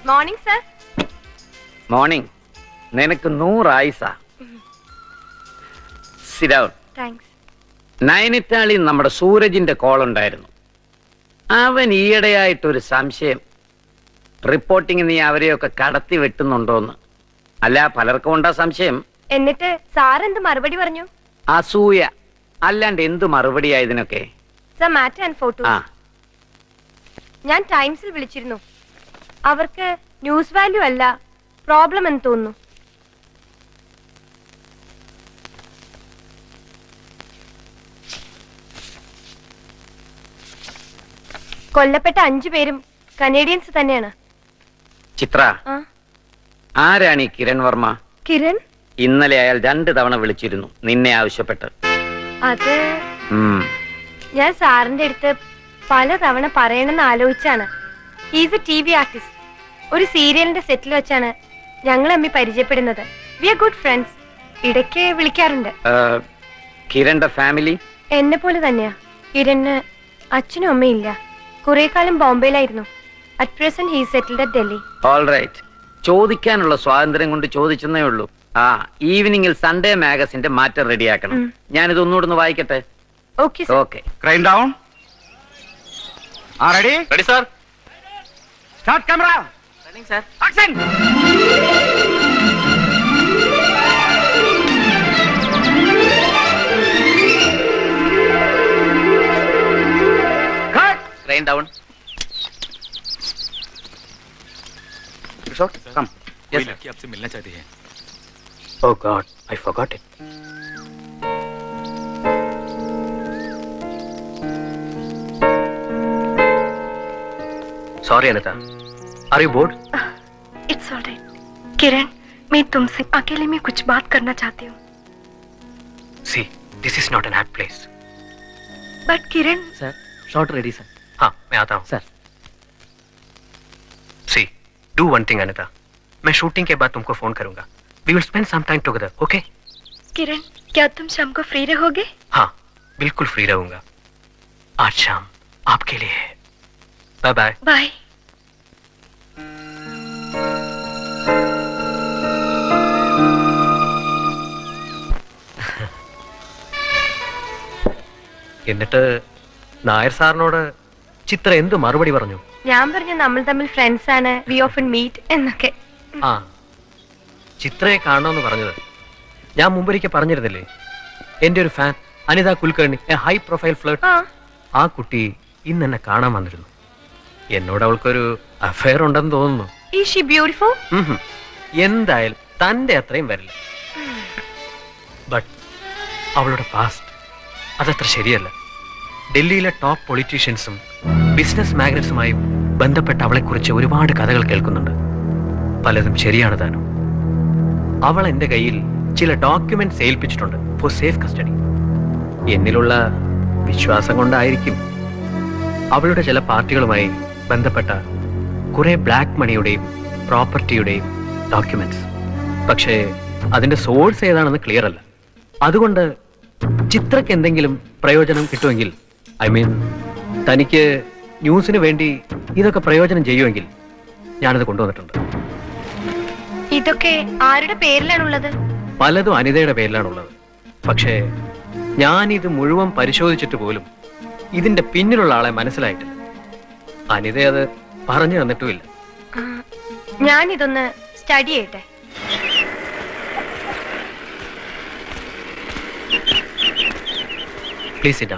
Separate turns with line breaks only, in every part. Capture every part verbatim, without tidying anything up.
Morning sir.
Morning. നിനക്ക് നൂറായിസ. Sit down.
Thanks.
നൈനിറ്റാളിൽ നമ്മുടെ സൂരജിന്റെ കോൾ ഉണ്ടായിരുന്നു. അവൻ ഈയിടെയായിട്ടൊരു സംശയം, റിപ്പോർട്ടിങ് നീ അവരെയൊക്കെ കടത്തി വെട്ടുന്നുണ്ടോന്ന്. അല്ല, പലർക്കും ഉണ്ടാ സംശയം.
എന്നിട്ട് സാർ എന്ത് മറുപടി പറഞ്ഞു?
അസൂയ, അല്ലാണ്ട് എന്ത് മറുപടിയാ ഇതിനൊക്കെ?
Sir, matter and photo.
ആ,
ഞാൻ ടൈംസിൽ വിളിച്ചിരുന്നു. അവർക്ക് ന്യൂസ് വാല്യൂ അല്ല പ്രോബ്ലം എന്ന് തോന്നുന്നു. കൊല്ലപ്പെട്ട അഞ്ചു പേരും കനേഡിയൻസ് തന്നെയാണ്.
ചിത്ര, ആരാണ് ഈ കിരൺ വർമ്മ?
കിരൺ?
ഇന്നലെ അയാൾ രണ്ടു തവണ വിളിച്ചിരുന്നു നിന്നെ ആവശ്യപ്പെട്ട്.
അത് ഞാൻ സാറിന്റെ അടുത്ത് പല തവണ പറയണമെന്ന് ആലോചിച്ചാണ്. He's a T V artist. ഒരു സീരിയലിന്റെ സെറ്റിൽ വെച്ചാണ് ഞങ്ങൾ അമ്മി പരിചയപ്പെടുന്നത്. We are good friends. ഇടയ്ക്ക് വിളിക്കാറുണ്ട്.
കിരണിന്റെ ഫാമിലി
എന്നെ പോലെ തന്നെയാ. കിരണിന് അച്ഛനും അമ്മയില്ല. കുറെ കാലം ബോംബെയിലായിരുന്നു. At present he settled at Delhi.
All right. ചോദിക്കാനുള്ള സ്വാതന്ത്ര്യം കൊണ്ട് ചോദിച്ചെന്നേ ഉള്ളൂ. ആ, ഈവനിങ്ങിൽ സൺഡേ മാഗസിന്റെ മാറ്റർ റെഡിയാക്കണം. ഞാനിത് ഒന്നുകൂടെ വായിക്കട്ടെ?
Okay
okay.
Crane down. Ready
ready sir.
Start camera.
Running sir.
Action.
Rain down.
Sir, come.
Yes,
कोई लड़की आपसे मिलना चाहती है.
Oh God, I forgot it.
Sorry, Anita. Are you bored?
It's all right. Kiran, मैं तुमसे अकेले में कुछ बात करना चाहती हूँ.
See, this is not an apt place.
But Kiran.
Sir, short ready, sir. हाँ, मैं आता हूँ. Sir. See, do one thing, Anita. मैं शूटिंग के बाद तुमको फोन करूँगा. We will spend some time together, okay?
किरण, क्या तुम शाम को फ्री रहोगे?
हाँ, बिल्कुल फ्री रहूँगा. आज शाम आपके लिए है. Bye bye.
बाय.
എന്നിട്ട് നായർ സാറിനോട് ചിത്ര എന്ത് മറുപടി പറഞ്ഞു?
ഞാൻ പറഞ്ഞു നമ്മൾ തമ്മിൽ ഫ്രണ്ട്സ് ആണ്, വി ഓഫൻ മീറ്റ് എന്നൊക്കെ.
ആ, ചിത്രയെ കാണണമെന്ന് പറഞ്ഞത് ഞാൻ മുമ്പൊരിക്കൽ പറഞ്ഞിരുന്നില്ലേ? എന്റെ ഒരു fan Anita Kulkarni, a high profile flirt. ആ കുട്ടി ഇന്ന് എന്നെ കാണാൻ വന്നിരുന്നു. എന്നോട് അവൾക്കൊരു അഫയർ ഉണ്ടെന്ന് തോന്നുന്നു.
Is she beautiful?
എന്തായാലും തന്റെ അത്രയും വരില്ല. ബട്ട് അവളുടെ പാസ്റ്റ് അതത്ര ശരിയല്ല. ഡൽഹിയിലെ ടോപ്പ് പൊളിറ്റീഷ്യൻസും ബിസിനസ് മാഗ്നറ്റ്സുമായും ബന്ധപ്പെട്ട അവളെക്കുറിച്ച് ഒരുപാട് കഥകൾ കേൾക്കുന്നുണ്ട്. പലതും ശരിയാണ് താനും. അവൾ എന്റെ കയ്യിൽ ചില ഡോക്യുമെന്റ്സ് ഏൽപ്പിച്ചിട്ടുണ്ട് ഫോർ സേഫ് കസ്റ്റഡി. എന്നിലുള്ള വിശ്വാസം കൊണ്ടായിരിക്കും അവളുടെ ചില പാർട്ടികളുമായി ബന്ധപ്പെട്ട കുറെ ബ്ലാക്ക് മണിയുടെയും പ്രോപ്പർട്ടിയുടെയും ഡോക്യുമെന്റ്സ്. പക്ഷേ അതിന്റെ സോഴ്സ് ഏതാണെന്ന് ക്ലിയർ അല്ല. അതുകൊണ്ട് ചിത്രക്ക് എന്തെങ്കിലും പ്രയോജനം കിട്ടുമെങ്കിൽ, ഐ മീൻ തനിക്ക് ന്യൂസിന് വേണ്ടി ഇതൊക്കെ പ്രയോജനം ചെയ്യുമെങ്കിൽ ഞാനത് കൊണ്ടുവന്നിട്ടുണ്ട്.
ഇതൊക്കെ ആരുടെ പേരിലാണുള്ളത്?
പലതും അനിതയുടെ പേരിലാണുള്ളത്. പക്ഷേ ഞാൻ ഇത് മുഴുവൻ പരിശോധിച്ചിട്ട് പോലും ഇതിന്റെ പിന്നിലുള്ള ആളെ മനസ്സിലായിട്ടില്ല. അനിത അത് പറഞ്ഞു തന്നിട്ടുമില്ല.
ഞാൻ ഇതൊന്ന് സ്റ്റഡി ചെയ്യട്ടെ.
Please sit down.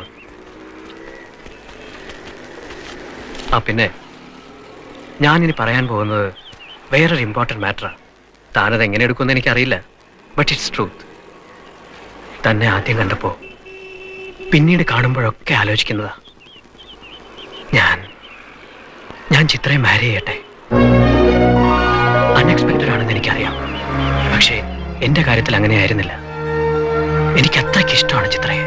ആ, പിന്നെ ഞാനിനി പറയാൻ പോകുന്നത് വേറൊരു ഇമ്പോർട്ടൻറ്റ് മാറ്ററാണ്. താനത് എങ്ങനെ എടുക്കുമെന്ന് എനിക്കറിയില്ല. But it's truth. തന്നെ ആദ്യം കണ്ടപ്പോൾ പിന്നീട് കാണുമ്പോഴൊക്കെ ആലോചിക്കുന്നതാ, ഞാൻ ഞാൻ ചിത്രയെ മാരി ചെയ്യട്ടെ. അൺഎക്സ്പെക്റ്റഡ് ആണെന്ന് എനിക്കറിയാം. പക്ഷേ എന്റെ കാര്യത്തിൽ അങ്ങനെയായിരുന്നില്ല. എനിക്ക് അത്രയ്ക്ക് ഇഷ്ടമാണ് ചിത്രയെ.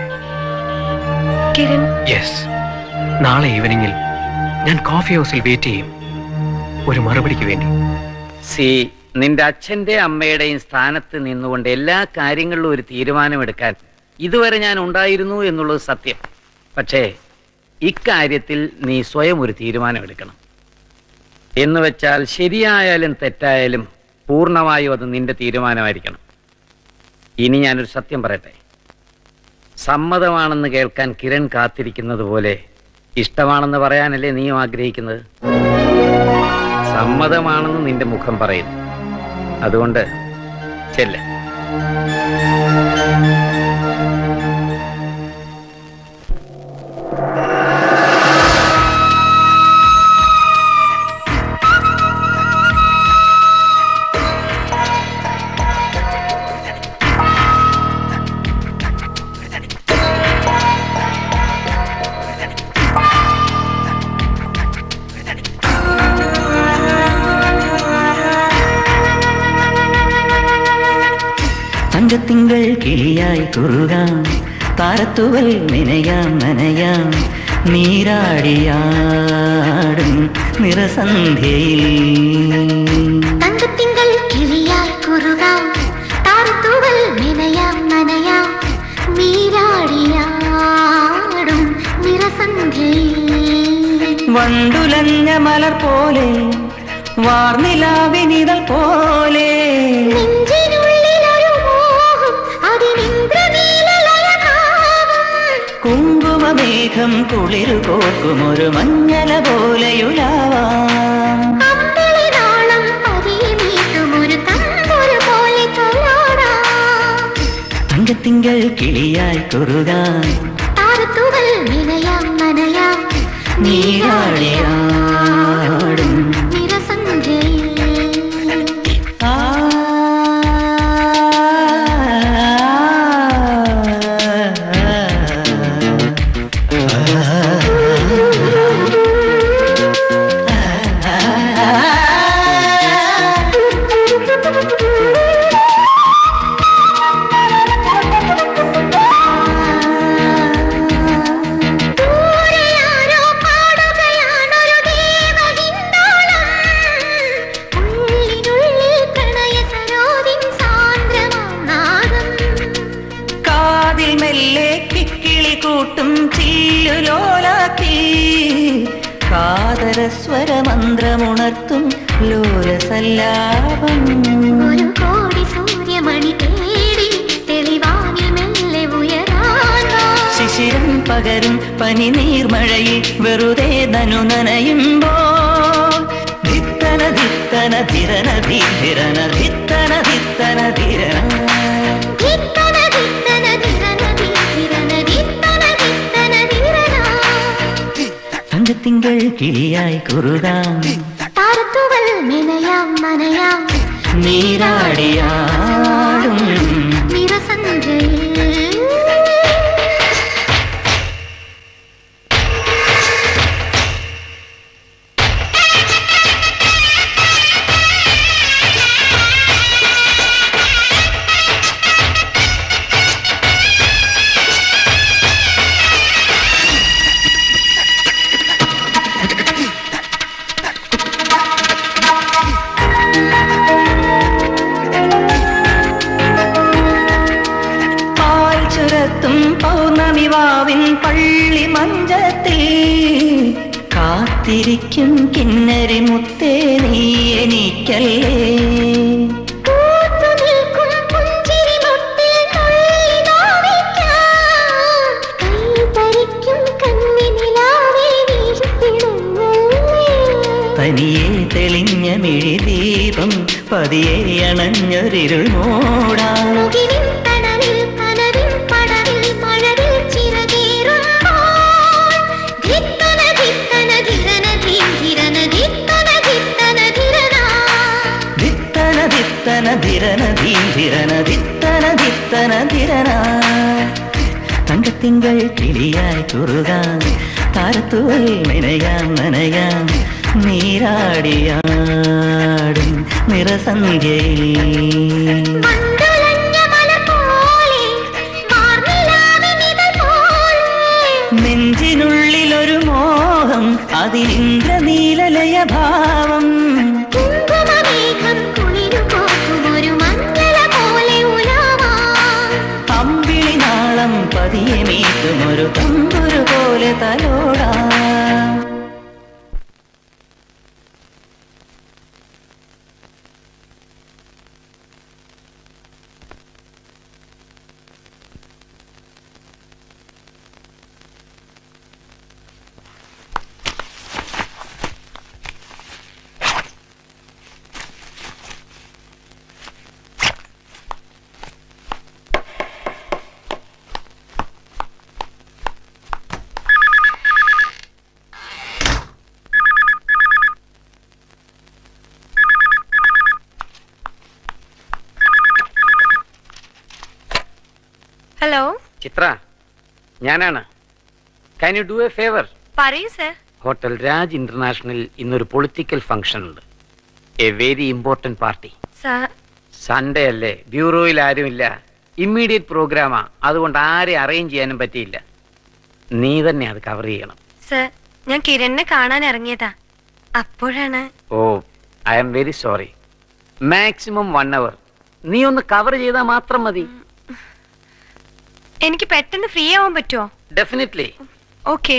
യെസ്, നാളെ ഈവനിങ്ങിൽ ഞാൻ കോഫി ഹൗസിൽ വെയിറ്റ് ചെയ്യും ഒരു മറുപടിക്ക് വേണ്ടി.
സി, നിന്റെ അച്ഛന്റെ അമ്മയുടെയും സ്ഥാനത്ത് നിന്നുകൊണ്ട് എല്ലാ കാര്യങ്ങളിലും ഒരു തീരുമാനമെടുക്കാൻ ഇതുവരെ ഞാൻ ഉണ്ടായിരുന്നു എന്നുള്ളത് സത്യം. പക്ഷേ ഇക്കാര്യത്തിൽ നീ സ്വയം ഒരു തീരുമാനമെടുക്കണം. എന്ന് വെച്ചാൽ ശരിയായാലും തെറ്റായാലും പൂർണ്ണമായും അത് നിന്റെ തീരുമാനമായിരിക്കണം. ഇനി ഞാനൊരു സത്യം പറയട്ടെ. സമ്മതമാണെന്ന് കേൾക്കാൻ കിരൺ കാത്തിരിക്കുന്നത് പോലെ ഇഷ്ടമാണെന്ന് പറയാനല്ലേ നീയും ആഗ്രഹിക്കുന്നത്? സമ്മതമാണെന്ന് നിന്റെ മുഖം പറയുന്നു. അതുകൊണ്ട് ചെല്ല.
തിങ്കൾ കിളിയായി കുറുകാം, താരത്തുവൽ നനയാം നനയാം, നീരാടിയാടും നിറസന്ധ്യയിൽ.
തങ്കത്തിങ്കൾ കിളിയായി കുറുകാം, താരത്തുവൽ നനയാം നനയാം, നീരാടിയാടും നിറസന്ധ്യയിൽ.
വണ്ടുലഞ്ഞ മലർ പോലെ വാർനിലാവിനിതൾ പോലെ കുങ്കുമമേഘം കുളിരു കോർക്കുമൊരു മഞ്ഞല പോലെയുലാവാം. തങ്കത്തിങ്കൾ കിളിയായി കുറുകാൻ,
താരത്തുവൽ നനയാം നനയാം,
നീരാടിയാടും
നിറസന്ധ്യയിൽ.
സ്വരമന്ത്രമുണർത്തും ലോലസല്ലാപം.
ഒരു കോടി സൂര്യമണി തേടി തെളിവാനിൽ മെല്ലെ ഉയരാൻ.
ശിശിരം പകരും പനി നീർമഴയിൽ വെറുതെ നനു നനയുമ്പോൾ ധിത്തന ധിത്തന ധിരന ധിരന ധിത്തന ധിത്തന ധിരന തിങ്കൾ കിളിയായി കുറുകാം,
താരത്തുവൽ നനയാം നനയാം,
നീരാടിയാടും
നിറസന്ധ്യയിൽ.
പൗർണമിവാവിൻ പള്ളി മഞ്ചത്തിൽ കാത്തിരിക്കും കിന്നരി മുത്തേ നീ എനിക്കല്ലേ. തനിയെ തെളിഞ്ഞ മിഴിദീപം പതിയെ അണഞ്ഞൊരിരുൾ മൂടാം. തങ്കത്തിങ്കൾ കിളിയായി കുറുകാൻ, താരത്തുവൽ നനയാം നനയാം, നീരാടിയാടും നിറസന്ധ്യയിൽ. നെഞ്ചിനുള്ളിലൊരു മോഹം, അതിലിന്ദ്രനീലലയ ഭാവം. അമ്പിളിനാളം പതിയെ മീട്ടുമൊരു തമ്പുരു പോലെ തലോടാം.
ഹലോ
ചിത്ര, ഞാനാണ്. Can you do a favour?
പറയൂ സർ.
ഹോട്ടൽ രാജ് ഇന്റർനാഷണൽ ഇന്നൊരു പൊളിറ്റിക്കൽ ഫംഗ്ഷൻ ഉണ്ട്. A very important party.
Sir,
Sunday അല്ലേ, ബ്യൂറോയിൽ ആരുമില്ല, ഇമ്മീഡിയറ്റ് പ്രോഗ്രാമാ. അതുകൊണ്ട് ആരെ അറേഞ്ച് ചെയ്യാനും പറ്റിയില്ല. നീ തന്നെ അത് കവർ ചെയ്യണം.
സർ, ഞാൻ കിരണിനെ കാണാൻ ഇറങ്ങിയതാ. അപ്പോഴാണ്.
ഓ, I am very sorry. Maximum one hour നീ ഒന്ന് കവർ ചെയ്താൽ മാത്രം മതി.
എനിക്ക് പെട്ടെന്ന് ഫ്രീ ആവാൻ പറ്റുമോ?
Definitely.
Okay.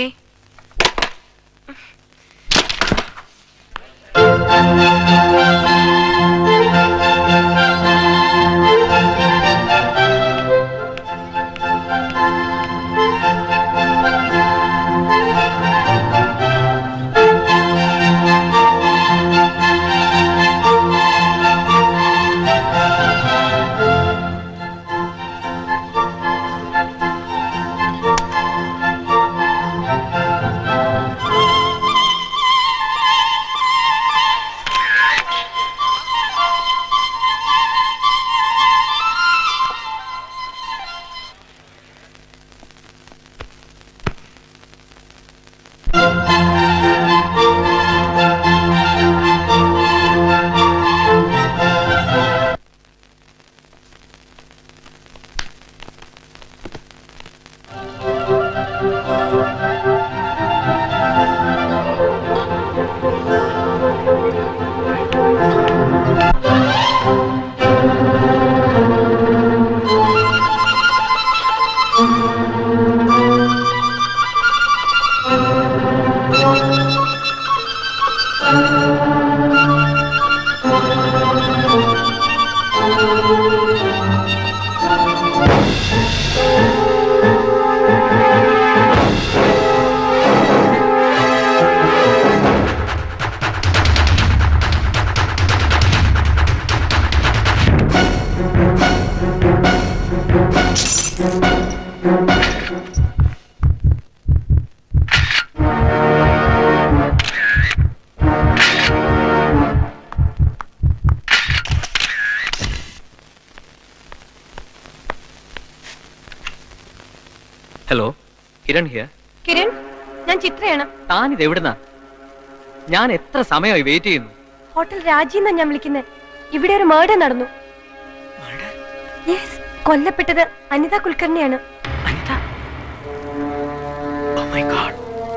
Hello, Kiran here.
Kiran, ഞാൻ ചിത്രയാണ്.
താനിത് എവിടുന്നാ? ഞാൻ എത്ര സമയമായി വെയിറ്റ് ചെയ്യുന്നു.
ഹോട്ടൽ രാജി എന്നാ ഞാൻ വിളിക്കുന്നത്. ഇവിടെ ഒരു മേർഡർ നടന്നു. യെസ്, കൊല്ലപ്പെട്ടത് അനിത കുൽക്കർണിയാണ്.
Anita? Oh my god.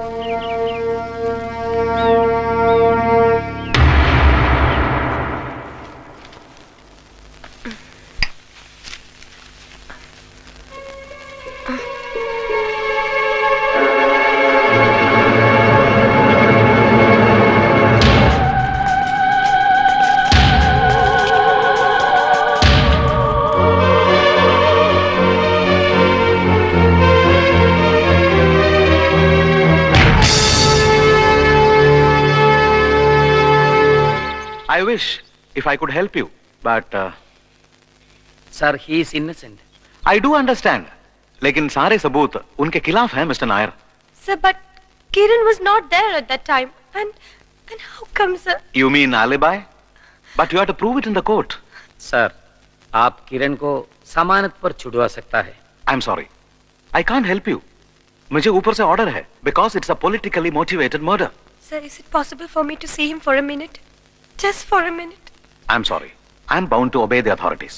I wish if I could help you, but uh,
sir, he is innocent.
I do understand. लेकिन सारे सबूत उनके खिलाफ हैं, mister Nair.
Sir, but Kiran was not there at that time. And and how come, sir?
You mean alibi? But you have to prove it in the court.
Sir, आप किरण को जमानत पर छुड़वा सकता है.
I'm sorry. I can't help you. मुझे ऊपर से order है because it's a politically motivated murder.
Sir, is it possible for me to see him for a minute? Just for a minute.
I'm sorry. I'm bound to obey the authorities.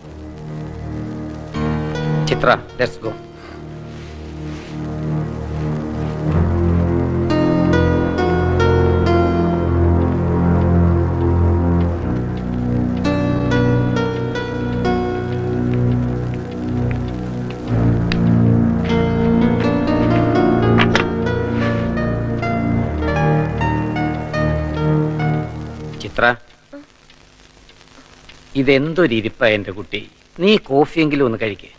Chitra, let's go. ചിത്ര, ഇതെന്തൊരിരിപ്പാ എന്റെ കുട്ടി. നീ കോഫിയെങ്കിലും ഒന്ന് കഴിക്കേ.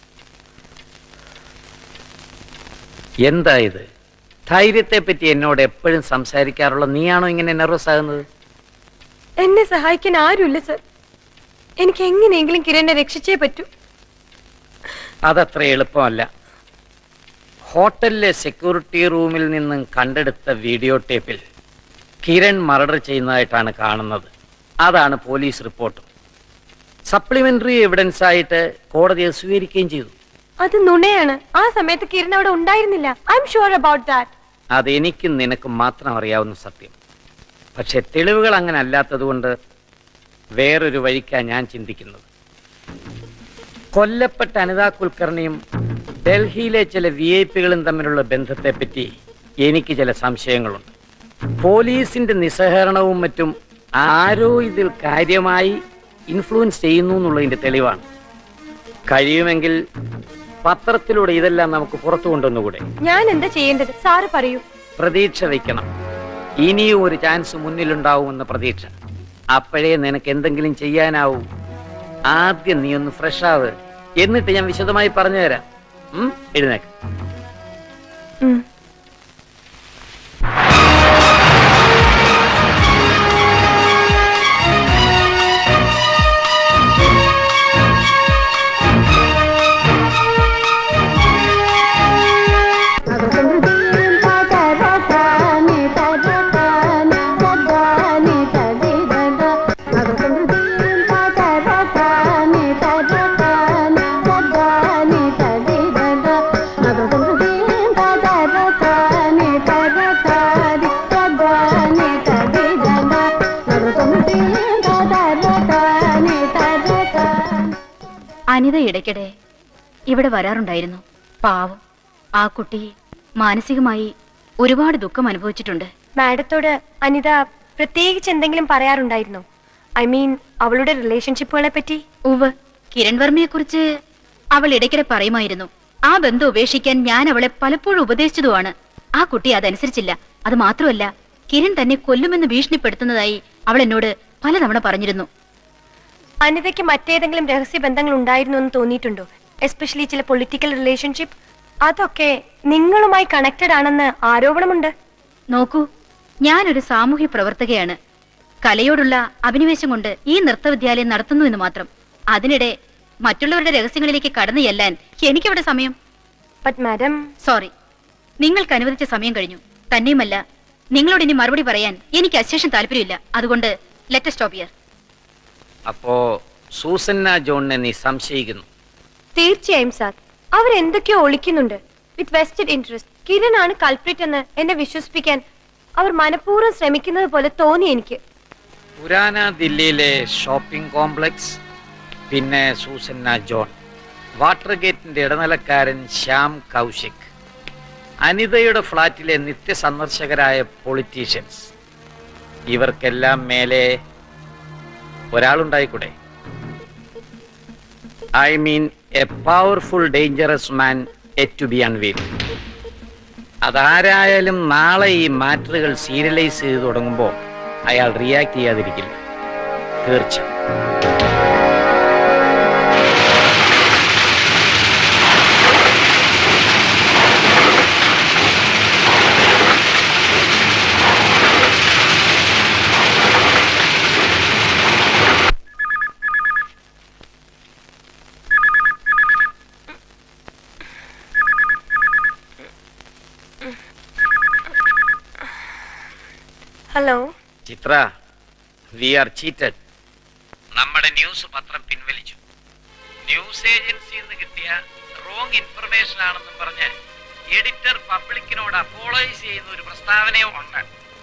എന്താ ഇത്? ധൈര്യത്തെ പറ്റി എന്നോട് എപ്പോഴും സംസാരിക്കാറുള്ള നീയാണോ ഇങ്ങനെ നെർവസ് ആകുന്നത്?
എന്നെ സഹായിക്കാൻ ആരുമില്ല സർ. എനിക്ക് എങ്ങനെയെങ്കിലും കിരണിനെ രക്ഷിച്ചേ പറ്റൂ.
അതത്ര എളുപ്പമല്ല. ഹോട്ടലിലെ സെക്യൂരിറ്റി റൂമിൽ നിന്നും കണ്ടെടുത്ത വീഡിയോ ടേപ്പിൽ കിരൺ മർഡർ ചെയ്യുന്നതായിട്ടാണ് കാണുന്നത്. അതാണ് പോലീസ് റിപ്പോർട്ട്. സപ്ലിമെന്ററി എവിഡൻസ് ആയിട്ട് കോടതി സ്വീകരിക്കുകയും ചെയ്തു.
അത് നുണയാണ്. ആ സമയത്ത് കിരൺ അവിടെ ഉണ്ടായിരുന്നില്ല. I'm sure about that.
അത് എനിക്കും നിനക്കും മാത്രം അറിയാവുന്ന സത്യം. പക്ഷെ തെളിവുകൾ അങ്ങനെ അല്ലാത്തതുകൊണ്ട് വേറൊരു വഴിക്കാ ഞാൻ ചിന്തിക്കുന്നത്. കൊല്ലപ്പെട്ട അനിതാ കുൽക്കർണിയും ഡൽഹിയിലെ ചില വി ഐ പികളും തമ്മിലുള്ള ബന്ധത്തെപ്പറ്റി എനിക്ക് ചില സംശയങ്ങളുണ്ട്. പോലീസിന്റെ നിസ്സഹകരണവും മറ്റും ആരോ ഇതിൽ കാര്യമായി ഇൻഫ്ലുവൻസ് ചെയ്യുന്നു എന്നുള്ളതിന്റെ തെളിവാണ്. കഴിയുമെങ്കിൽ പത്രത്തിലൂടെ ഇതെല്ലാം നമുക്ക് പുറത്തു കൊണ്ടുവന്നുകൂടെ?
ഞാൻ എന്താ ചെയ്യേണ്ടത് സാറ് പറയൂ.
പ്രതീക്ഷ വയ്ക്കണം. ഇനിയും ഒരു ചാൻസ് മുന്നിലുണ്ടാവുമെന്ന പ്രതീക്ഷ. അപ്പോഴേ നിനക്ക് എന്തെങ്കിലും ചെയ്യാനാവും. ആദ്യം നീ ഒന്ന് ഫ്രഷ് ആവ്, എന്നിട്ട് ഞാൻ വിശദമായി പറഞ്ഞു തരാം. എഴുന്നേക്ക്.
അനിത ഇടയ്ക്കിടെ ഇവിടെ വരാറുണ്ടായിരുന്നു. പാവം, ആ കുട്ടി മാനസികമായി ഒരുപാട് ദുഃഖം അനുഭവിച്ചിട്ടുണ്ട്.
മാഡത്തോട് അനിത പ്രത്യേകിച്ച് എന്തെങ്കിലും പറയാറുണ്ടായിരുന്നോ? ഐ മീൻ അവളുടെ റിലേഷൻഷിപ്പുകളെ പറ്റി?
ഉവ്, കിരൺ വർമ്മയെ കുറിച്ച് അവൾ ഇടയ്ക്കിടെ പറയുമായിരുന്നു. ആ ബന്ധം ഉപേക്ഷിക്കാൻ ഞാൻ അവളെ പലപ്പോഴും ഉപദേശിച്ചതുമാണ്. ആ കുട്ടി അതനുസരിച്ചില്ല. അത് മാത്രമല്ല, കിരൺ തന്നെ കൊല്ലുമെന്ന് ഭീഷണിപ്പെടുത്തുന്നതായി അവൾ എന്നോട് പലതവണ പറഞ്ഞിരുന്നു.
അനിതയ്ക്ക് മറ്റേതെങ്കിലും രഹസ്യ ബന്ധങ്ങൾ ഉണ്ടായിരുന്നു എന്ന് തോന്നിയിട്ടുണ്ടോ? എസ്പെഷ്യലി ചില പൊളിറ്റിക്കൽ റിലേഷൻഷിപ്പ്. അതൊക്കെ നിങ്ങളുമായി കണക്റ്റഡ് ആണെന്ന് ആരോപണമുണ്ട്.
നോക്കൂ, ഞാനൊരു സാമൂഹ്യ പ്രവർത്തകയാണ്. കലയോടുള്ള അഭിനിവേശം കൊണ്ട് ഈ നൃത്തവിദ്യാലയം നടത്തുന്നു എന്ന് മാത്രം. അതിനിടെ മറ്റുള്ളവരുടെ രഹസ്യങ്ങളിലേക്ക് കടന്നു ചെല്ലാൻ എനിക്കെവിടെ സമയം?
ബട്ട് മാഡം,
സോറി, നിങ്ങൾക്ക് അനുവദിച്ച സമയം കഴിഞ്ഞു. തന്നെയുമല്ല, നിങ്ങളോട് ഇനി മറുപടി പറയാൻ എനിക്ക് അശേഷം താല്പര്യമില്ല. അതുകൊണ്ട് ലെറ്റ് സ്റ്റോപ്പ് ഹിയർ.
അപ്പോ സൂസന്ന ജോണിനെ നീ സംശയിക്കുന്നു?
തീർച്ചയായും സാർ. അവരെന്തൊക്കെയോ ഒളിക്കുന്നുണ്ട് വിത്ത് വെസ്റ്റഡ് ഇൻട്രസ്റ്റ്. കിരൺ ആണ് കൾപ്രിറ്റ് എന്ന് എന്നെ വിശ്വസിപ്പിക്കാൻ അവർ മനഃപൂർവ്വം ശ്രമിക്കുന്നത് പോലെ തോന്നി എനിക്ക്.
പുരാന ദില്ലിയിലെ ഷോപ്പിംഗ് കോംപ്ലക്സ്, പിന്നെ സൂസന്ന ജോൺ, വാട്ടർ ഗേറ്റിന്റെ ഇടനിലക്കാരൻ ശ്യാം കൗശിക്, അനിതയുടെ ഫ്ളാറ്റിലെ നിത്യസന്ദർശകരായ പൊളിറ്റീഷ്യൻസ്, ഇവർക്കെല്ലാം മേലെ ഒരാളുണ്ടായിക്കൂടെ? I mean a powerful dangerous man yet to be unveiled. അതാരായാലും നാളെ ഈ മാറ്ററുകൾ സീരിയലൈസ് ചെയ്ത് തുടങ്ങുമ്പോൾ അയാൾ റിയാക്ട് ചെയ്യാതിരിക്കില്ല, തീർച്ച.
Hello
Chitra, we are cheated. നമ്മുടെ ന്യൂസ് പത്രം പിൻവലിച്ചു. ന്യൂസ് ഏജൻസിയിൽ നിന്ന് കിട്ടിയ റോങ് ഇൻഫർമേഷൻ ആണെന്നും പറഞ്ഞ് എഡിറ്റർ പബ്ലിക്കിനോട് അപ്പോളൈസ് ചെയ്യുന്ന ഒരു പ്രസ്താവനയോ ഉണ്ട്.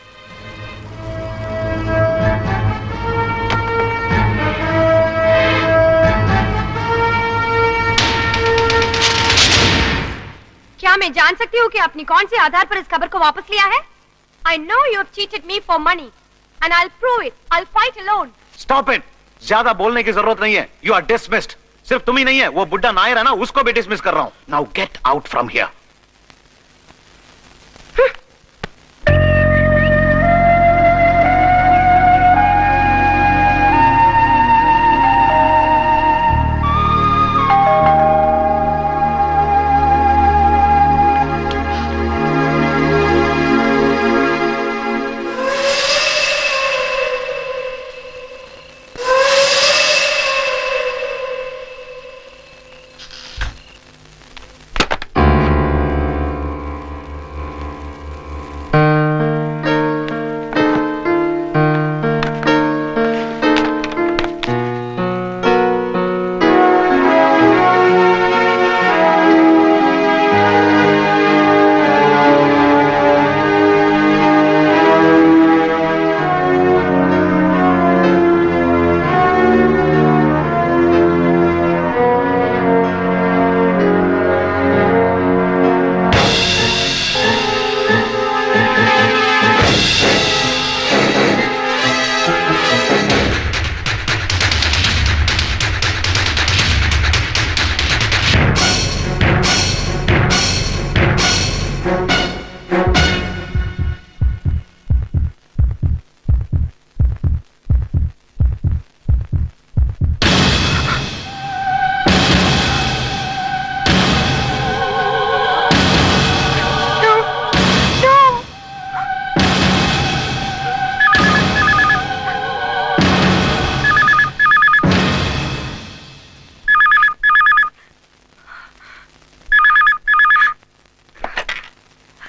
क्या मैं जान सकती हूँ कि आपने कौन से आधार पर इस खबर को वापस लिया है? I know you have cheated me for money, and I'll prove it. I'll fight alone.
Stop it. ज्यादा बोलने की जरूरत नहीं है. You are dismissed. सिर्फ तुम ही नहीं है, वो बुड्ढा नायर है ना, उसको भी डिसमिस कर रहा हूँ. Now get out from here.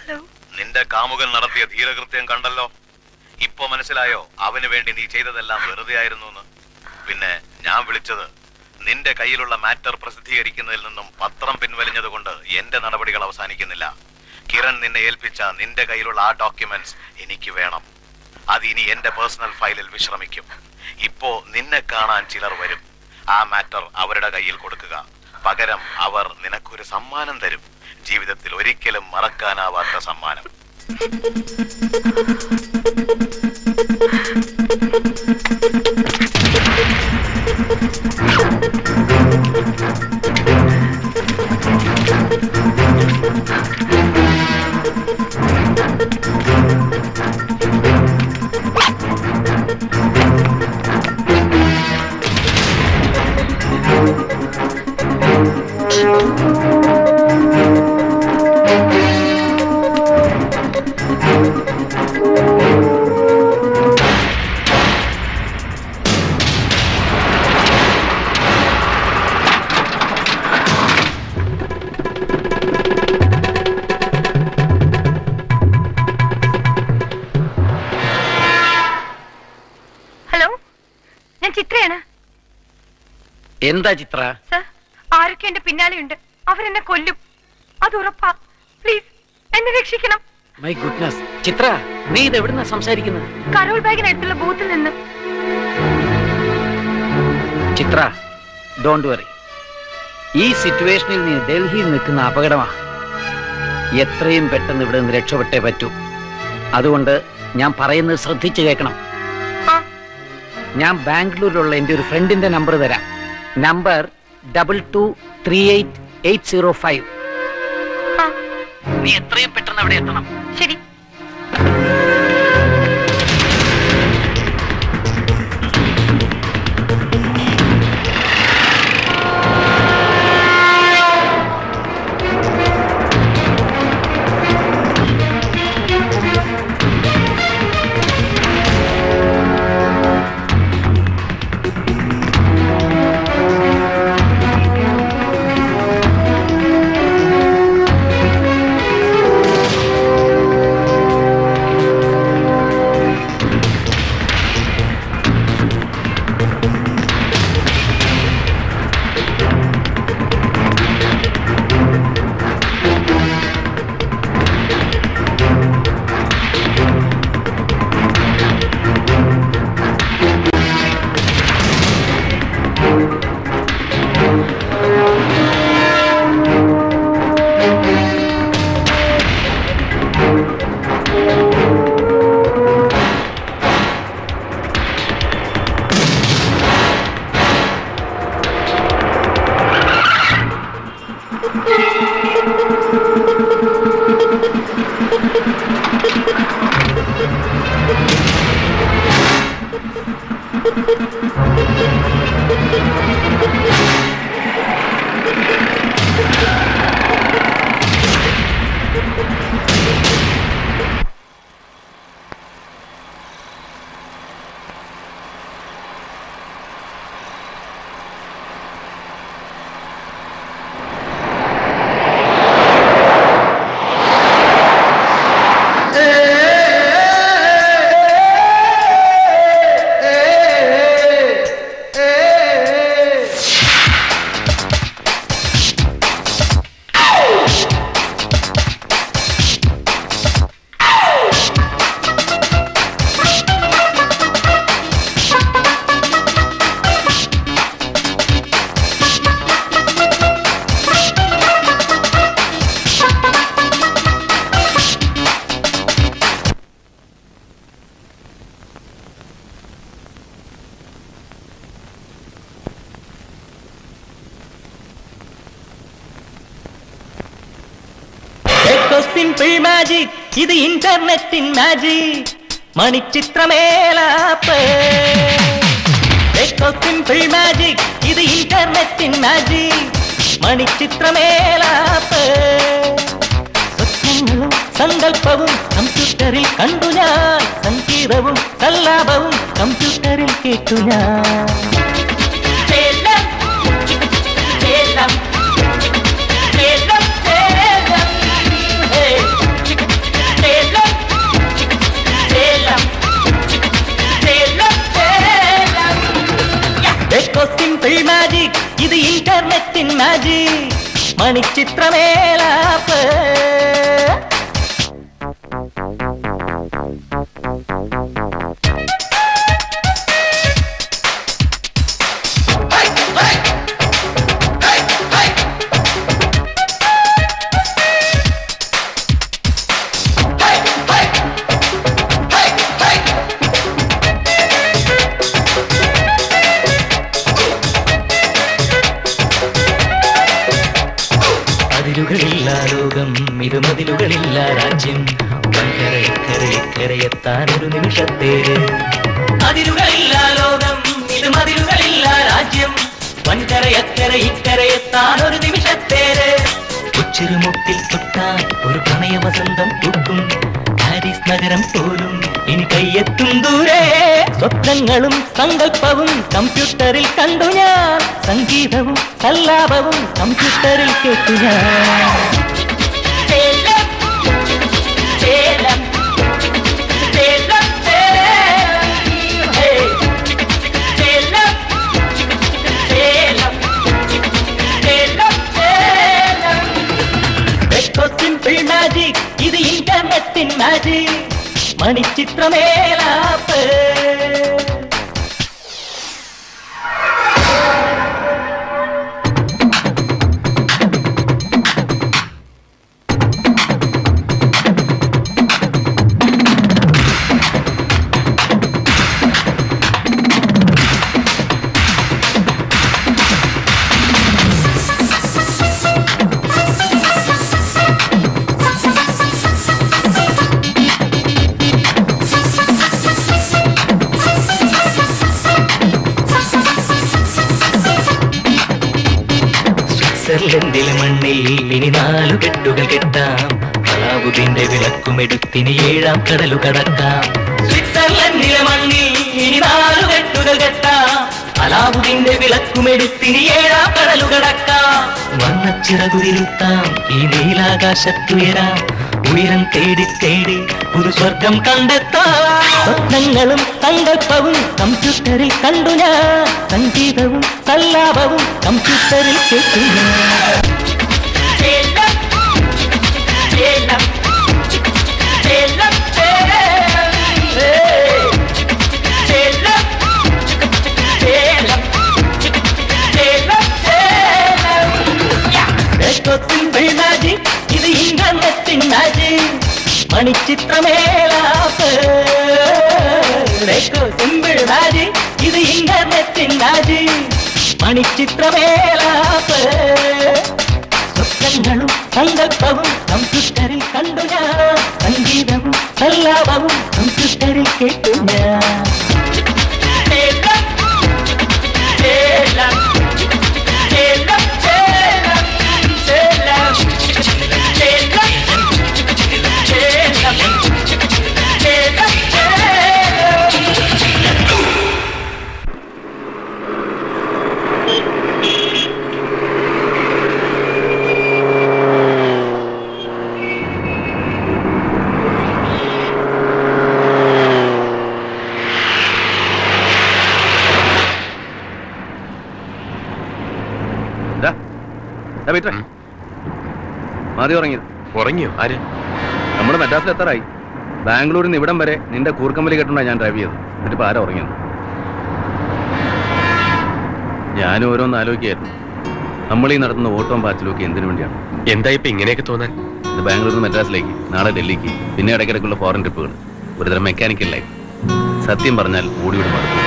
നിന്റെ കാമുകൻ നടത്തിയ ധീരകൃത്യം കണ്ടല്ലോ. ഇപ്പൊ മനസ്സിലായോ അവന് വേണ്ടി നീ ചെയ്തതെല്ലാം വെറുതെ ആയിരുന്നു എന്ന്? പിന്നെ ഞാൻ വിളിച്ചത് നിന്റെ കയ്യിലുള്ള മാറ്റർ പ്രസിദ്ധീകരിക്കുന്നതിൽ നിന്നും പത്രം പിൻവലിഞ്ഞത് കൊണ്ട് എന്റെ നടപടികൾ അവസാനിക്കുന്നില്ല. കിരൺ നിന്നെ ഏൽപ്പിച്ച നിന്റെ കയ്യിലുള്ള ആ ഡോക്യുമെന്റ്സ് എനിക്ക് വേണം. അത് ഇനി എന്റെ പേഴ്സണൽ ഫയലിൽ വിശ്രമിക്കും. ഇപ്പോ നിന്നെ കാണാൻ ചിലർ വരും. ആ മാറ്റർ അവരുടെ കയ്യിൽ കൊടുക്കുക. പകരം അവർ നിനക്കൊരു സമ്മാനം തരും. ജീവിതത്തിൽ ഒരിക്കലും മറക്കാനാവാത്ത സമ്മാനം.
എന്താ ചിത്ര?
സർ, ആരൊക്കെ എന്റെ പിന്നാലെയുണ്ട്. അവരെന്നെ കൊല്ലും, അത് ഉറപ്പാ. പ്ലീസ് എന്നെ രക്ഷിക്കണം.
മൈ ഗുഡ്നസ് ചിത്ര, നീ ഇത് എവിടുന്നാ സംസാരിക്കുന്നത്?
കരോൾ ബാഗിനടുത്തുള്ള ബൂത്തിൽ നിന്ന്.
Chitra, don't worry. ഈ സിറ്റുവേഷനിൽ നീ ഡൽഹിയിൽ നിൽക്കുന്ന അപകടമാ. എത്രയും പെട്ടെന്ന് ഇവിടെ നിന്ന് രക്ഷപ്പെട്ടേ പറ്റൂ. അതുകൊണ്ട് ഞാൻ പറയുന്നത് ശ്രദ്ധിച്ചു കേൾക്കണം. ഞാൻ ബാംഗ്ലൂരിലുള്ള എന്റെ ഒരു ഫ്രണ്ടിന്റെ നമ്പർ തരാം. Number double two three eight eight zero five. നീ എത്രയും പെട്ടെന്ന് അവിടെ എത്തണം.
ശരി.
സിമ്പിൾ മാജിക്, ഇത് ഇന്റർനെറ്റിൻ മാജിക്, മണിച്ചിത്രമേലാപ്പ്. സിമ്പിൾ മാജിക്, ഇത് ഇന്റർനെറ്റിൻ മാജിക്, മണിച്ചിത്രമേലാപ്പ്. സ്വപ്നങ്ങളും സങ്കല്പവും കമ്പ്യൂട്ടറിൽ കണ്ടു ഞാൻ, സംഗീതവും സല്ലാപവും കമ്പ്യൂട്ടറിൽ കേട്ടു ഞാൻ. ഇന്റർനെറ്റിൻ മാജിക് മണിച്ചിത്രമേലാപ്പ്. അതിരുകളില്ല ലോകം, ഇരുമതിലുകളില്ല രാജ്യം, കരയെത്താൻ ഒരു നിമിഷത്തേര്. അതിരുകളില്ല ലോകം, ഇരുമതിലുകളില്ല രാജ്യം, വൻകരയക്കര ഇക്കരയെത്താൻ ഒരു നിമിഷത്തേര്. ഉച്ചിരുമുട്ടിൽ തൊട്ടാൽ ഒരു പ്രണയ വസന്തം പൂക്കും, പാരീസ് നഗരം പോലും ഇനി കയ്യെത്തും ദൂരെ. സ്വപ്നങ്ങളും സങ്കല്പവും കമ്പ്യൂട്ടറിൽ കണ്ടു ഞാൻ, സംഗീതവും സല്ലാപവും കമ്പ്യൂട്ടറിൽ കേട്ടു ഞാൻ. ചേലം, ചേലം, ചേലം, ചേലം, ചേലം, ചേലം. Echo simple magic, ഇത് ഇന്റർനെറ്റിൻ മാജിക് മണിച്ചിത്രമേലാപ്പ്. സ്വിറ്റ്സർലൻഡിലെ മണ്ണിൽ ഇനി നാലു കെട്ടുകൾ കെട്ടാം, അലാവുദ്ദീന്റെ വിളക്കുമെടുത്തിനി ഏഴാം കടലു കടക്കാം. സ്വിറ്റ്സർലൻഡിലെ മണ്ണിൽ ഇനി നാലു കെട്ടുകൾ കെട്ടാം, അലാവുദ്ദീന്റെ വിളക്കുമെടുത്തിനി ഏഴാം കടലു കടക്കാം. വർണ്ണച്ചിറകുരുത്താം ഈ നീലാകാശത്തുയരാം, ഉയരം തേടി തേടി ഒരു സ്വർഗം കണ്ടെത്താം. സ്വപ്നങ്ങളും സങ്കല്പവും കമ്പ്യൂട്ടറിൽ കണ്ടു ഞാൻ, സംഗീതവും സല്ലാപവും കമ്പ്യൂട്ടറിൽ കേട്ടു ഞാൻ. ചേലം, ചേലം, ചേലം, ചേലം, ചേലം, ചേലം. ഇത് ഇന്റർനെറ്റിൻ മാജിക് മണിച്ചിത്രമേലാപ്പ്. സിമ്പിൾ മാജിക്, ഇത് ഇന്റർനെറ്റിൻ മാജിക് മണിച്ചിത്രമേലാപ്പ്. സ്വപ്നങ്ങളും സങ്കല്പവും കമ്പ്യൂട്ടറിൽ കണ്ടു ഞാൻ, സംഗീതവും സല്ലാപവും കമ്പ്യൂട്ടറിൽ കേട്ടു ഞാൻ. ചേലം, ചേലം, ചേലം, ചേലം, ചേലം, ചേലം, ചേലം, ചേലം,
മതി ഉറങ്ങിയത്.
ഉറങ്ങിയോ? ആര്?
നമ്മുടെ മദ്രാസിൽ എത്താറായി. ബാംഗ്ലൂരിൽ നിന്ന് ഇവിടം വരെ നിന്റെ കൂർക്കമ്പലി കെട്ടുണ്ടാണ് ഞാൻ ഡ്രൈവ് ചെയ്തത്. എന്നിട്ട് ആരാ ഉറങ്ങിയത്? ഞാനും ഓരോന്ന് ആലോചിക്കായിരുന്നു. നമ്മൾ ഈ നടത്തുന്ന ഓട്ടവും പാച്ചിലൊക്കെ എന്തിനു വേണ്ടിയാണ്?
എന്താ ഇപ്പൊ ഇങ്ങനെയൊക്കെ തോന്നാൻ?
ഇത് ബാംഗ്ലൂരിൽ നിന്ന് മദ്രാസിലേക്ക്, നാളെ ഡൽഹിക്ക്, പിന്നെ ഇടയ്ക്കിടയ്ക്കുള്ള ഫോറിൻ ട്രിപ്പുകൾ, ഒരുതരം മെക്കാനിക്കൽ ലൈഫ്. സത്യം പറഞ്ഞാൽ ഓടിയോട് മടുത്തു.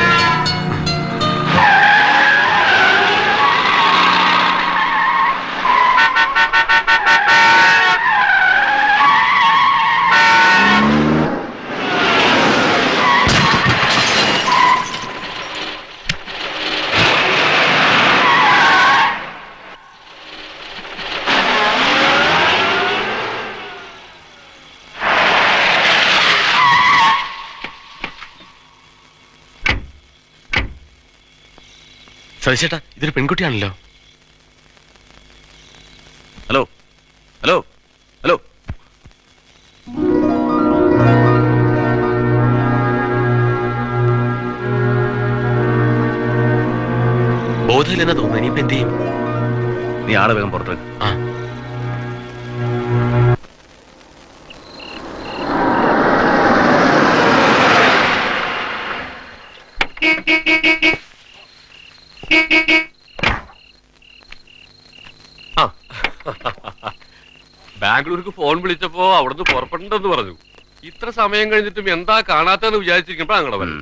സതീശേട്ടാ, ഇതൊരു പെൺകുട്ടിയാണല്ലോ.
ഹലോ ഹലോ ഹലോ
ബോധമില്ലെന്നാ തോന്നുന്നു. ഇനിയിപ്പോ എന്ത് ചെയ്യും?
നീ ആളെ വേഗം പുറത്തേക്ക്.
ബാംഗ്ലൂർക്ക് ഫോൺ വിളിച്ചപ്പോ അവിടുന്ന് പുറപ്പെടണ്ടെന്ന് പറഞ്ഞു. ഇത്ര സമയം കഴിഞ്ഞിട്ടും എന്താ കാണാത്തെന്ന് വിചാരിച്ചിരിക്കുമ്പോ ഞങ്ങളുടെ വരും.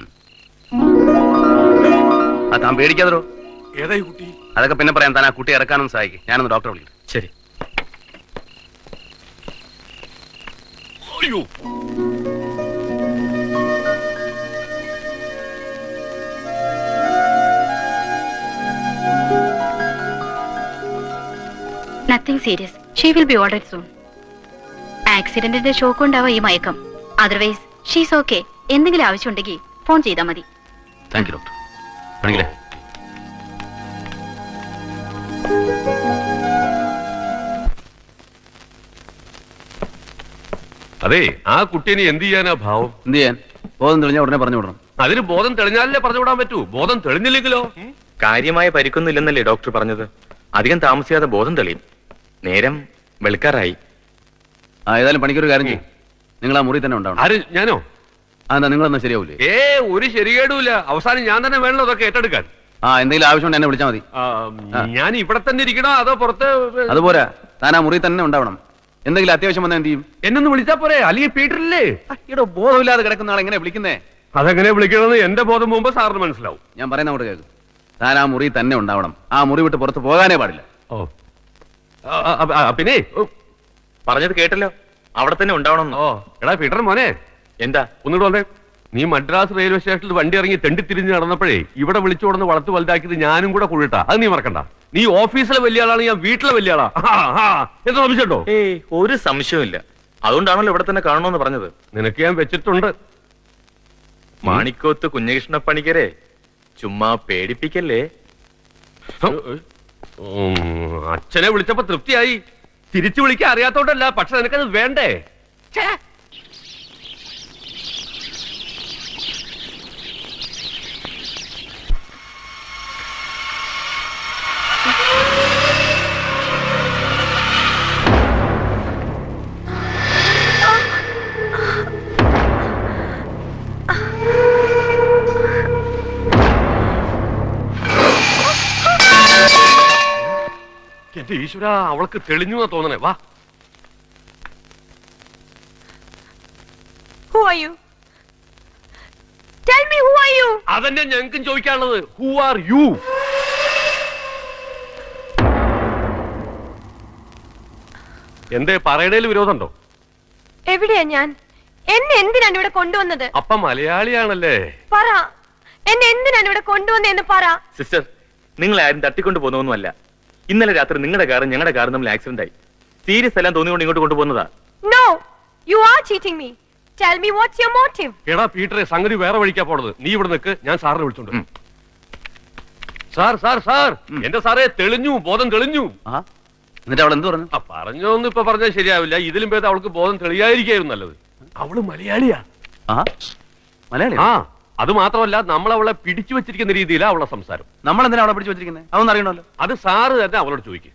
ആ താൻ പേടിക്കാതോ.
ഏതായി കുട്ടി?
അതൊക്കെ പിന്നെ പറയാം. താൻ ആ കുട്ടി ഇറക്കാനൊന്നും സഹായിക്കും. ഞാനൊന്ന് ഡോക്ടറെ വിളിക്കും.
ശരി.
അയ്യോ,
nothing serious. She will be all right soon. ആക്സിഡന്റിന്റെ ഷോക്ക് ഉണ്ടാവാം ഈ മയക്കം. Otherwise she's okay. എന്തെങ്കിലും ആവശ്യമുണ്ടെങ്കിൽ ഫോൺ ചെയ്താൽ മതി.
Thank you doctor. ആണെങ്കിലേ
അതെ, ആ കുട്ടീനെ എന്ത് ചെയ്യാനാ ഭാവം?
എന്ത് ചെയ്യാൻ? ബോധം തെളിഞ്ഞാൽ ഉടനെ പറഞ്ഞു വിടണം.
അതിന് ബോധം തെളിഞ്ഞാലേ പറഞ്ഞു വിടാൻ പറ്റൂ. ബോധം തെളിഞ്ഞില്ലെങ്കിലോ?
കാര്യമായ പരിക്കൊന്നുമില്ലെന്നല്ലേ ഡോക്ടർ പറഞ്ഞത്? അധികം താമസിയാതെ ബോധം തെളിയും. നേരം വെളുക്കാറായി.
ആ ഏതായാലും പണിക്കൊരു കാര്യം ചെയ്യും. നിങ്ങൾ ആ മുറി തന്നെ ഉണ്ടാവണം.
ആര്? ഞാനോ?
അതെന്താ നിങ്ങളൊന്നും ശരിയാവൂലേ?
ഏ ഒരു ശരികേടുമില്ല. അവസാനം ഞാൻ തന്നെ വേണല്ലോ അതൊക്കെ ഏറ്റെടുക്കാൻ.
ആ എന്തെങ്കിലും ആവശ്യമുണ്ട് എന്നെ വിളിച്ചാൽ മതി.
ഞാൻ ഇവിടെ തന്നെ ഇരിക്കണോ അതോ പുറത്ത്?
അതുപോരാ, താൻ ആ മുറി തന്നെ ഉണ്ടാവണം. എന്തെങ്കിലും അത്യാവശ്യം വന്നാൽ എന്ത് ചെയ്യും?
എന്നൊന്ന് വിളിച്ചാ പോരെ? അല്ലെങ്കിൽ പീറ്ററില്ലേ?
ഇവിടെ ബോധമില്ലാതെ കിടക്കുന്ന ആൾ എങ്ങനെ വിളിക്കുന്നേ?
അതെങ്ങനെ വിളിക്കണമെന്ന് എന്റെ ബോധം മുമ്പ് സാറിന് മനസ്സിലാവും.
ഞാൻ പറയുന്ന അങ്ങോട്ട് കേൾക്കും. താൻ ആ മുറി തന്നെ ഉണ്ടാവണം. ആ മുറി വിട്ട് പുറത്ത് പോകാനേ പാടില്ല.
ഓ പിന്നെ
പറഞ്ഞത് കേട്ടല്ലോ, അവിടെ തന്നെ ഉണ്ടാവണം.
ഓ എടാ പീറ്റർ മോനെ,
എന്താ
ഒന്നുകൂടെ വന്നേ. നീ മദ്രാസ് റെയിൽവേ സ്റ്റേഷനിൽ വണ്ടി ഇറങ്ങി തെണ്ടി തിരിഞ്ഞ് നടന്നപ്പോഴേ ഇവിടെ വിളിച്ചു കൊടുന്ന് വളർത്ത് വലുതാക്കിയത് ഞാനും കൂടെ കൂടിട്ടാ. അത് നീ മറക്കണ്ട. നീ ഓഫീസിലെ വലിയ ആളാണ്, ഞാൻ വീട്ടിലെ വലിയ ആളാ. എന്താ സംശയമുണ്ടോ?
ഏയ് ഒരു സംശയമില്ല. അതുകൊണ്ടാണല്ലോ ഇവിടെ തന്നെ കാണണമെന്ന് പറഞ്ഞത്.
നിനക്ക് ഞാൻ വെച്ചിട്ടുണ്ട്.
മാണിക്കോത്ത് കുഞ്ഞകൃഷ്ണ പണിക്കരെ ചുമ്മാ പേടിപ്പിക്കല്ലേ.
അച്ഛനെ വിളിച്ചപ്പോ തൃപ്തിയായി. തിരിച്ചു വിളിക്കാൻ അറിയാത്തോണ്ടല്ല, പക്ഷെ നിനക്കത് വേണ്ടേ? എന്റെ ഈശ്വര, അവൾക്ക് തെളിഞ്ഞു എന്നാ തോന്നണേ. വാ.
Who are you? Tell me, who are you?
അതന്നെ ഞങ്ങൾക്കും ചോദിക്കാനുള്ളത്. Who are you? എന്തേ പറയണേൽ വിരോധമുണ്ടോ?
എവിടെയാ ഞാൻ? എന്നെ എന്തിനാണ് ഇവിടെ കൊണ്ടുവന്നത്?
അപ്പ മലയാളിയാണല്ലേ?
പറ, എന്നെ എന്തിനാണ് ഇവിടെ കൊണ്ടുവന്നതെന്ന് പറ.
സിസ്റ്റർ, നിങ്ങൾ ആരും തട്ടിക്കൊണ്ട് പോകുന്നൊന്നുമല്ല. ഇന്നലെ രാത്രി നിങ്ങളുടെ കാറും ഞങ്ങളുടെ കാറും തമ്മിൽ ആക്സിഡന്റ് ആയി. സീരിയസ് എല്ലാം തോന്നിക്കൊണ്ട് ഇങ്ങോട്ട് കൊണ്ടുപോകുന്നതാ.
No, you are cheating me. Tell me what's your motive?
എടാ പീറ്ററെ, സംഗതി വേറെ വഴിക്കാ പോണത്. നീ ഇവിടെ നിൽക്ക്, ഞാൻ സാറിനെ വിളിച്ചോണ്ട്. സാർ സാർ സാർ എന്റെ സാറേ, തെളിഞ്ഞു, ബോധം തെളിഞ്ഞു.
എന്നിട്ട് അവൾ എന്ത് പറഞ്ഞു?
ആ പറഞ്ഞൊന്നും ഇപ്പൊ പറഞ്ഞാൽ ശരിയാവില്ല. ഇതിലും ഭേദം അവൾക്ക് ബോധം തെളിയായിരിക്കും നല്ലത്. അവള് മലയാളിയാ.
മലയാളി?
ആ, അത് മാത്രമല്ല, നമ്മൾ അവളെ പിടിച്ചു വെച്ചിരിക്കുന്ന രീതിയിലാണ് അവളെ സംസാരം.
നമ്മൾ എന്തിനാ അവളെ പിടിച്ചു വെച്ചിരിക്കുന്നത്? അതൊന്നും അറിയണമല്ലോ.
അത് സാറ് തന്നെ അവളോട് ചോദിക്കും.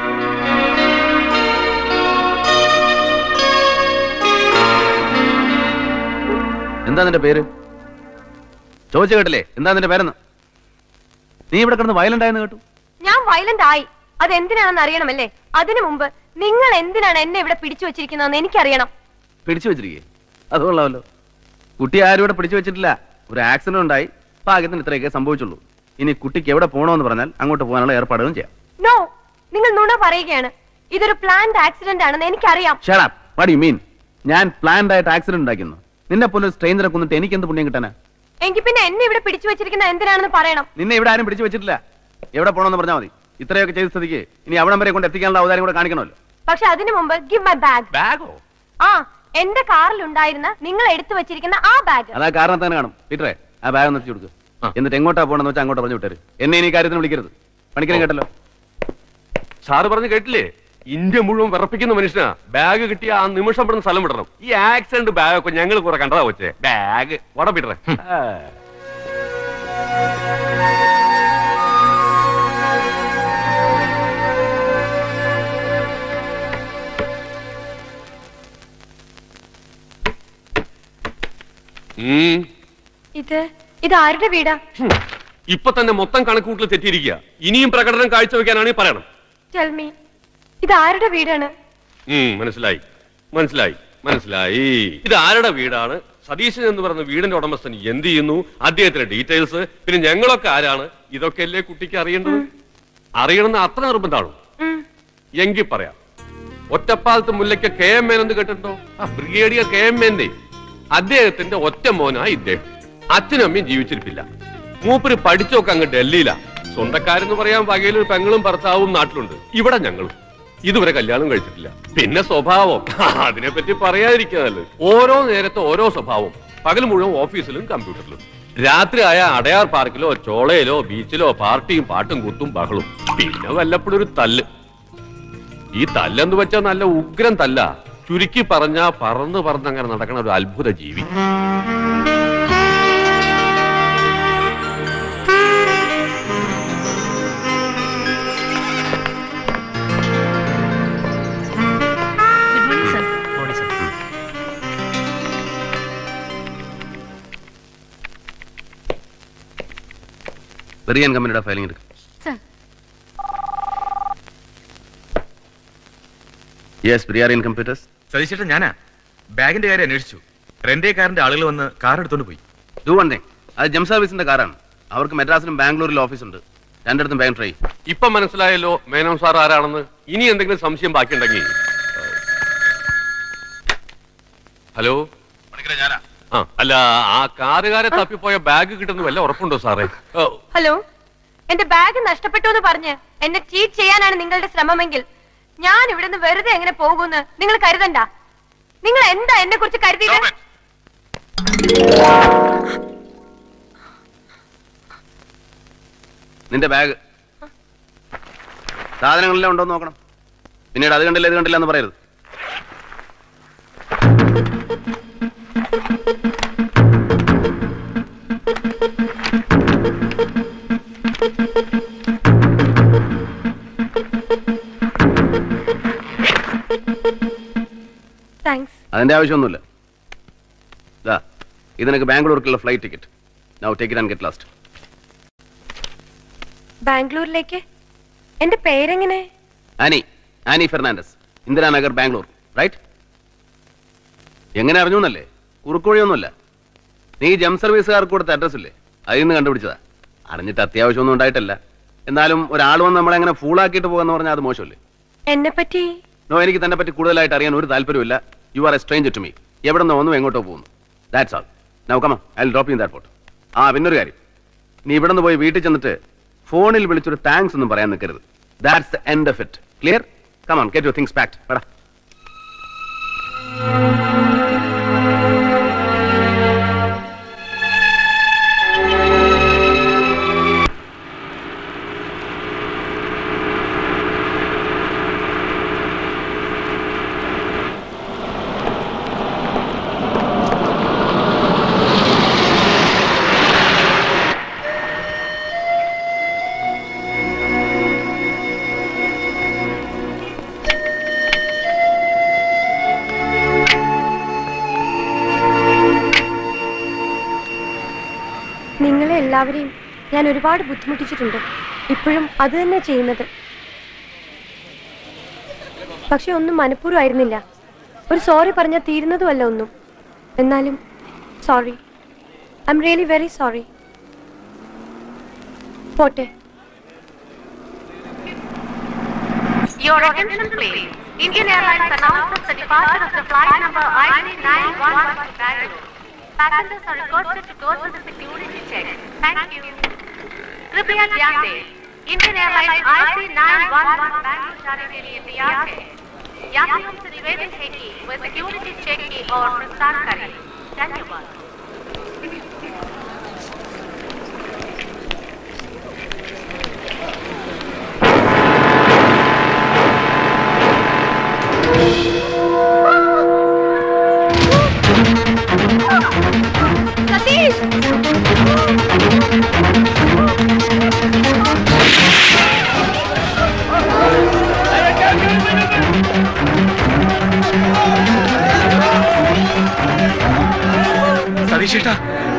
എന്താ നിന്റെ പേര്? ചോദിച്ചു കേട്ടില്ലേ എന്താ നിന്റെ പേരെന്ന്? നീ ഇവിടെ കിടന്ന് വയലന്റ് ആയെന്ന് കേട്ടു.
ഞാൻ വയലന്റ് ആയി. അത് എന്തിനാണെന്ന് അറിയണമല്ലേ? അതിനു മുമ്പ് നിങ്ങൾ എന്തിനാണ് എന്നെ ഇവിടെ പിടിച്ചു വെച്ചിരിക്കുന്നതെന്ന് എനിക്കറിയണം.
പിടിച്ചു വെച്ചിരിക്കേ? അത് കൊള്ളാമല്ലോ. കുട്ടി ആരും ഇവിടെ പിടിച്ചു വെച്ചിട്ടില്ല. ഒരു ആക്സിഡന്റ് ഉണ്ടായി, ഭാഗ്യത്തിന് ഇത്രയൊക്കെ സംഭവിച്ചുള്ളൂ. ഇനി കുട്ടിക്ക് എവിടെ പോകണമെന്ന് പറഞ്ഞാൽ അങ്ങോട്ട് പോകാനുള്ള ഏർപ്പാടുകളും ചെയ്യാം.
നോ, നിങ്ങൾ നുണ പറയുകയാണ്. ഇതൊരു പ്ലാൻഡ് ആക്സിഡന്റ് ആണെന്ന് എനിക്കറിയാം.
Shut up. What do you mean? ഞാൻ പ്ലാൻഡ് ആയിട്ട് ആക്സിഡന്റ് ഉണ്ടാക്കുന്നു. നിന്നെ പോലെ ഒരു സ്ട്രെയിനറെ കൊന്നിട്ട് എനിക്ക് എന്ത് പുണ്യം കിട്ടാനാ?
എങ്കിൽ പിന്നെ എന്നെ ഇവിടെ പിടിച്ചു വെച്ചിരിക്കുന്ന എന്തിനാണെന്ന് പറയണം.
നിന്നെ ഇവിടെ ആരും പിടിച്ചു വെച്ചിട്ടില്ല. എവിടെ പോകണമെന്ന് പറഞ്ഞാൽ മതി. ഇത്രയൊക്കെ ചെയ്ത സ്ഥിതിക്ക് ഇനി അവിടം വരെ കൊണ്ട് എത്തിക്കാനുള്ള അവതാരം കൂടെ കാണിക്കണമല്ലോ.
പക്ഷെ അതിനു മുമ്പ് ഗിവ് മൈ ബാഗ്.
ബാഗോ?
ആ, എന്റെ കാറിൽ ഉണ്ടായിരുന്ന നിങ്ങൾ എടുത്തു വെച്ചിരിക്കുന്ന ആ ബാഗ്.
അതാ കാരണം തന്നെ കാണും. പീറ്ററെ, ആ ബാഗ് ഒന്ന് എത്തിച്ചു കൊടുക്കുക. എന്നിട്ട് എങ്ങോട്ടാ പോകണമെന്ന് വെച്ചാൽ അങ്ങോട്ട് പറഞ്ഞു വിട്ടേര്. എന്നെ ഇനി കാര്യത്തിന് വിളിക്കരുത്. പണിക്കരം കേട്ടല്ലോ.
സാറ് പറഞ്ഞു കേട്ടില്ലേ? ഇന്ത്യ മുഴുവൻ വിറപ്പിക്കുന്ന മനുഷ്യനാ. ബാഗ് കിട്ടിയ ആ നിമിഷം പെടുന്ന സ്ഥലം വിടണം. ഈ ആക്സിഡന്റ് ബാഗൊക്കെ ഞങ്ങൾ കുറെ കണ്ടതാ വെച്ചേ. ബാഗ് വട പീറ്ററെ.
ഇത് ഇത് ആരുടെ വീടാ?
ഇപ്പൊ തന്നെ മൊത്തം കണക്കൂട്ടിൽ തെറ്റിയിരിക്കുക. ഇനിയും പ്രകടനം കാഴ്ചവെക്കാനാണ് പറയണം.
ടെൽ മീ, ഇത് ആരുടെ വീടാണ്?
മനസ്സിലായി മനസ്സിലായി മനസ്സിലായി. ഇത് ആരുടെ വീടാണ്? സതീശൻ എന്ന് പറയുന്ന വീടിന്റെ ഉടമസ്ഥൻ എന്ത് ചെയ്യുന്നു, അദ്ദേഹത്തിന്റെ ഡീറ്റെയിൽസ്, പിന്നെ ഞങ്ങളൊക്കെ ആരാണ്, ഇതൊക്കെ അല്ലേ കുട്ടിക്ക് അറിയേണ്ടത്? അറിയണമെന്ന് അത്ര നിർബന്ധമാണോ? എങ്കിൽ പറയാം. ഒറ്റപ്പാലത്ത് മുല്ലയ്ക്ക് കെ എം മേൻ എന്ന് കേട്ടിട്ടുണ്ടോ? ബ്രിഗേഡിയർ കെ എം മേന്റെ അദ്ദേഹത്തിന്റെ ഒറ്റ മോനായി ഇദ്ദേഹം. അച്ഛനും അമ്മയും ജീവിച്ചിരിപ്പില്ല. മൂപ്പര് പഠിച്ചൊക്കെ അങ്ങ് ഡൽഹിയിലാ. സ്വന്തക്കാരെന്ന് പറയാൻ വകയിലൊരു പെങ്ങളും ഭർത്താവും നാട്ടിലുണ്ട്. ഇവിടെ ഞങ്ങളും ഇതുവരെ കല്യാണം കഴിച്ചിട്ടില്ല. പിന്നെ സ്വഭാവം, അതിനെപ്പറ്റി പറയാതിരിക്കാനല്ലോ. ഓരോ നേരത്തെ ഓരോ സ്വഭാവം. പകൽ മുഴുവൻ ഓഫീസിലും കമ്പ്യൂട്ടറിലും. രാത്രി ആയ അടയാർ പാർക്കിലോ ചോളയിലോ ബീച്ചിലോ പാർട്ടിയും പാട്ടും കൂത്തും ബഹളും. പിന്നെ വല്ലപ്പോഴും ഒരു തല്ല്. ഈ തല്ലെന്ന് വെച്ചാൽ നല്ല ഉഗ്രം തല്ല. ചുരുക്കി പറഞ്ഞാ പറന്ന് പറന്നങ്ങനെ നടക്കണ ഒരു അത്ഭുത ജീവി.
ബെറിയാൻ കമ്പനിയുടെ ഫയലിംഗ് എടുക്കും. Yes, ബിരിയാറിയൻ computers.
സതീശേട്ടൻ ഞാനാ. ബാഗിന്റെ കാര്യം അന്വേഷിച്ചു. റെന്റേ കാറിന്റെ ആളുകൾ വന്ന് കാർ എടുത്തോണ്ട് പോയി.
ഡു വൺ തിങ്, അത് ജം സർവീസിന്റെ കാറാണ്. അവർക്ക് മെഡ്രാസിലും ബാംഗ്ലൂരിലും ഓഫീസ് ഉണ്ട്. രണ്ടിടത്തും ബാങ്ക് ട്രൈ.
ഇപ്പൊ മനസ്സിലായല്ലോ മേനോൻ സാർ ആരാണെന്ന്. ഇനി എന്തെങ്കിലും സംശയം ബാക്കിയുണ്ടെങ്കിൽ. ഹലോ, ആ അല്ല, ആ കാറുകാരെ തപ്പിപ്പോയ ബാഗ് കിട്ടുന്ന വല്ല ഉറപ്പുണ്ടോ സാറേ?
ഹലോ, എന്റെ ബാഗ് നഷ്ടപ്പെട്ടു എന്ന് പറഞ്ഞ് എന്നെ ചീറ്റ് ചെയ്യാനാണ് നിങ്ങളുടെ ശ്രമമെങ്കിൽ ഞാൻ ഇവിടെ നിന്ന് വെറുതെ എങ്ങനെ പോകുമെന്ന് നിങ്ങൾ കരുതണ്ട. നിങ്ങൾ എന്താ എന്നെ കുറിച്ച് കരുതിയത്?
നിന്റെ ബാഗ് സാധനങ്ങളെല്ലാം ഉണ്ടോ നോക്കണം. പിന്നീട് അത് കണ്ടില്ല ഇത് കണ്ടില്ല എന്ന് പറയരുത്. അതിന്റെ ആവശ്യമൊന്നുമില്ല. ഇത് നിനക്ക് ബാംഗ്ലൂർക്കുള്ള flight ticket. Now take it and get lost.
ബാംഗ്ലൂരിലേക്ക്? എന്റെ പേരെങ്ങനെ?
Annie, Annie Fernandes, Indiranagar, Bangalore. Right? എങ്ങനെ അറിഞ്ഞു എന്നല്ലേ? കുറുക്കുവഴിയൊന്നുമല്ല. നീ ജം സർവീസുകാർക്ക് കൊടുത്ത അഡ്രസ് ഇല്ലേ, അതിൽ നിന്ന് കണ്ടുപിടിച്ചതാ. അറിഞ്ഞിട്ട് അത്യാവശ്യമൊന്നും ഉണ്ടായിട്ടല്ല. എന്നാലും ഒരാൾ വന്ന് നമ്മളെ അങ്ങനെ ഫൂളാക്കിയിട്ട് പോകാന്ന് പറഞ്ഞാൽ അത് മോശമല്ലേ?
എന്നെ പറ്റി?
നോ, എനിക്ക് തന്നെ പറ്റി കൂടുതലായിട്ട് അറിയാൻ ഒരു താല്പര്യമില്ല. You are a stranger to me. എവിടെ നിന്ന് വന്നു എങ്ങോട്ടോ പോകുന്നു. That's all. Now come on, I will drop you in that port. ആ പിന്നൊരു കാര്യം, നീ ഇവിടെ നിന്ന് പോയി വീട്ടിൽ ചെന്നിട്ട് ഫോണിൽ വിളിച്ചൊരു താങ്ക്സ് ഒന്നും പറയാൻ നിൽക്കരുത്. That's the end of it. Clear? Come on, get your things packed. പടാ.
എല്ലാവരെയും ഞാൻ ഒരുപാട് ബുദ്ധിമുട്ടിച്ചിട്ടുണ്ട്. ഇപ്പോഴും അത് തന്നെ ചെയ്യുന്നത്. പക്ഷെ ഒന്നും മനഃപൂർവ്വമായിരുന്നില്ല. ഒരു സോറി പറഞ്ഞാൽ തീരുന്നതുമല്ല ഒന്നും. എന്നാലും sorry, I'm really very sorry. പോട്ടെ.
Your attention please. Indian Airlines announces the departure of the flight number I C nine one one to Bangalore. Passengers are requested to go through the security check. Thank you. कृपया ध्यान दें, Indian Airlines I C nine one one Bangalore जाने के लिए तैयार है. यात्रियों से निवेदन है कि वे सिक्योरिटी चेक की ओर प्रस्थान करें. धन्यवाद.
सतीश!
സതീഷേട്ടാ,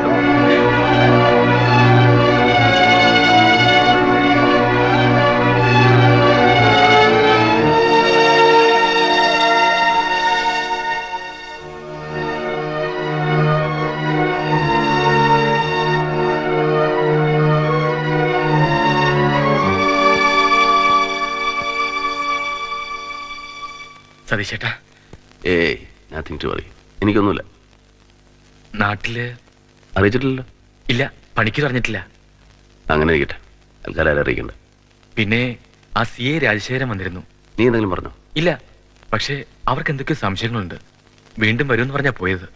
സതീഷേട്ടാ.
ഏയ് നത്തിങ് ടു വറി. എനിക്കൊന്നുമില്ല.
നാട്ടില്
അറിയിച്ചിട്ടില്ലല്ലോ?
ഇല്ല, പണിക്ക് പറഞ്ഞിട്ടില്ല.
അങ്ങനെ ഇരിക്കട്ടെ, ആൾക്കാരെ അറിയിക്കണ്ട.
പിന്നെ ആ സി എ രാജശേഖരൻ വന്നിരുന്നു.
നീ എന്തെങ്കിലും പറഞ്ഞോ?
ഇല്ല, പക്ഷെ അവർക്ക് എന്തൊക്കെയോ സംശയങ്ങളുണ്ട്. വീണ്ടും വരുമെന്ന് പറഞ്ഞാ പോയത്.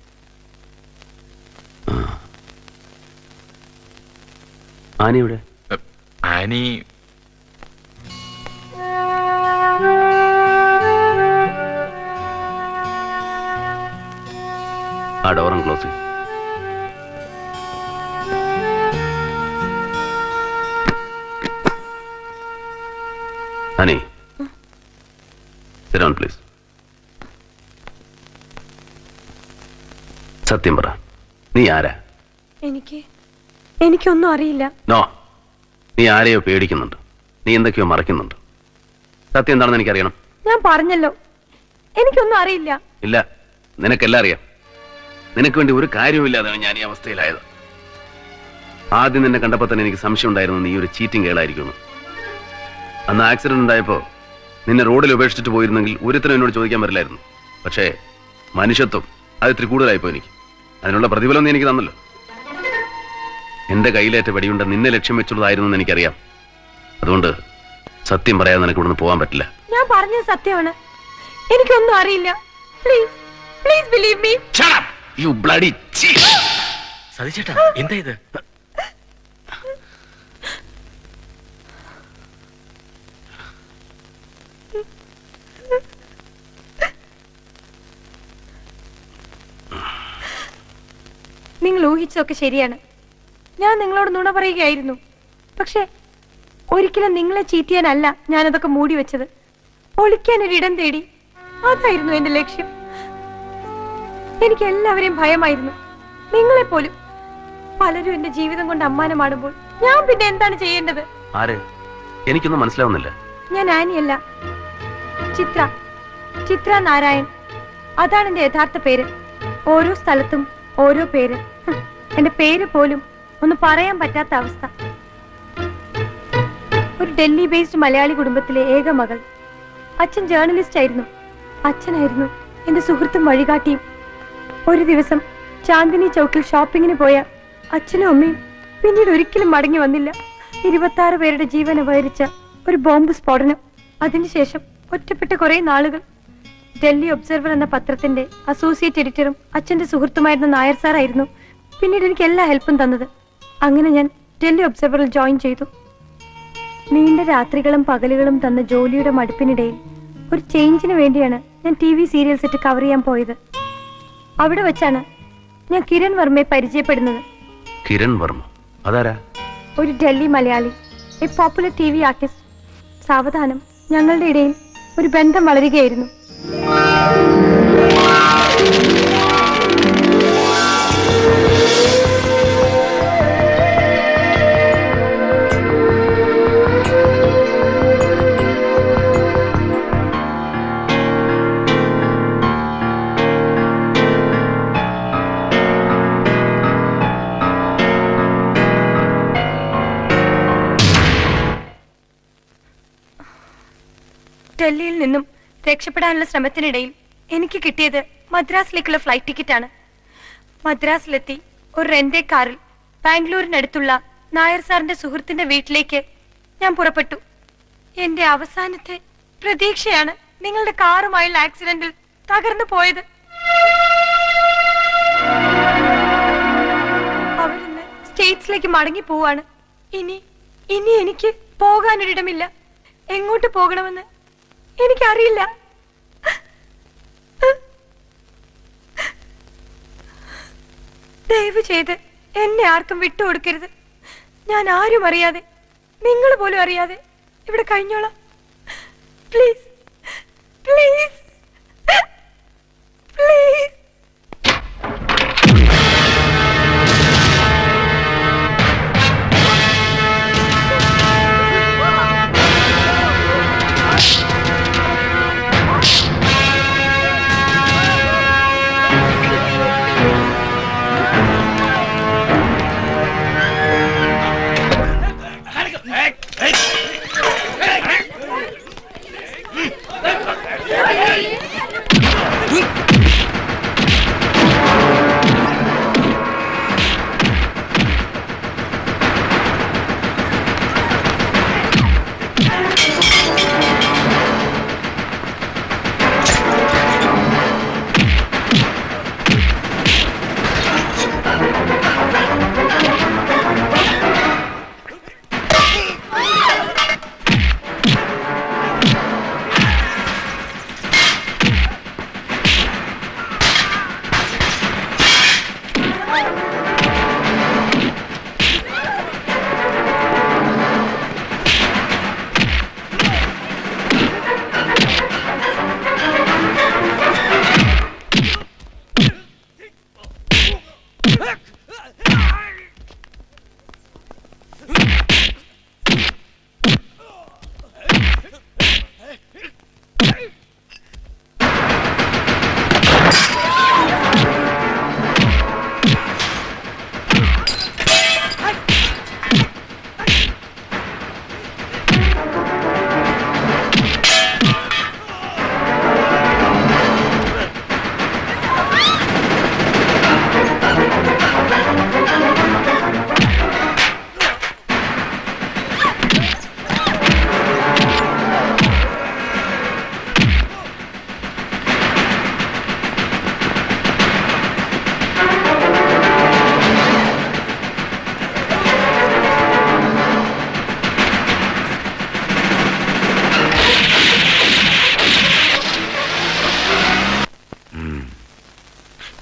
ആനി ഇവിടെ?
ആനി
ആ ഡോറും ക്ലോസ് ചെയ്യും. Annie, sit down please. സത്യം പറ, നീ ആരാ?
എനിക്ക് എനിക്കൊന്നും അറിയില്ല.
നോ, നീ ആരെയോ പേടിക്കുന്നുണ്ട്. നീ എന്തൊക്കെയോ മറയ്ക്കുന്നുണ്ട്. സത്യം എന്താണെന്ന് എനിക്കറിയണം.
ഞാൻ പറഞ്ഞല്ലോ, എനിക്കൊന്നും അറിയില്ല.
ഇല്ല, നിനക്കെല്ലാം അറിയാം. നിനക്ക് വേണ്ടി ഒരു കാര്യവുമില്ലാതാണ് ഞാൻ ഈ അവസ്ഥയിലായത്. ആദ്യം നിന്നെ കണ്ടപ്പോൾ തന്നെ എനിക്ക് സംശയം ഉണ്ടായിരുന്നു നീ ഒരു ചീറ്റിംഗ് കേളായിരിക്കുന്നു. അന്ന് ആക്സിഡന്റ് ഉണ്ടായപ്പോ നിന്നെ റോഡിൽ ഉപേക്ഷിച്ചിട്ട് പോയിരുന്നെങ്കിൽ ഒരുത്തരം എന്നോട് ചോദിക്കാൻ പറ്റില്ലായിരുന്നു. പക്ഷേ മനുഷ്യത്വം അത് ഇത്തിരി കൂടുതലായിപ്പോ എനിക്ക്. അതിനുള്ള പ്രതിഫലം നീ എനിക്ക് തന്നല്ലോ. എന്റെ കയ്യിലേറ്റ വെടിയുണ്ട നിന്നെ ലക്ഷ്യം വെച്ചുള്ളതായിരുന്നു എന്ന് എനിക്കറിയാം. അതുകൊണ്ട് സത്യം പറയാതെ നിനക്ക് ഇവിടുന്ന് പോകാൻ പറ്റില്ല.
ഞാൻ പറഞ്ഞത് സത്യമാണ്. എനിക്കൊന്നും അറിയില്ല. Please please believe me.
Shut up, you bloody cheat.
സതീഷേട്ടാ, എന്താ ഇത്?
നിങ്ങൾ ഊഹിച്ചതൊക്കെ ശരിയാണ്. ഞാൻ നിങ്ങളോട് നുണ പറയുകയായിരുന്നു. പക്ഷെ ഒരിക്കലും നിങ്ങളെ ചീറ്റ് ചെയ്യാനല്ല ഞാനതൊക്കെ മൂടി വെച്ചത്. ഒളിക്കാൻ ഒരിടം തേടി. അതായിരുന്നു എന്റെ ലക്ഷ്യം. എനിക്ക് എല്ലാവരെയും ഭയമായിരുന്നു, നിങ്ങളെപ്പോലും. പലരും എന്റെ ജീവിതം കൊണ്ട് അമ്മാനമാടുമ്പോൾ ഞാൻ പിന്നെ എന്താണ് ചെയ്യേണ്ടത്?
ആര്? എനിക്കൊന്നും മനസ്സിലാവുന്നില്ല.
ഞാൻ ആനിയല്ല, ചിത്ര. ചിത്ര നാരായൺ. അതാണ് എന്റെ യഥാർത്ഥ പേര്. ഓരോ സ്ഥലത്തും ഓരോ പേര്. എന്റെ പേര് പോലും ഒന്ന് പറയാൻ പറ്റാത്ത അവസ്ഥ. ഒരു ഡൽഹി ബേസ്ഡ് മലയാളി കുടുംബത്തിലെ ഏക മകൾ. അച്ഛൻ ജേർണലിസ്റ്റ് ആയിരുന്നു. അച്ഛനായിരുന്നു എന്റെ സുഹൃത്തും വഴികാട്ടിയും. ഒരു ദിവസം ചാന്ദിനി ചൗക്കിൽ ഷോപ്പിങ്ങിന് പോയ അച്ഛനും അമ്മയും പിന്നീട് ഒരിക്കലും മടങ്ങി വന്നില്ല. ഇരുപത്തി ആറ് പേരുടെ ജീവൻ അപഹരിച്ച ഒരു ബോംബ് സ്ഫോടനം. അതിനുശേഷം ഒറ്റപ്പെട്ട കുറെ നാളുകൾ. ഡൽഹി ഒബ്സർവർ എന്ന പത്രത്തിന്റെ അസോസിയേറ്റ് എഡിറ്ററും അച്ഛന്റെ സുഹൃത്തുമായിരുന്ന നായർ സാറായിരുന്നു പിന്നീട് എനിക്ക് എല്ലാ ഹെൽപ്പും തന്നത്. അങ്ങനെ ഞാൻ ഡൽഹി ഒബ്സർവറിൽ ജോയിൻ ചെയ്തു. നീണ്ട രാത്രികളും പകലുകളും തന്ന ജോലിയുടെ മടുപ്പിനിടയിൽ ഒരു ചേഞ്ചിന് വേണ്ടിയാണ് ഞാൻ T V serial set cover ചെയ്യാൻ പോയത്. അവിടെ വെച്ചാണ് ഞാൻ കിരൺ വർമ്മയെ പരിചയപ്പെടുന്നത്.
കിരൺ വർമ്മ? അതാരാ?
ഒരു Delhi Malayali, a popular T V artist. സാവധാനം ഞങ്ങളുടെ ഇടയിൽ ഒരു ബന്ധം വളരുകയായിരുന്നു. ഡൽഹിയിൽ നിന്നും രക്ഷപ്പെടാനുള്ള ശ്രമത്തിനിടയിൽ എനിക്ക് കിട്ടിയത് മദ്രാസിലേക്കുള്ള ഫ്ലൈറ്റ് ടിക്കറ്റാണ്. മദ്രാസിലെത്തി ഒരു റെന്റേ കാറിൽ ബാംഗ്ലൂരിനടുത്തുള്ള നായർ സാറിന്റെ സുഹൃത്തിന്റെ വീട്ടിലേക്ക് ഞാൻ പുറപ്പെട്ടു. എന്റെ അവസാനത്തെ പ്രതീക്ഷയാണ് നിങ്ങളുടെ കാറുമായുള്ള ആക്സിഡന്റിൽ തകർന്നു പോയത്. അവരിന്ന് സ്റ്റേറ്റ്സിലേക്ക് മടങ്ങി പോവാണ്. ഇനി ഇനി എനിക്ക് പോകാനൊരിടമില്ല. എങ്ങോട്ട് പോകണമെന്ന് എനിക്കറിയില്ല. ദയവ് ചെയ്ത് എന്നെ ആർക്കും വിട്ടുകൊടുക്കരുത്. ഞാൻ ആരും അറിയാതെ, നിങ്ങൾ പോലും അറിയാതെ ഇവിടെ കഴിഞ്ഞോളാം. Please please please.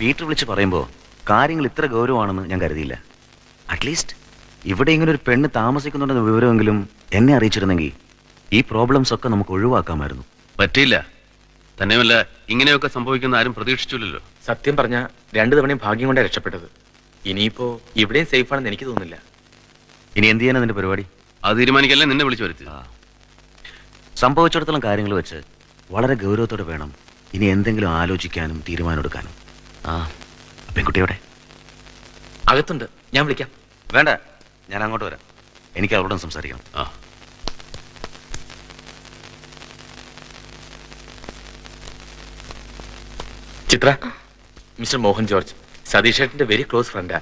പീറ്റർ വിളിച്ച് പറയുമ്പോൾ കാര്യങ്ങൾ ഇത്ര ഗൗരവമാണെന്ന് ഞാൻ കരുതിയില്ല. അറ്റ്ലീസ്റ്റ് ഇവിടെ ഇങ്ങനെ ഒരു പെണ്ണ് താമസിക്കുന്നുണ്ടെന്ന വിവരമെങ്കിലും എന്നെ അറിയിച്ചിരുന്നെങ്കിൽ ഈ പ്രോബ്ലംസ് ഒക്കെ നമുക്ക് ഒഴിവാക്കാമായിരുന്നു.
പറ്റിയില്ല. തന്നെയുമല്ല, ഇങ്ങനെയൊക്കെ സംഭവിക്കുന്ന ആരും പ്രതീക്ഷിച്ചില്ലല്ലോ.
സത്യം പറഞ്ഞ രണ്ടു തവണയും ഭാഗ്യം കൊണ്ടാണ് രക്ഷപ്പെട്ടത്. ഇനിയിപ്പോ ഇവിടെയും സേഫ് ആണെന്ന് എനിക്ക് തോന്നുന്നില്ല.
ഇനി എന്ത് ചെയ്യാനാ നിന്റെ പരിപാടി?
അത് തീരുമാനിക്കല്ലേ നിന്നെ വിളിച്ചു വരുത്തി.
സംഭവിച്ചിടത്തോളം കാര്യങ്ങൾ വെച്ച് വളരെ ഗൗരവത്തോടെ വേണം ഇനി എന്തെങ്കിലും ആലോചിക്കാനും തീരുമാനമെടുക്കാനും. ആ പെൺകുട്ടിയോടെ
അകത്തുണ്ട്, ഞാൻ വിളിക്കാം.
വേണ്ട, ഞാൻ അങ്ങോട്ട് വരാം. എനിക്ക് അവളോടും സംസാരിക്കണം.
ആ
ചിത്ര, മിസ്റ്റർ മോഹൻ ജോർജ്, സതീഷ് ഏട്ടന്റെ വെരി ക്ലോസ് ഫ്രണ്ടാ.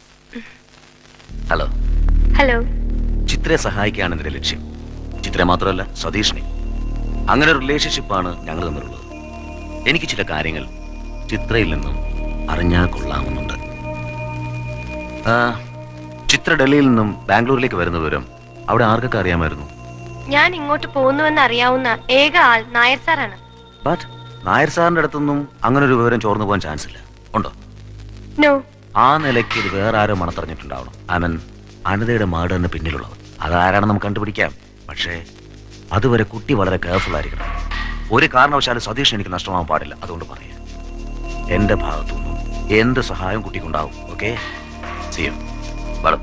ഹലോ.
ഹലോ.
ചിത്രയെ സഹായിക്കുകയാണ് എന്റെ ലക്ഷ്യം. ചിത്ര മാത്രമല്ല, സതീഷിനെ. അങ്ങനെ ഒരു റിലേഷൻഷിപ്പാണ് ഞങ്ങൾ തമ്മിലുള്ളത്. എനിക്ക് ചില കാര്യങ്ങൾ ചിത്രയിൽ നിന്നും അറിഞ്ഞാൽ കൊള്ളാമെന്നുണ്ട്. ചിത്ര ഡൽഹിയിൽ നിന്നും ബാംഗ്ലൂരിലേക്ക് വരുന്ന വിവരം അവിടെ ആർക്കൊക്കെ അറിയാമായിരുന്നു?
ഞാൻ ഇങ്ങോട്ട് പോകുന്നുവെന്ന് അറിയാവുന്ന ഏക ആൾ നായർ സാറാണ്.
ബട്ട് നായർ സാറിന്റെ അടുത്തൊന്നും അങ്ങനെ ഒരു വിവരം ചോർന്നു പോകാൻ ചാൻസ് ഇല്ല. ഉണ്ടോ?
നോ. ആ
നിലയ്ക്ക് ഇത് വേറെ ആരോ മണത്തറിഞ്ഞിട്ടുണ്ടാവണം. ഐ മീൻ അനിതയുടെ മാടന് പിന്നിലുള്ളത്. അതാരാണെന്ന് നമുക്ക് കണ്ടുപിടിക്കാം. പക്ഷേ അതുവരെ കുട്ടി വളരെ കെയർഫുൾ ആയിരിക്കണം. ഒരു കാരണവശാലും സതീഷ് എനിക്ക് നഷ്ടമാവാൻ പാടില്ല. അതുകൊണ്ട് പറയാം, എന്റെ ഭാഗത്തുനിന്നും എന്ത് സഹായം കുട്ടിക്കുണ്ടാവും. Okay, see you. വളം.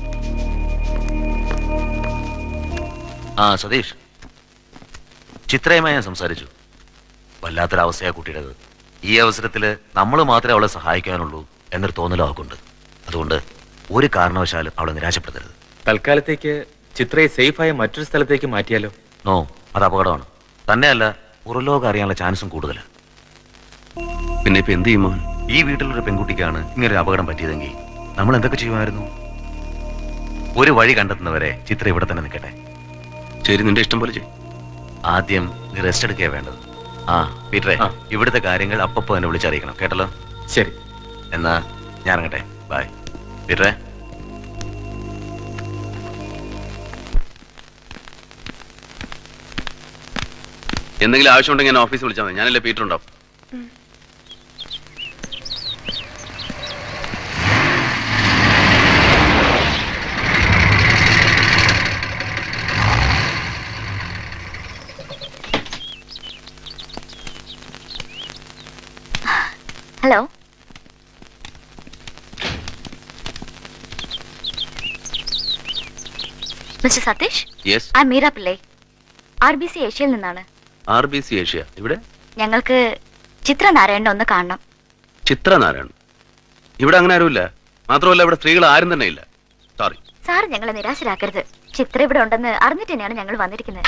ആ സതീഷ്, ചിത്രയുമായി ഞാൻ സംസാരിച്ചു. വല്ലാത്തൊരവസ്ഥയാ കുട്ടിയുടേത്. ഈ അവസരത്തിൽ നമ്മൾ മാത്രമേ അവളെ സഹായിക്കാനുള്ളൂ എന്നൊരു തോന്നലും അവൾക്കുണ്ട്. അതുകൊണ്ട് ഒരു കാരണവശാലും അവളെ നിരാശപ്പെടുത്തരുത്.
തൽക്കാലത്തേക്ക് ചിത്രയെ സേഫായ മറ്റൊരു സ്ഥലത്തേക്ക് മാറ്റിയാലോ?
നോ, അത് അപകടമാണ്. തന്നെയല്ല, പുറലോകം അറിയാനുള്ള ചാൻസും കൂടുതലാണ്.
പിന്നെ ഇപ്പൊ എന്ത് ചെയ്യുമോ?
ഈ വീട്ടിലൊരു പെൺകുട്ടിക്കാണ് ഇങ്ങനെ ഒരു അപകടം പറ്റിയതെങ്കിൽ നമ്മൾ എന്തൊക്കെ ചെയ്യുമായിരുന്നു? ഒരു വഴി കണ്ടെത്തുന്നവരെ ചിത്ര ഇവിടെ തന്നെ നിൽക്കട്ടെ.
ശരി, നിന്റെ ഇഷ്ടം പോലെ ചെയ്യും.
ആദ്യം നീ റെസ്റ്റ് എടുക്കുക വേണ്ടത്. ആ പീറ്ററെ, ഇവിടുത്തെ കാര്യങ്ങൾ അപ്പപ്പോ എന്നെ വിളിച്ചറിയിക്കണം, കേട്ടല്ലോ?
ശരി,
എന്നാ ഞാൻ ഇറങ്ങട്ടെ. ബൈ പീറ്ററെ.
എന്തെങ്കിലും ആവശ്യമുണ്ടെങ്കിൽ ഞാൻ ഓഫീസിൽ വിളിച്ചാൽ മതി. ഞാനല്ലേ പീറ്റർ ഉണ്ടാവും.
Hello. Mister Satish,
yes,
I Meera Pillai, R B C ഏഷ്യയിൽ നിന്നാണ്.
R B C Asia. ഇവിടെ
ഞങ്ങൾക്ക് ചിത്ര നാരായണനെ ഒന്ന് കാണണം.
ചിത്ര നാരായണൻ? ഇവിടെ അങ്ങനെ ആരുമില്ല. മാത്രമല്ല ഇവിടെ സ്ത്രീകൾ ആരും തന്നെ ഇല്ല. സോറി
സാർ, ഞങ്ങളെ നിരാശരാക്കരുത്. ചിത്ര ഇവിടെ ഉണ്ടെന്ന് അറിഞ്ഞിട്ട് തന്നെയാണ് ഞങ്ങൾ വന്നിരിക്കുന്നത്.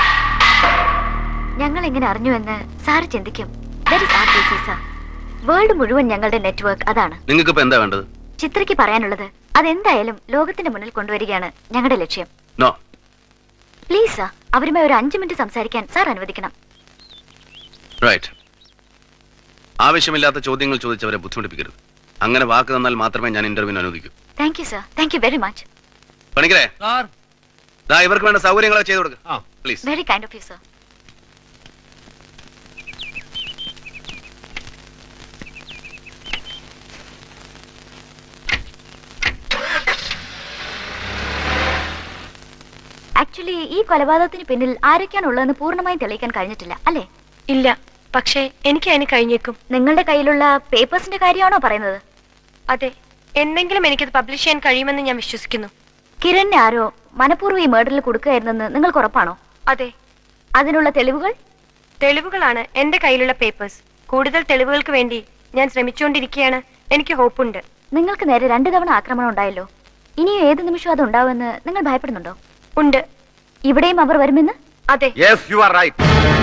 ഞങ്ങൾ എങ്ങനെ അറിഞ്ഞു എന്ന് സാറ് ചിന്തിക്കും. വേൾഡ് മുഴുവൻ ഞങ്ങളുടെ നെറ്റ്വർക്ക് അതാണ്.
നിങ്ങൾക്ക് ഇപ്പൊ എന്താ വേണ്ടത്?
ചിത്രയ്ക്ക് പറയാനുള്ളത് അതെന്തായാലും ലോകത്തിന്റെ മുന്നിൽ കൊണ്ടുവരികയാണ് ഞങ്ങളുടെ ലക്ഷ്യം.
നോ
പ്ലീസ് സാർ, അവരുമായി ഒരു അഞ്ചു മിനിറ്റ് സംസാരിക്കാൻ സാർ അനുവദിക്കണം.
റൈറ്റ്. ആവശ്യമില്ലാത്ത ചോദ്യങ്ങൾ ചോദിച്ചവരെ ബുദ്ധിമുട്ടിപ്പിക്കരുത്. അങ്ങനെ വാക്ക് തന്നാൽ മാത്രമേ ഞാൻ ഇന്റർവ്യൂവിന് അനുവദിക്കൂ.
Thank you sir. Thank you very much.
പണിക്കരെ, ദാ ഇവർക്ക് വേണ്ട സൗകര്യങ്ങളൊക്കെ ചെയ്തു കൊടുക്കുക please.
Very kind of you sir. Actually ഈ കൊലപാതകത്തിന് പിന്നിൽ ആരൊക്കെയാണ് ഉള്ളതെന്ന് പൂർണ്ണമായും തെളിയിക്കാൻ കഴിഞ്ഞിട്ടില്ല, അല്ലേ?
ഇല്ല, പക്ഷേ എനിക്ക് അതിന് കഴിഞ്ഞേക്കും.
നിങ്ങളുടെ കയ്യിലുള്ള പേപ്പേഴ്സിന്റെ കാര്യമാണോ പറയുന്നത്?
അതെ, എന്തെങ്കിലും എനിക്കത് പബ്ലിഷ് ചെയ്യാൻ കഴിയുമെന്ന് ഞാൻ വിശ്വസിക്കുന്നു.
കിരണിനെ ആരോ മനഃപൂർവ്വം ഈ മേർഡറിൽ കൊടുക്കുകയായിരുന്നെന്ന് നിങ്ങൾക്ക് ഉറപ്പാണോ?
അതെ.
അതിനുള്ള തെളിവുകൾ?
തെളിവുകളാണ് എന്റെ കയ്യിലുള്ള പേപ്പേഴ്സ്. കൂടുതൽ തെളിവുകൾക്ക് വേണ്ടി ഞാൻ ശ്രമിച്ചുകൊണ്ടിരിക്കുകയാണ്. എനിക്ക് ഹോപ്പുണ്ട്.
നിങ്ങൾക്ക് നേരെ രണ്ടു തവണ ആക്രമണം ഉണ്ടായല്ലോ. ഇനിയും ഏത് നിമിഷവും അത് ഉണ്ടാവുമെന്ന് നിങ്ങൾ ഭയപ്പെടുന്നുണ്ടോ?
ഉണ്ട്.
ഇവിടെയും അവർ വരുമെന്ന്?
അതെ.
Yes, you are right.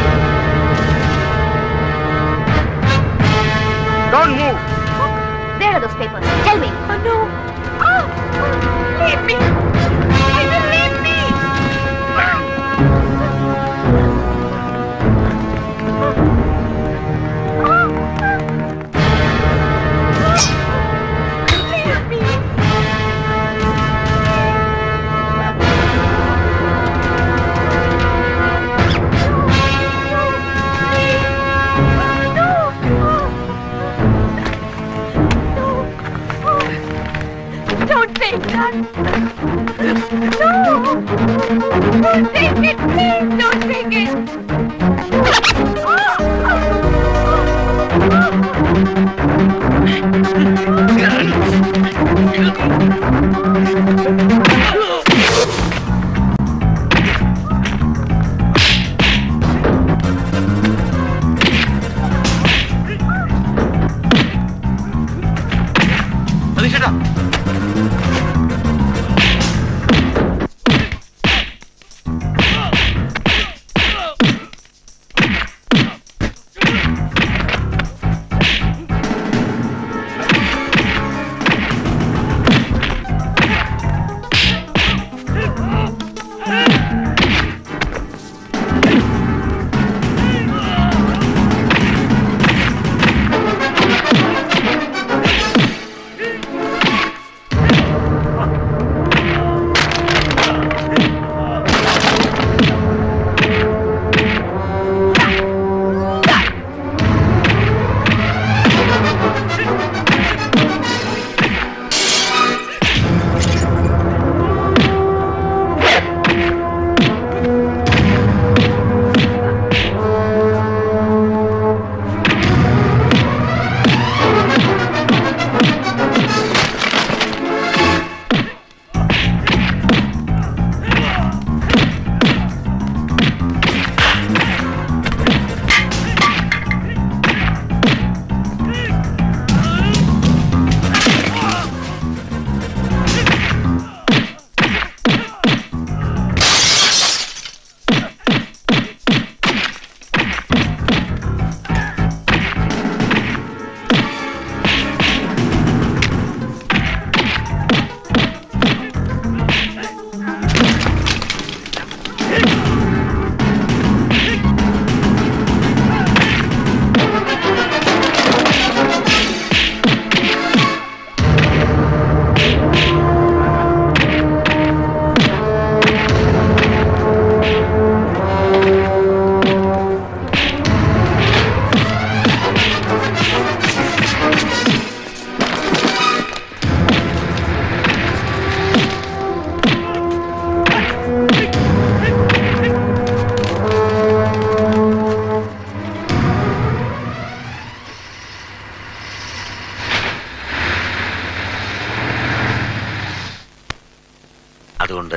Don't move.
Where are those papers? Tell me.
Oh no. Oh, leave me. I will leave me. Leave me. my God! No! Don't take it, please! Don't take it!
അതുകൊണ്ട്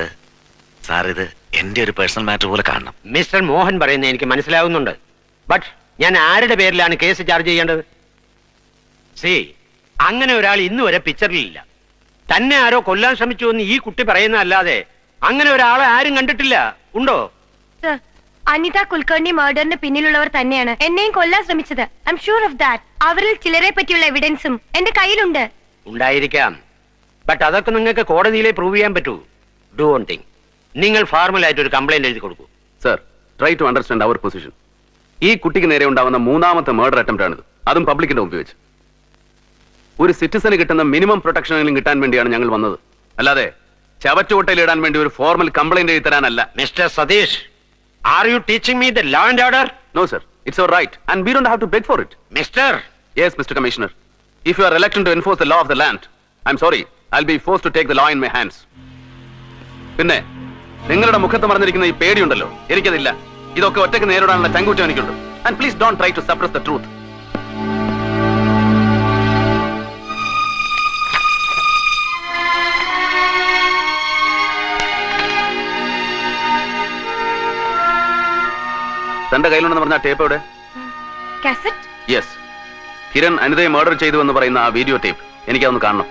sir ഇത് എന്റെ ഒരു personal matter പോലെ കാണണം.
Mister Mohan പറയുന്നത് എനിക്ക് മനസ്സിലാവുന്നുണ്ട്. But ഞാൻ ആരുടെ പേരിലാണ് കേസ് ചാർജ് ചെയ്യേണ്ടത്? സി, അങ്ങനെ ഒരാൾ ഇന്ന് വരെ പിക്ചറിലില്ല. തന്നെ ആരോ കൊല്ലാൻ ശ്രമിച്ചു എന്ന് ഈ കുട്ടി പറയുന്നതല്ലാതെ അങ്ങനെ ഒരാളെ ആരും കണ്ടിട്ടില്ല. ഉണ്ടോ?
സർ, അനിത കുൽക്കർണി മർഡറിന് പിന്നിലുള്ളവർ തന്നെയാണ് എന്നെയും കൊല്ലാൻ ശ്രമിച്ചത്. I'm sure of that. അവരിൽ ചിലരെ പറ്റിയുള്ള എവിഡൻസും എന്റെ കയ്യിലുണ്ട്.
ഉണ്ടായിരിക്കാം. ബട്ട് അതൊക്കെ നിങ്ങൾക്ക് കോടതിയിലെ പ്രൂവ് ചെയ്യാൻ പറ്റൂ. ഡു വൺ തിങ്, നിങ്ങൾ ഫോർമലായിട്ട് ഒരു കംപ്ലൈന്റ് എഴുതി കൊടുക്കൂ.
Sir, try to understand our position. ഈ കുട്ടിക്ക് നേരെ ഉണ്ടാവുന്ന മൂന്നാമത്തെ മർഡർ അറ്റംപ്റ്റ് ആണിത്, അതും പബ്ലിക്കിന്റെ മുമ്പിൽ വെച്ച്. ഒരു സിറ്റിസന് കിട്ടുന്ന മിനിമം പ്രൊട്ടക്ഷനെങ്കിലും കിട്ടാൻ വേണ്ടിയാണ് ഞങ്ങൾ വന്നത്, അല്ലാതെ ചവറ്റുകൊട്ടയിൽ ഇടാൻ വേണ്ടി ഒരു ഫോർമൽ കംപ്ലൈന്റ് എഴുതി തരാനല്ല.
Mister Satish, are you teaching me the law and order?
No sir, it's your right and we don't have to beg for it.
Mister.
Yes mister commissioner, if you are reluctant to enforce the law of the land, I am sorry, I'll be forced to take the law in my hands. പിന്നെ നിങ്ങളുടെ മുഖത്ത് മറന്നിരിക്കുന്ന ഈ പേടിയുണ്ടല്ലോ, എനിക്കതില്ല. ഇതൊക്കെ ഒറ്റയ്ക്ക് നേരിടാനുള്ള ചങ്കൂറ്റം എനിക്കുണ്ട്. And please don't try to suppress the truth. തന്റെ കയ്യിലുണ്ടെന്ന് പറഞ്ഞ ടേപ്പ് എവിടെ? യെസ്, കിരൺ അനിതയെ മർഡർ ചെയ്തു എന്ന് പറയുന്ന ആ വീഡിയോ ടേപ്പ് എനിക്കതൊന്ന് കാണണം.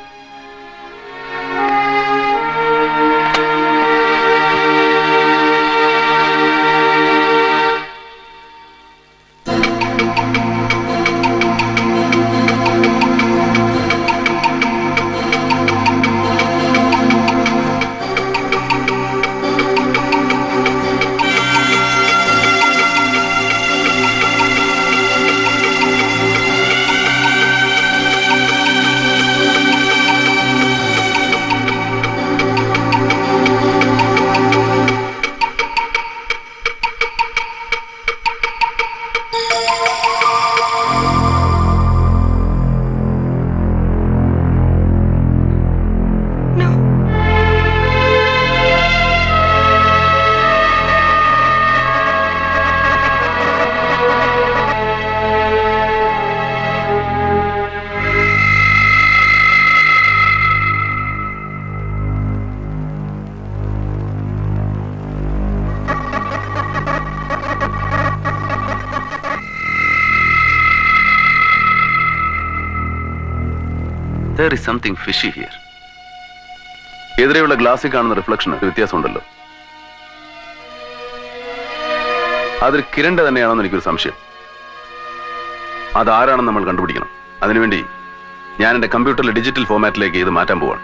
There is something fishy here. എതിരെയുള്ള ഗ്ലാസ്സിൽ കാണുന്ന റിഫ്ലക്ഷന് വ്യത്യാസമുണ്ടല്ലോ. അതൊരു കിരണിന്റെ തന്നെയാണെന്ന് എനിക്കൊരു സംശയം. അതാരാണെന്ന് നമ്മൾ കണ്ടുപിടിക്കണം. അതിനുവേണ്ടി ഞാൻ എന്റെ കമ്പ്യൂട്ടറിലെ ഡിജിറ്റൽ ഫോമാറ്റിലേക്ക് ഇത് മാറ്റാൻ പോവാണ്.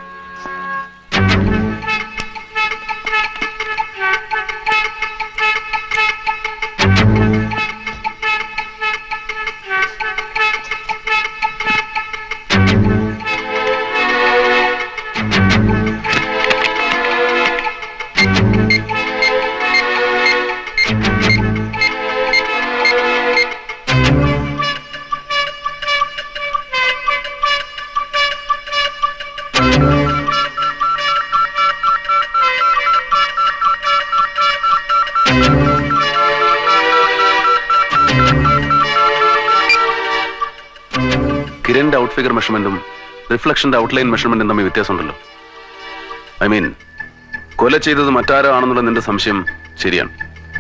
കിരണിന്റെ ഔട്ട് ഫിഗർ മെഷർമെന്റും റിഫ്ലക്ഷന്റെ ഔട്ട്ലൈൻ മെഷർമെന്റും തമ്മിൽ വ്യത്യാസമുണ്ടല്ലോ. ഐ മീൻ കൊല ചെയ്തത് മറ്റാരോ ആണെന്നുള്ള നിന്റെ സംശയം ശരിയാണ്.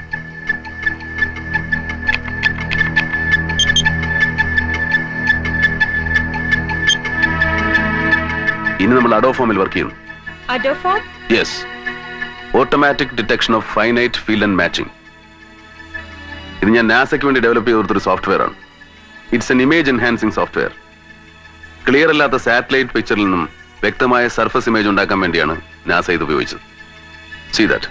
ഇനി നമ്മൾ അഡോഫോമിൽ വർക്ക് ചെയ്യുന്നു.
അഡോഫോം?
Yes, automatic detection of finite field and matching. ഇത് ഞാൻ നാസയ്ക്ക് വേണ്ടി ഡെവലപ്പ് ചെയ്ത കൊടുത്തൊരു സോഫ്റ്റ്വെയർ ആണ്. It's an image enhancing software. Clear അല്ലാത്ത സാറ്റലൈറ്റ് പിക്ചറിൽ നിന്നും വ്യക്തമായ സർഫസ് ഇമേജ് ഉണ്ടാക്കാൻ വേണ്ടിയാണ് നാസ ഇത് ഉപയോഗിച്ചത്. See that.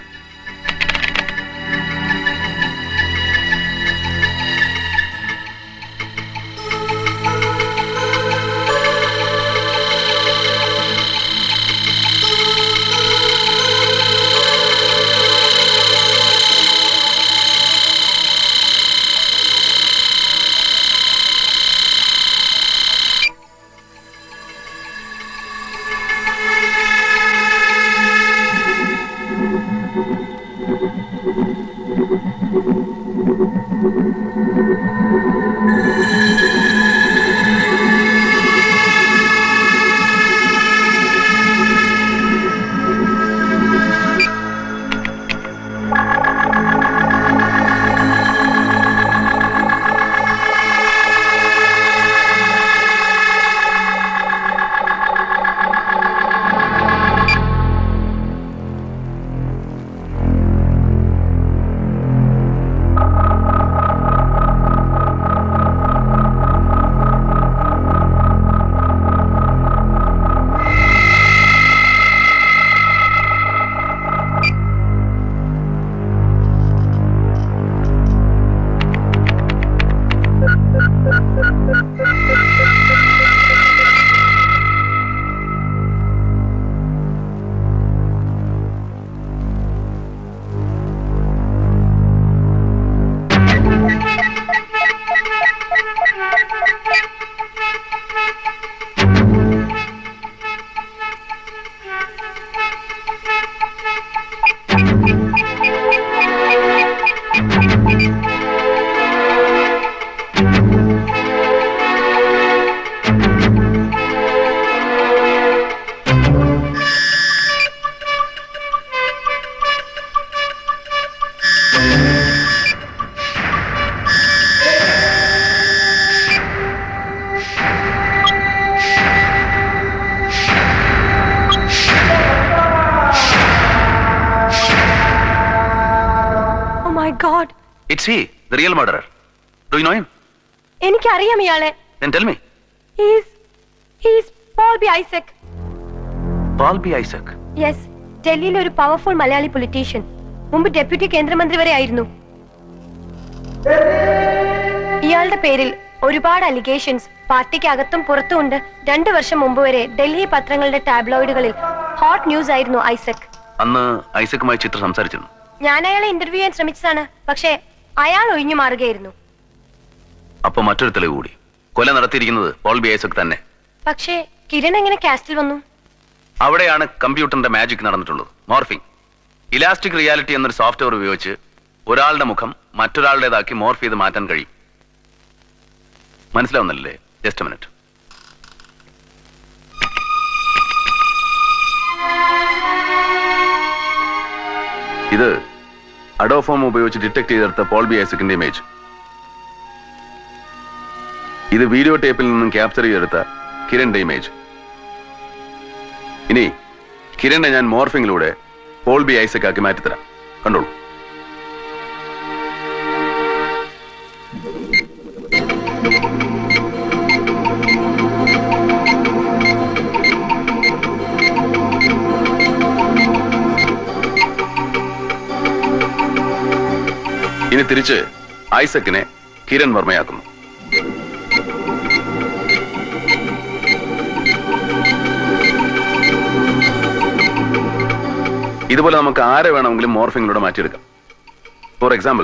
It's he, the real murderer. Do you know him?
എനിക്കറിയാം ഇയാളെ.
Then tell me.
He's he's Paul B. Isaac.
Paul B. Isaac.
Yes, ഡൽഹിയിലെ ഒരു പവർഫുൾ മലയാളി പൊളിറ്റീഷ്യൻ. മുമ്പ് ഡെപ്യൂട്ടി കേന്ദ്രമന്ത്രി വരെ ആയിരുന്നു. ഇയാളുടെ പേരിൽ ഒരുപാട് അലിഗേഷൻസ് പാർട്ടിക്ക് അകത്തും പുറത്തും ഉണ്ട്. രണ്ടു വർഷം മുമ്പ് വരെ ഡൽഹി പത്രങ്ങളുടെ ടാബ്ലോയിഡുകളിൽ ഹോട്ട് ന്യൂസ് ആയിരുന്നു ഐസക്.
അന്ന് ഐസക്കുമായി ചിത്ര സംസാരിച്ചിരുന്നു.
ഞാൻ അയാളെ ഇന്റർവ്യൂ ചെയ്യാൻ ശ്രമിച്ചതാണ്, പക്ഷേ അയാൾ ഒഴിഞ്ഞു മാറുകയായിരുന്നു.
അപ്പൊ മറ്റൊരു തെളിവ് കൂടി. കൊല നടത്തിയിരിക്കുന്നത് പോൾ ബി ഐസക് തന്നെ.
പക്ഷേ കിരൺ എങ്ങനെ കാസ്റ്റിൽ വന്നു?
അവിടെയാണ് കമ്പ്യൂട്ടറിന്റെ മാജിക് നടന്നിട്ടുള്ളത്. മോർഫിംഗ്. ഇലാസ്റ്റിക് റിയാലിറ്റി എന്നൊരു സോഫ്റ്റ്വെയർ ഉപയോഗിച്ച് ഒരാളുടെ മുഖം മറ്റൊരാളുടേതാക്കി മോർഫ് ചെയ്ത് മാറ്റാൻ കഴിയും. മനസ്സിലാവുന്നില്ലേ? Just minute. ഇത് അഡോഫോം ഉപയോഗിച്ച് ഡിറ്റക്ട് ചെയ്തെടുത്ത പോൾ ബി ഐസക്കിന്റെ ഇമേജ്. ഇത് വീഡിയോ ടേപ്പിൽ നിന്നും ക്യാപ്ചർ ചെയ്തെടുത്ത കിരണിന്റെ ഇമേജ്. ഇനി കിരണിനെ ഞാൻ മോർഫിങ്ങിലൂടെ പോൾ ബി ഐസക് ആക്കി മാറ്റിത്തരാം. കണ്ടോളൂ. ഇനി തിരിച്ച് ഐസക്കിനെ കിരൺ വർമ്മയാക്കുന്നു. ഇതുപോലെ നമുക്ക് ആരെ വേണമെങ്കിലും മോർഫിങ്ങിലൂടെ മാറ്റിയെടുക്കാം. For example,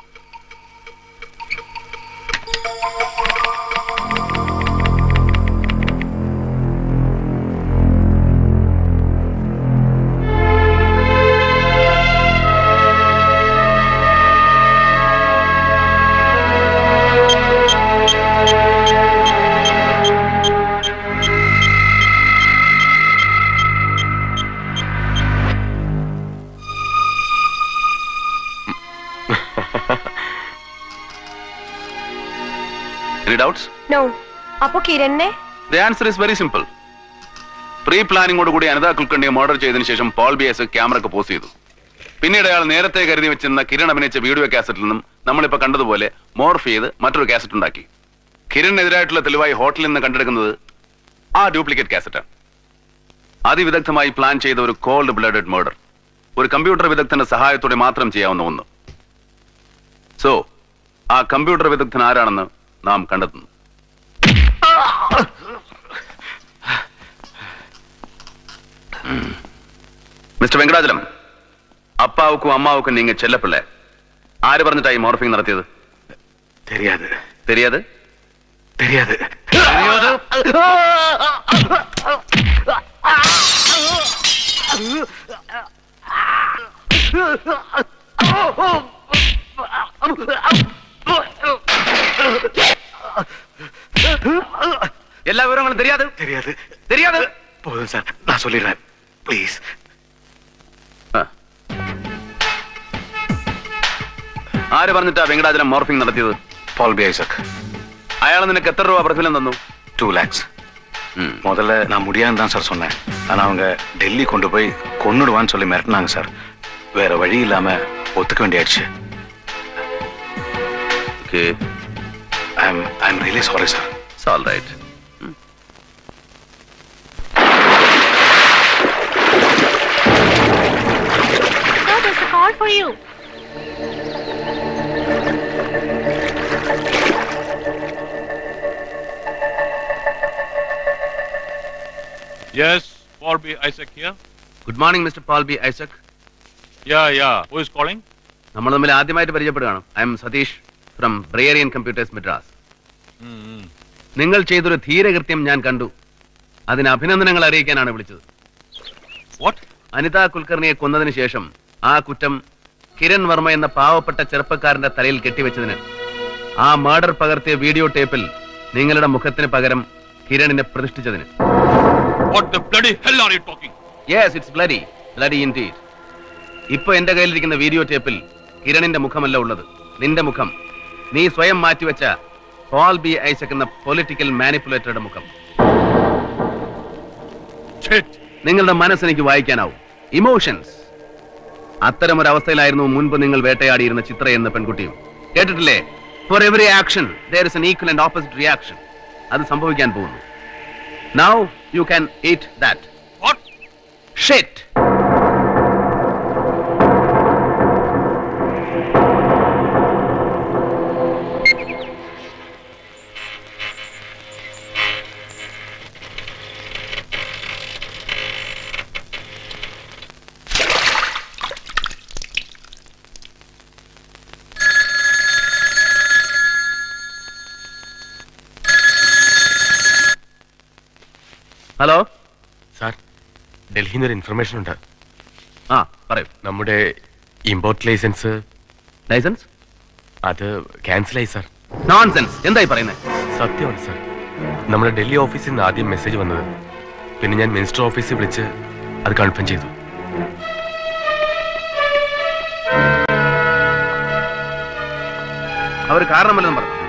doubts?
No. അപ്പോ കിരണിനെ?
The answer is very simple. Pre പ്ലാനിങ്ങോട് കൂടി അനിതാ കുൽക്കർണിയെ മർഡർ ചെയ്തതിനു ശേഷം പോൾ ബി ഐസക് ക്യാമറക്ക് പോസ്റ്റ് ചെയ്തു. പിന്നീട് അയാൾ നേരത്തെ കരുതി വെച്ചിരുന്ന കിരൺ അഭിനയിച്ച വീഡിയോ കാസറ്റിൽ നിന്നും നമ്മളിപ്പോ കണ്ടതുപോലെ മോർഫ് ചെയ്ത് മറ്റൊരു കാസറ്റ് ഉണ്ടാക്കി. കിരണിനെതിരായിട്ടുള്ള തെളിവായി ഹോട്ടലിൽ നിന്ന് കണ്ടെടുക്കുന്നത് ആ ഡ്യൂപ്ലിക്കേറ്റ് കാസറ്റാണ്. അതിവിദഗ്ധമായി പ്ലാൻ ചെയ്ത ഒരു കോൾഡ് ബ്ലഡഡ് മർഡർ, ഒരു കമ്പ്യൂട്ടർ വിദഗ്ധന്റെ സഹായത്തോടെ മാത്രം ചെയ്യാവുന്ന ഒന്ന്. സോ ആ കമ്പ്യൂട്ടർ വിദഗ്ധൻ ആരാണെന്ന് നാം കണ്ടെത്തുന്നു. മിസ്റ്റർ വെങ്കടാചലം, അപ്പാവുക്കും അമ്മാവുക്കും നീങ്ങ ചെല്ലപ്പിള്ളേ ആര് പറഞ്ഞിട്ടായി മോർഫിംഗ് നടത്തിയത്?
தெரியாது.
தெரியாது?
தெரியாது.
எல்லா விவரங்களும் தெரியாது?
தெரியாது.
தெரியாது?
போதும் சார், நான் சொல்லிடுறேன் ப்ளீஸ்.
ആര് പറഞ്ഞിട്ടാ വെങ്കടാചലം മോർഫിംഗ് നടത്തിയത്?
Paul B Isaac.
അയാൾ നിനക്ക് എത്ര രൂപ പ്രതിഫലം തന്നു?
டூ லேக்ஸ். முதல்ல நான் முடியாதுன்னு தான் சார் சொன்னேன். ஆனால் அவங்க டெல்லி கொண்டு போய் கொன்னுடுவான்னு சொல்லி மிரட்டினாங்க சார். வேற வழி இல்லாம ஒத்துக்க வேண்டியாச்சு.
Okay.
I am I am really sorry sir.
It's all right.
Sir, there's a call for you.
Yes, Paul B. Isaac here.
Good morning, Mister Paul B. Isaac.
Yeah, yeah. Who is calling?
നമ്മൾ തമ്മിൽ ആദ്യമായിട്ട് പരിചയപ്പെടുകയാണ്. I'm Satish from Briarean computers Madras. നിങ്ങൾ ചെയ്തൊരു ധീരകൃത്യം ഞാൻ കണ്ടു. അതിന് അഭിനന്ദനങ്ങൾ അറിയിക്കാനാണ് വിളിച്ചത്.
What?
അനിതാ കുൽക്കർണിയെ കൊന്നതിന് ശേഷം ആ കുറ്റം കിരൺ വർമ്മ എന്ന പാവപ്പെട്ട ചെറുപ്പക്കാരന്റെ തലയിൽ കെട്ടിവെച്ചതിന് ആ മർഡർ പകർത്തിയ വീഡിയോ ടേപ്പിൽ നിങ്ങളുടെ മുഖത്തിന് പകരം കിരണിനെ പ്രതിഷ്ഠിച്ചതിന്.
What the bloody hell are you talking?
Yes, it's bloody. Bloody indeed. ഇപ്പൊ എന്റെ കയ്യിലിരിക്കുന്ന വീഡിയോ ടേപ്പിൽ കിരണിന്റെ മുഖമല്ല ഉള്ളത്, നിന്റെ മുഖം. നീ സ്വയം മാറ്റിവെച്ച പോൾ ബി ഐസക് എന്ന പൊളിറ്റിക്കൽ മാനിപ്പുലേറ്ററുടെ മുഖം. നിങ്ങളുടെ മനസ്സെനിക്ക് വായിക്കാനാവും. ഇമോഷൻസ്. അത്തരം ഒരു അവസ്ഥയിലായിരുന്നു മുൻപ് നിങ്ങൾ വേട്ടയാടിയിരുന്ന ചിത്ര എന്ന പെൺകുട്ടിയും. കേട്ടിട്ടില്ലേ? For every action there is an equal and opposite reaction. അത് സംഭവിക്കാൻ പോകുന്നു. Now you can eat that.
What?
Shit. Hello
sir, ഡൽഹിയിൽ നിന്ന് ഒരു ഇൻഫർമേഷൻ ഉണ്ട്.
ആ പറയൂ.
നമ്മുടെ ഇമ്പോർട്ട് ലൈസൻസ്
ലൈസൻസ്
അത് ക്യാൻസലായി സാർ.
നോൺസെൻസ്. എന്തായി പറയുന്നത്?
സത്യമാണ് സാർ. നമ്മുടെ ഡൽഹി ഓഫീസിൽ നിന്ന് ആദ്യം മെസ്സേജ് വന്നത്, പിന്നെ ഞാൻ മിനിസ്റ്റർ ഓഫീസിൽ വിളിച്ച് അത് കൺഫേം ചെയ്തു.
അവർ കാരണമല്ലെന്ന് പറഞ്ഞു.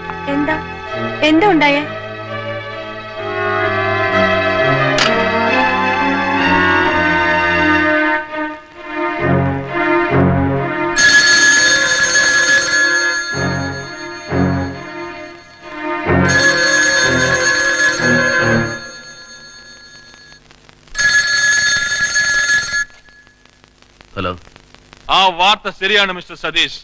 എന്താ എന്താ ഉണ്ടായേ?
വാർത്ത ശരിയാണ് മിസ്റ്റർ സതീഷ്.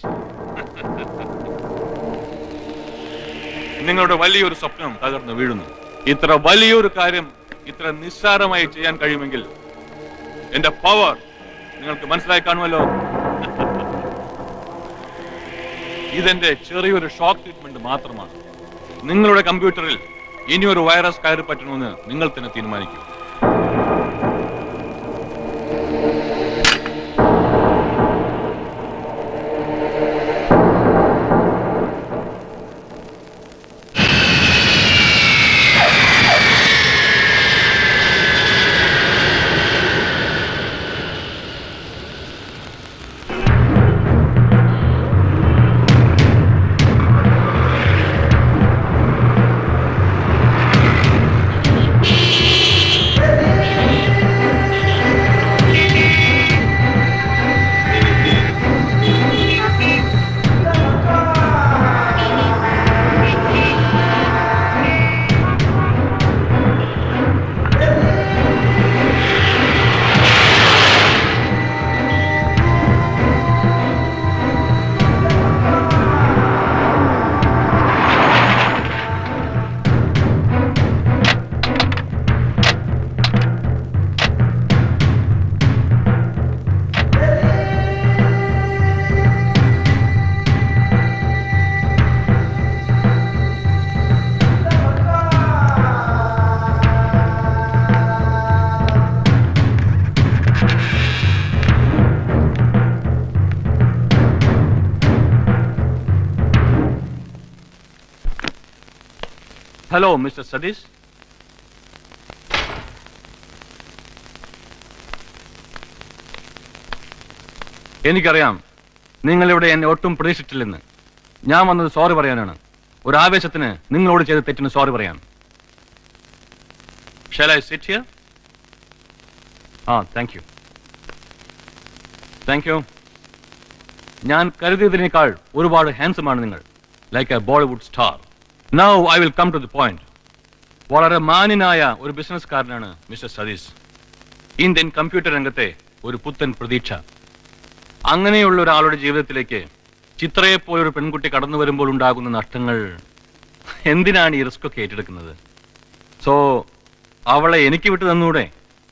നിങ്ങളുടെ വലിയൊരു സ്വപ്നം തകർന്നു വീഴുന്നു. ഇത്ര വലിയൊരു കാര്യം ഇത്ര നിസ്സാരമായി ചെയ്യാൻ കഴിയുമെങ്കിൽ എന്റെ പവർ നിങ്ങൾക്ക് മനസ്സിലായി കാണുമല്ലോ. ഇതെന്റെ ചെറിയൊരു ഷോക്ക് ട്രീറ്റ്മെന്റ് മാത്രമാണ്. നിങ്ങളുടെ കമ്പ്യൂട്ടറിൽ ഇനിയൊരു വൈറസ് കയറി പറ്റണമെന്ന് നിങ്ങൾ തന്നെ തീരുമാനിക്കൂ. Hello mister Satheesh. എനിക്കറിയാം നിങ്ങളിവിടെ എന്നെ ഒട്ടും പ്രതീക്ഷിച്ചിട്ടില്ലെന്ന്. ഞാൻ വന്നത് സോറി പറയാനാണ്. ഒരു ആവേശത്തിന് നിങ്ങളോട് ചെയ്ത തെറ്റിന് സോറി പറയാൻ. Shall I sit here? ആ താങ്ക് യു താങ്ക് യു. ഞാൻ കരുതിയതിനേക്കാൾ ഒരുപാട് ഹാൻസം ആണ് നിങ്ങൾ. Like a Bollywood star. Now I will come to the point. വളരെ മാന്യനായ ഒരു ബിസിനസ്സുകാരനാണ് മിസ്റ്റർ സതീഷ്. ഇന്ത്യൻ കമ്പ്യൂട്ടർ രംഗത്തെ ഒരു പുത്തൻ പ്രതീക്ഷ. അങ്ങനെയുള്ള ഒരാളുടെ ജീവിതത്തിലേക്ക് ചിത്രയെ പോലൊരു പെൺകുട്ടി കടന്നു വരുമ്പോൾ ഉണ്ടാകുന്ന നഷ്ടങ്ങൾ എന്തിനാണ് ഈ റിസ്ക് ഒക്കെ ഏറ്റെടുക്കുന്നത്? സോ അവളെ എനിക്ക് വിട്ടു തന്നൂടെ?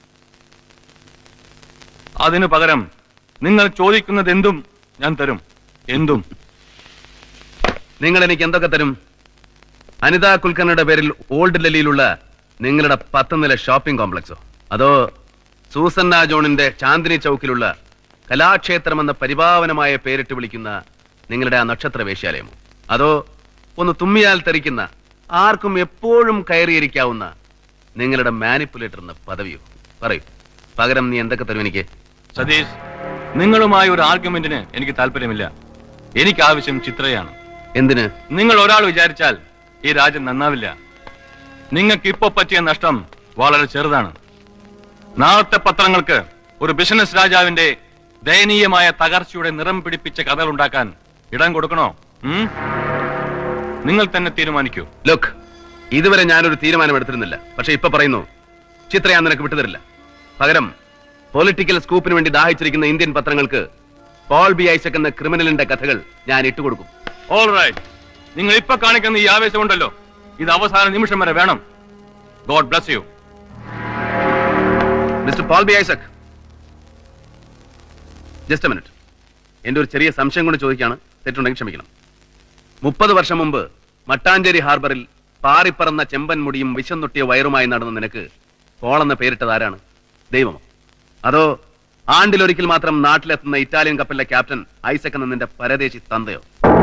അതിനു പകരം നിങ്ങൾ ചോദിക്കുന്നത് എന്തും ഞാൻ തരും. എന്തും.
നിങ്ങൾ എനിക്ക് എന്തൊക്കെ തരും? അനിത കുൽക്കർണിയുടെ പേരിൽ ഓൾഡ് ഡൽഹിയിലുള്ള നിങ്ങളുടെ പത്ത് നില ഷോപ്പിംഗ് കോംപ്ലക്സോ, അതോ സൂസന്ന ജോണിന്റെ ചാന്ദിനി ചൗക്കിലുള്ള കലാക്ഷേത്രം എന്ന പരിപാവനമായ പേരിട്ട് വിളിക്കുന്ന നിങ്ങളുടെ ആ നക്ഷത്ര വേശ്യാലയമോ, അതോ ഒന്ന് തുമ്മിയാൽ തെറിക്കുന്ന ആർക്കും എപ്പോഴും കയറിയിരിക്കാവുന്ന നിങ്ങളുടെ മാനിപ്പുലേറ്റർ എന്ന പദവിയോ? പറയൂ. പകരം നീ എന്തൊക്കെ തരും എനിക്ക്?
സതീഷ്, നിങ്ങളുമായി ഒരു ആർഗ്യുമെന്റിന് എനിക്ക് താല്പര്യമില്ല. എനിക്ക് ആവശ്യം ചിത്രയാണ്.
എന്തിന്? നിങ്ങൾ
ഒരാൾ വിചാരിച്ചാൽ ഈ രാജ്യം നന്നാവില്ല. നിങ്ങൾക്ക് ഇപ്പൊ പറ്റിയ നഷ്ടം വളരെ ചെറുതാണ്. നാളത്തെ പത്രങ്ങൾക്ക് ഒരു ബിസിനസ് രാജാവിന്റെ ദയനീയമായ തകർച്ചയുടെ നിറം പിടിപ്പിച്ച കഥകൾ ഉണ്ടാക്കാൻ ഇടം കൊടുക്കണോ? നിങ്ങൾ തന്നെ തീരുമാനിക്കൂ.
ലുക്ക്, ഇതുവരെ ഞാനൊരു തീരുമാനം എടുത്തിരുന്നില്ല. പക്ഷെ ഇപ്പൊ പറയുന്നു, ചിത്ര ഞാൻ നിനക്ക് വിട്ടുതരില്ല. പകരം പൊളിറ്റിക്കൽ സ്കൂപ്പിന് വേണ്ടി ദാഹിച്ചിരിക്കുന്ന ഇന്ത്യൻ പത്രങ്ങൾക്ക് പോൾ ബി ഐസക് എന്ന ക്രിമിനലിന്റെ കഥകൾ ഞാൻ ഇട്ടുകൊടുക്കും.
All right. നിങ്ങൾ ഇപ്പൊ കാണിക്കുന്ന ഈ ആവേശമുണ്ടല്ലോ, ഇത് അവസാന നിമിഷം വരെ വേണം. God bless you.
Mister Paul B Isaac, just a minute. എന്റെ ഒരു ചെറിയ സംശയം കൊണ്ട് ചോദിക്കുകയാണ്. തെറ്റുണ്ടെങ്കിൽ ക്ഷമിക്കണം. മുപ്പത് വർഷം മുമ്പ് മട്ടാഞ്ചേരി ഹാർബറിൽ പാറിപ്പറന്ന ചെമ്പൻ മുടിയും വിശന്നൊട്ടിയ വയറുമായി നടന്ന നിനക്ക് പോൾ എന്ന പേരിട്ടത് ആരാണ്? ദൈവമോ, അതോ ആണ്ടിലൊരിക്കൽ മാത്രം നാട്ടിലെത്തുന്ന ഇറ്റാലിയൻ കപ്പലിലെ ക്യാപ്റ്റൻ ഐസക് എന്ന നിന്റെ പരദേശി തന്തയോ?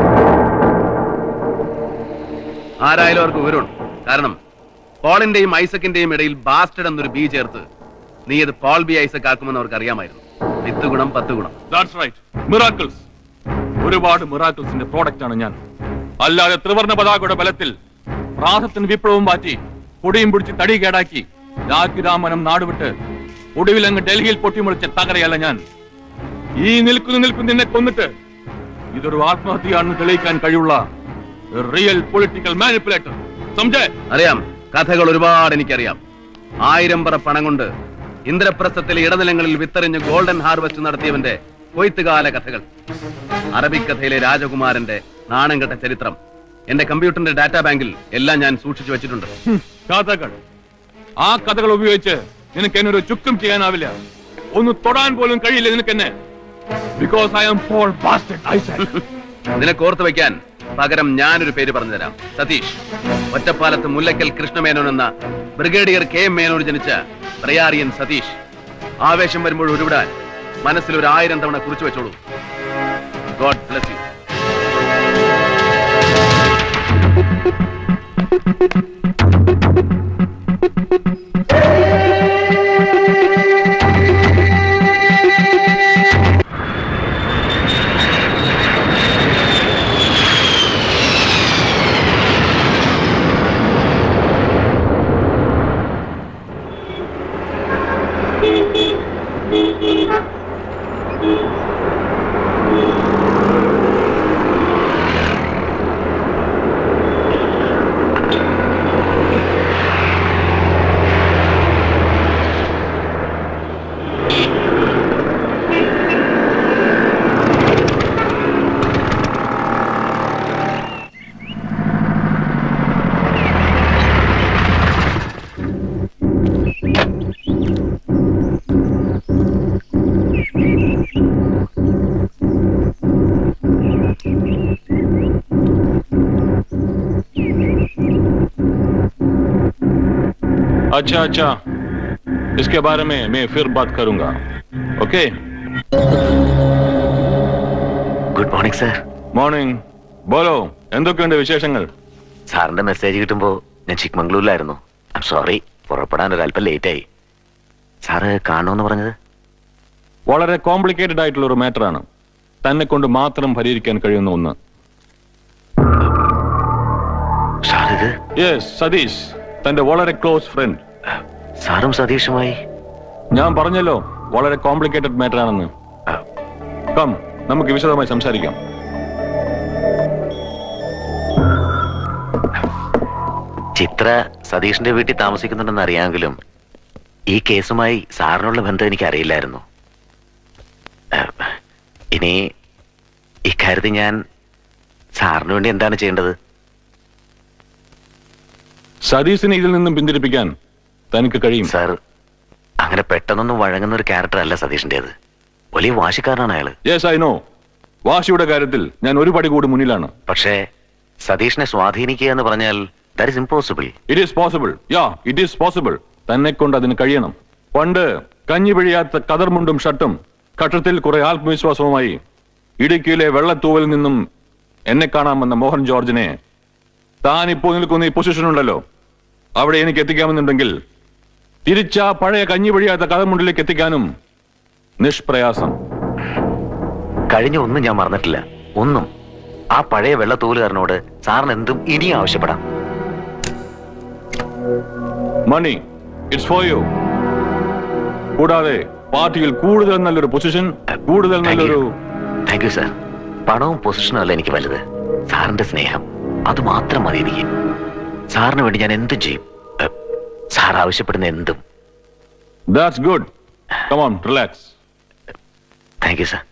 ആരായാലും അവർക്ക് വിവരമുണ്ട്. കാരണം പോളിന്റെയും ഐസക്കിന്റെയും ഇടയിൽ ബാസ്റ്റഡ് എന്നൊരു ബി ചേർത്ത് നീ ഇത് പോൾ ബി ഐസക് ആക്കുമെന്ന് അവർക്ക് അറിയാമായിരുന്നു. വിത്ത് ഗുണം പത്ത് ഗുണം.
That's right. Miracles. ഒരുപാട് മിറാക്കിൾസിന്റെ പ്രോഡക്റ്റ് ആണ് ഞാൻ. അല്ലാതെ ത്രിവർണ്ണ പതാകയുടെ ബലത്തിൽ പ്രാതത്തിന് വിപ്ലവം മാറ്റി പൊടിയും പിടിച്ച് തടി കേടാക്കി രാജ്യരാമനം നാടുവിട്ട് ഒടുവിൽ അങ്ങ് ഡൽഹിയിൽ പൊട്ടിമുളിച്ച തകരയല്ല ഞാൻ. ഈ നിൽക്കുന്നു നിൽക്കും നിന്നെ കൊന്നിട്ട് ഇതൊരു ആത്മഹത്യയാണെന്ന് തെളിയിക്കാൻ കഴിയുള്ള റിയൽ പൊളിറ്റിക്കൽ മാനിപ്പുലേറ്റർ. സംജയ്,
അറിയാം, കഥകൾ ഒരുപാട് എനിക്കറിയാം. ആയിരം പറ പണം കൊണ്ട് ഇന്ദ്രപ്രസ്ഥത്തിലെ ഇടനിലങ്ങളിൽ വിത്തെറിഞ്ഞ് ഗോൾഡൻ ഹാർവെസ്റ്റ് നടത്തിയവന്റെ കൊയ്ത്തുകാല കഥകൾ, അറബിക്കഥയിലെ രാജകുമാരന്റെ നാണം കെട്ട ചരിത്രം എന്റെ കമ്പ്യൂട്ടറിന്റെ ഡാറ്റാ ബാങ്കിൽ എല്ലാം ഞാൻ സൂക്ഷിച്ചു വെച്ചിട്ടുണ്ട്.
കഥകൾ, ആ കഥകൾ ഉപയോഗിച്ച് നിനക്ക് എന്നെ ഒരു ചുക്കും ചെയ്യാനാവില്ല. ഒന്ന് തൊടാൻ പോലും കഴിയില്ല നിനക്ക് എന്നെ. Because I am Paul bastard Isaac.
നിനക്ക് ഓർത്തു വെക്കാൻ പകരം ഞാനൊരു പേര് പറഞ്ഞു തരാം. സതീഷ്. ഒറ്റപ്പാലത്ത് മുല്ലക്കൽ കൃഷ്ണമേനോൻ എന്ന ബ്രിഗേഡിയർ കെ എം മേനോൻ ജനിച്ച പ്രയാറിയൻ സതീഷ്. ആവേശം വരുമ്പോൾ ഉരുവിടാൻ മനസ്സിൽ ഒരു ആയിരം തവണ കുറിച്ചു വെച്ചോളൂ. God bless you.
अच्छा अच्छा, इसके बारे में मैं फिर बात करूंगा. Okay.
Good morning sir.
Morning. ബോലോ, എന്തൊക്കെയുണ്ട് വിശേഷങ്ങൾ?
സാറിന്റെ മെസ്സേജ് കിട്ടുമ്പോ ഞാൻ ചിക്മംഗ്ലൂരിലായിരുന്നു. ഐ എം സോറി, പുറപ്പെടാൻ ഒരു അല്പം ലേറ്റ് ആയി. സാറ് കാണുമെന്ന് പറഞ്ഞത്
വളരെ കോംപ്ലിക്കേറ്റഡ് ആയിട്ടുള്ള ഒരു മാറ്റർ ആണ്. തന്നെ കൊണ്ട് മാത്രം പരിഹരിക്കാൻ കഴിയുന്ന ഒന്ന്. യെസ്, സതീഷ്, തന്റെ വളരെ ക്ലോസ് ഫ്രണ്ട്.
സാറും സതീഷുമായി?
ഞാൻ പറഞ്ഞല്ലോ വളരെ കോംപ്ലിക്കേറ്റഡ് മാറ്റർ ആണെന്ന്. കം, നമുക്ക് വിശദമായി സംസാരിക്കാം.
ചിത്ര സതീഷിന്റെ വീട്ടിൽ താമസിക്കുന്നുണ്ടെന്ന് അറിയാമെങ്കിലും ഈ കേസുമായി സാറിനുള്ള ബന്ധം എനിക്ക് അറിയില്ലായിരുന്നു. ഇനി ഇക്കാര്യത്തിൽ ഞാൻ സാറിന് വേണ്ടി എന്താണ് ചെയ്യേണ്ടത്?
സതീഷിനെ ഇതിൽ നിന്നും പിന്തിരിപ്പിക്കാൻ തനിക്ക് കഴിയും.
സാർ, അങ്ങനെ പെട്ടെന്നൊന്നും വഴങ്ങുന്ന ഒരു ക്യാരക്ടർ അല്ല സതീഷിന്റേത്. വലിയ വാശിക്കാരനാണ് അയാള്.
Yes, I know. വാശിയുടെ കാര്യത്തിൽ ഞാൻ ഒരു പടി കൂടി മുന്നിലാണ്.
പക്ഷേ സതീഷിനെ സ്വാധീനിക്കുക എന്ന് പറഞ്ഞാൽ that is impossible.
It is possible. Yeah, it is possible. തന്നെ കൊണ്ട് അതിന് കഴിയണം. പണ്ട് കഞ്ഞി പിഴിയാത്ത കതർമുണ്ടും ഷർട്ടും കട്ടത്തിൽ കുറെ ആത്മവിശ്വാസവുമായി ഇടുക്കിയിലെ വെള്ളത്തൂവലിൽ നിന്നും എന്നെ കാണാമെന്ന മോഹൻ ജോർജിനെ താൻ ഇപ്പോൾ നിൽക്കുന്ന ഈ പൊസിഷൻ ഉണ്ടല്ലോ, അവിടെ എനിക്ക് എത്തിക്കാമെന്നുണ്ടെങ്കിൽ തിരിച്ച പഴയ കഞ്ഞി പിഴിയാത്ത കതർമുണ്ടിലേക്ക് എത്തിക്കാനും നിഷ്പ്രയാസം.
കഴിഞ്ഞ ഒന്നും ഞാൻ മറന്നിട്ടില്ല. ഒന്നും. ആ പഴയ വെള്ളത്തൂലുകാരനോട് സാറിന് എന്തും ഇനിയും ആവശ്യപ്പെടാം.
Money, it's for you. കൂടാതെ പാർട്ടിയിൽ കൂടുതൽ നല്ലൊരു പൊസിഷൻ, കൂടുതൽ നല്ലൊരു.
Thank you sir. പണവും പൊസിഷനും അല്ല എനിക്ക് വലുത്, സാറിന്റെ സ്നേഹം. അത് മാത്രം മതി എനിക്ക്. സാറിന് വേണ്ടി ഞാൻ എന്തും ചെയ്യും. സാർ ആവശ്യപ്പെടുന്ന എന്തും.
That's good. Come on, relax.
Thank you sir.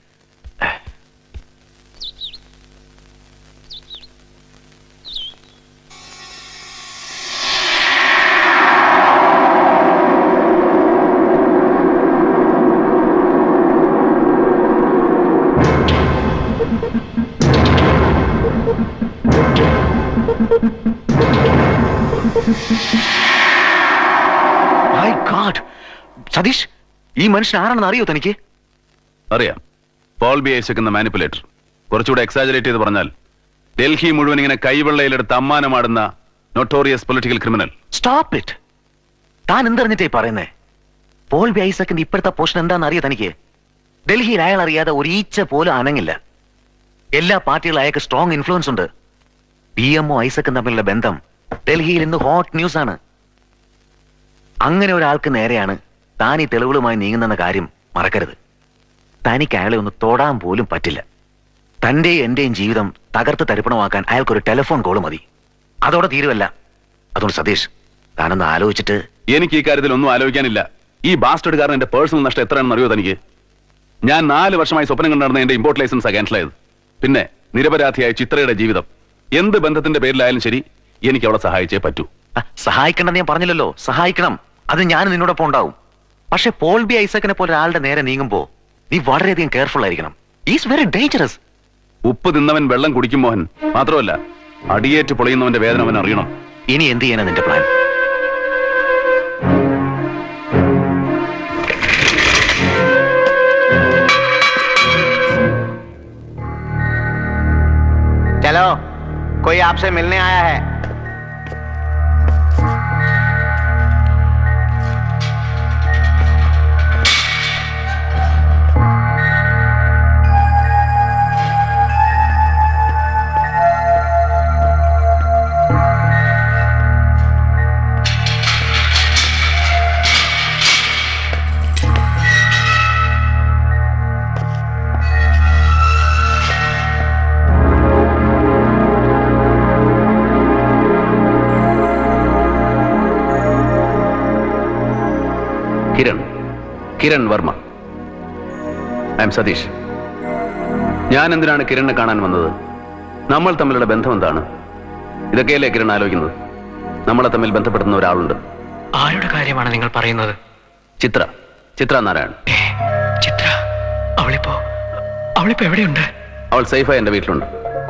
My God, Satish, ഈ മനുഷ്യൻ ആരാണെന്ന് അറിയോ തനിക്ക്?
അറിയാം. പോൾ ബി ഐസക് എന്ന മാനിപ്പുലേറ്റർ. കുറച്ചുകൂടെ എക്സാജറേറ്റ് ചെയ്ത് പറഞ്ഞാൽ ഡൽഹി മുഴുവൻ ഇങ്ങനെ കൈവെള്ളയിലെടുത്ത് അമ്മാനമാടുന്ന notorious political criminal.
Stop it. താൻ എന്തറിഞ്ഞിട്ടേ പറയുന്നേ? പോൾ ബി ഐസക്കിന്റെ ഇപ്പോഴത്തെ പോഷൻ എന്താണെന്ന് അറിയോ തനിക്ക്? ഡൽഹിയിൽ അയാൾ അറിയാതെ ഒരു ഈച്ച പോലും അനങ്ങില്ല. എല്ലാ പാർട്ടികളും അയാൾക്ക് സ്ട്രോങ് ഇൻഫ്ലുവൻസ് ഉണ്ട്. പി എംഒ ഐസക്കും തമ്മിലുള്ള ബന്ധം ഡൽഹിയിൽ ഇന്ന് ഹോട്ട് ന്യൂസ് ആണ്. അങ്ങനെ ഒരാൾക്ക് നേരെയാണ് താൻ ഈ തെളിവുകളുമായി നീങ്ങുന്നെന്ന കാര്യം മറക്കരുത്. തനിക്ക് അയാളെ ഒന്ന് തൊടാൻ പോലും പറ്റില്ല. തന്റെയും എന്റെയും ജീവിതം തകർത്ത് തരിപ്പണമാക്കാൻ അയാൾക്കൊരു ടെലിഫോൺ കോള് മതി. അതോടെ തീരുവല്ല. അതുകൊണ്ട് സതീഷ്, താനൊന്ന് ആലോചിച്ചിട്ട്.
എനിക്ക് ഈ കാര്യത്തിൽ ഒന്നും ആലോചിക്കാനില്ല. ഈ ബാസ്റ്റഡ്കാരൻ എന്റെ പേഴ്സണൽ നഷ്ടം എത്രയാണെന്ന് അറിയോ തനിക്ക്? ഞാൻ നാല് വർഷമായി സ്വപ്നം കണ്ടു നടന്ന എന്റെ ഇമ്പോർട്ട് ലൈസൻസ് ക്യാൻസൽ ചെയ്തു. പിന്നെ നിരപരാധിയായ ചിത്രയുടെ ജീവിതം എന്ത് ബന്ധത്തിന്റെ പേരിലായാലും ശരി എനിക്ക് അവളെ സഹായിച്ചേ പറ്റൂ.
സഹായിക്കണ്ടെന്ന് ഞാൻ പറഞ്ഞില്ലല്ലോ, സഹായിക്കണം. അത് ഞാൻ നിന്നോടൊപ്പം ഉണ്ടാവും. പക്ഷെ പോൾ ബി ഐസക്കിനെ പോലെ ഒരാളുടെ നേരെ നീങ്ങുമ്പോ നീ വളരെയധികം കെയർഫുൾ ആയിരിക്കണം. Is very dangerous.
ഉപ്പ് തിന്നവൻ വെള്ളം കുടിക്കും മോഹൻ. മാത്രമല്ല അടിയേറ്റ് പൊളിയുന്നവന്റെ വേദന അവൻ അറിയണം.
ഇനി എന്ത് ചെയ്യാനാ നിന്റെ പ്ലാൻ?
चलो कोई आपसे मिलने आया है.
കിരൺ കിരൺ വർമ്മ. I'm Satish. ഞാൻ എന്തിനാണ് കിരണിനെ കാണാൻ വന്നത്? നമ്മൾ തമ്മിലുള്ള ബന്ധം എന്താണ്? ഇതൊക്കെയല്ലേ കിരൺ ആലോചിക്കുന്നത്? നമ്മളെ തമ്മിൽ ബന്ധപ്പെടുന്ന ഒരാളുണ്ട്.
ആരുടെ കാര്യമാണ് നിങ്ങൾ പറയുന്നത്?
ചിത്ര ചിത്ര നാരായൺ.
ചിത്ര അവളിപ്പോ അവളിപ്പോ എവിടെയുണ്ട്?
അവൾ സേഫായി എന്റെ വീട്ടിലുണ്ട്.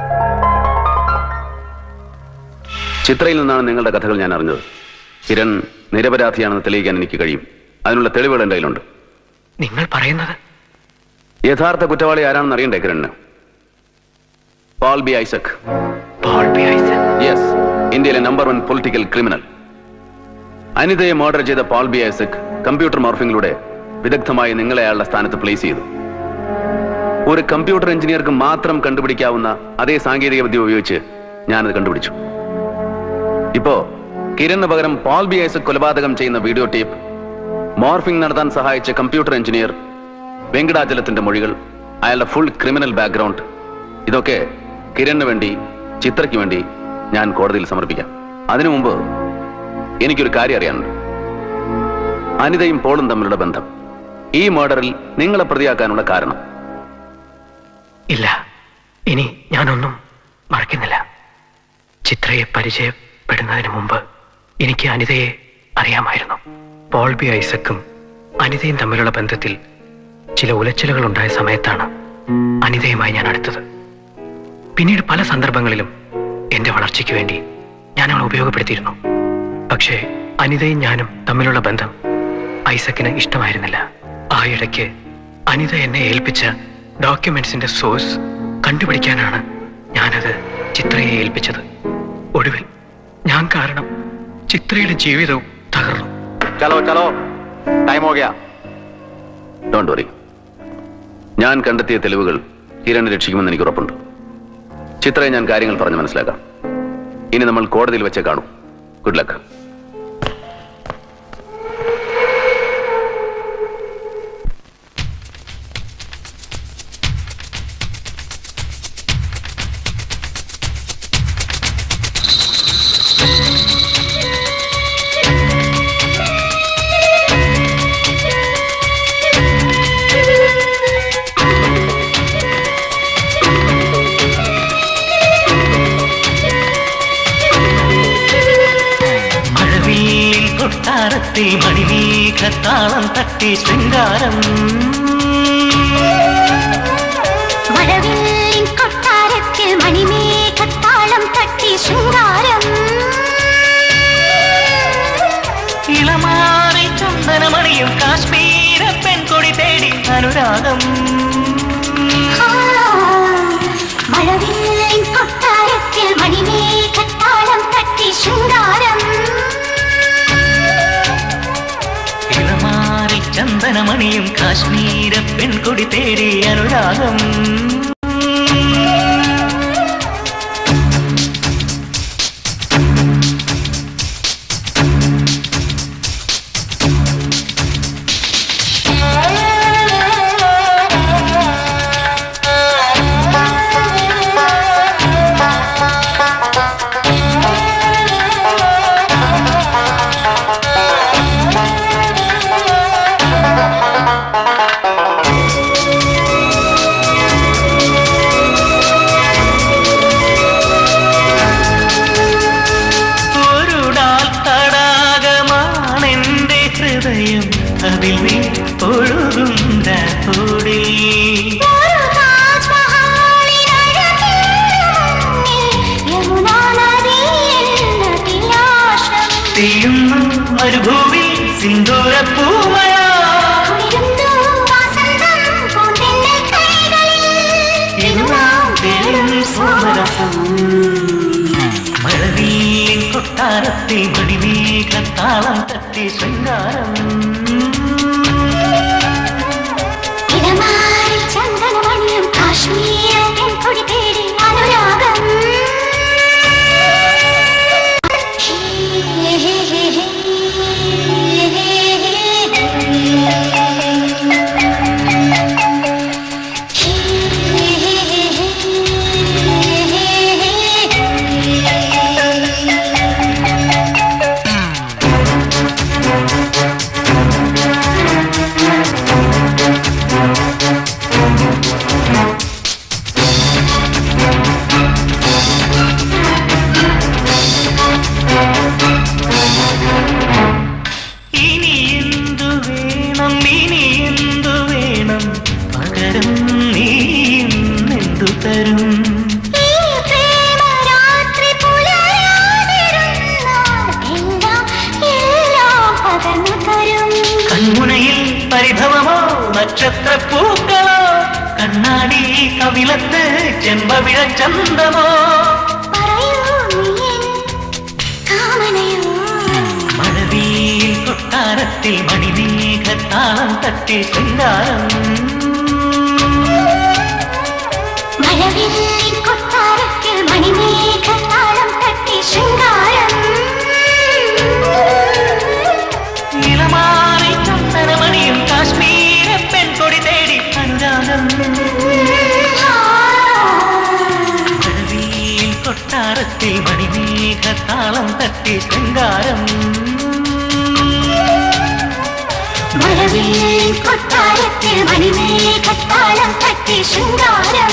ചിത്രയിൽ നിന്നാണ് നിങ്ങളുടെ കഥകൾ ഞാൻ അറിഞ്ഞത്. കിരൺ നിരപരാധിയാണെന്ന് തെളിയിക്കാൻ എനിക്ക് കഴിയും. അതിനുള്ള തെളിവുകൾ എന്റെ കയ്യിലുണ്ട്.
നിങ്ങൾ പറയുന്നത്?
യഥാർത്ഥ കുറ്റവാളി ആരാണെന്ന് അറിയണ്ടേ കിരണിന്? Paul B Isaac.
Paul B Isaac?
Yes, ഇന്ത്യയിലെ നമ്പർ വൺ പൊളിറ്റിക്കൽ ക്രിമിനൽ. അനിതയെ മർഡർ ചെയ്ത പോൾ ബി ഐസക് കമ്പ്യൂട്ടർ മോർഫിംഗിലൂടെ വിദഗ്ധമായി നിങ്ങളെ അയാളുടെ സ്ഥാനത്ത് പ്ലേസ് ചെയ്തു. ഒരു കമ്പ്യൂട്ടർ എഞ്ചിനീയർക്ക് മാത്രം കണ്ടുപിടിക്കാവുന്ന അതേ സാങ്കേതിക വിദ്യ ഉപയോഗിച്ച് ഞാനത് കണ്ടുപിടിച്ചു. ഇപ്പോ കിരണിന് പകരം പോൾ ബി ഐസക് കൊലപാതകം ചെയ്യുന്ന വീഡിയോ ടേപ്പ്, മോർഫിംഗ് നടത്താൻ സഹായിച്ച കമ്പ്യൂട്ടർ എഞ്ചിനീയർ വെങ്കടാചലത്തിന്റെ മൊഴികൾ, അയാളുടെ ഫുൾ ക്രിമിനൽ ബാക്ക്ഗ്രൗണ്ട്, ഇതൊക്കെ കിരണിന് വേണ്ടി, ചിത്രയ്ക്ക് വേണ്ടി ഞാൻ കോടതിയിൽ സമർപ്പിക്കാം. അതിനു മുമ്പ് എനിക്കൊരു കാര്യം അറിയാനുണ്ട്. അനിതയും പോളും തമ്മിലുള്ള ബന്ധം, ഈ മർഡറിൽ നിങ്ങളെ പ്രതിയാക്കാനുള്ള കാരണം.
ഇല്ല, ഇനി ഞാനൊന്നും മറക്കുന്നില്ല. ചിത്രയെ പരിചയപ്പെടുന്നതിന് മുമ്പ് എനിക്ക് അനിതയെ അറിയാമായിരുന്നു. പോൾ ബി ഐസക്കും അനിതയും തമ്മിലുള്ള ബന്ധത്തിൽ ചില ഉലച്ചിലുകൾ ഉണ്ടായ സമയത്താണ് അനിതയുമായി ഞാൻ അടുത്തത്. പിന്നീട് പല സന്ദർഭങ്ങളിലും എന്റെ വളർച്ചയ്ക്ക് വേണ്ടി ഞാൻ അവളെ ഉപയോഗപ്പെടുത്തിയിരുന്നു. പക്ഷേ അനിതയും ഞാനും തമ്മിലുള്ള ബന്ധം ഐസക്കിന് ഇഷ്ടമായിരുന്നില്ല. ആ ഇടയ്ക്ക് അനിത എന്നെ ഏൽപ്പിച്ച ഡോക്യുമെന്റ്സിന്റെ സോഴ്സ് കണ്ടുപിടിക്കാനാണ് ഞാനത് ചിത്രയെ ഏൽപ്പിച്ചത്. ഒടുവിൽ ഞാൻ കാരണം ചിത്രയുടെ ജീവിതവും തകർന്നു.
ചലോ ചലോ ടൈം ഹോ ഗയാ. Don't worry. ഞാൻ കണ്ടെത്തിയ തെളിവുകൾ കിരണിനെ രക്ഷിക്കുമെന്ന് എനിക്ക് ഉറപ്പുണ്ട്. ചിത്രയെ ഞാൻ കാര്യങ്ങൾ പറഞ്ഞ് മനസ്സിലാക്കാം. ഇനി നമ്മൾ കോടതിയിൽ വെച്ചേ കാണൂ. Good luck.
മണിമേഘത്താളം തട്ടി ശൃംഗാരം,
മഴവില്ലിൻ കൊട്ടാരത്തിൽ മണിമേഘത്താളം തട്ടി ശൃംഗാരം,
ഇളമാറി ചന്ദനമണിയും കാശ്മീര പെൺകൊടി തേടി അനുരാഗം.
മഴവില്ലിൻ കൊട്ടാരത്തിൽ മണിമേഘത്താളം തട്ടി ശൃംഗാരം,
ചന്ദനമണിയും കാശ്മീര പെൺകൊടി തേടി അനുരാഗം. അതിൽ നീ ഒഴുകുന്ന തോടിൽ തീയുന്നു മരുഭൂമി സിന്ദൂര പൂമഴ മഴവില്ലിൻ കൊട്ടാരത്തിൽ മണിമേഘത്താളം തട്ടി ശൃംഗാരം
ചന്ദനമണിയും കാശ്മീരം കൊടി തേടി അനുരാഗം
കൺമുനയിൽ പരിഭവമോ നക്ഷത്രപ്പൂക്കളോ കണ്ണാടി കവിളത്ത് ചെമ്പവിഴ ചന്തമോ മഴവിൽ കൊട്ടാരത്തിൽ മണിമേഘത്താളം തട്ടി ശൃംഗാരം
മഴവില്ലിൻ കൊട്ടാരത്തിൽ മണിമേഘത്താളം തട്ടി ശൃംഗാരം
ഇളമാറി ചന്ദനമണിയും കാശ്മീര പെൺകൊടി തേടി അനുരാഗം മഴവില്ലിൻ കൊട്ടാരത്തിൽ മണിമേഘത്താളം തട്ടി ശൃംഗാരം
മഴവില്ലിൻ കൊട്ടാരത്തിൽ മണിമേഘത്താളം തട്ടി ശൃംഗാരം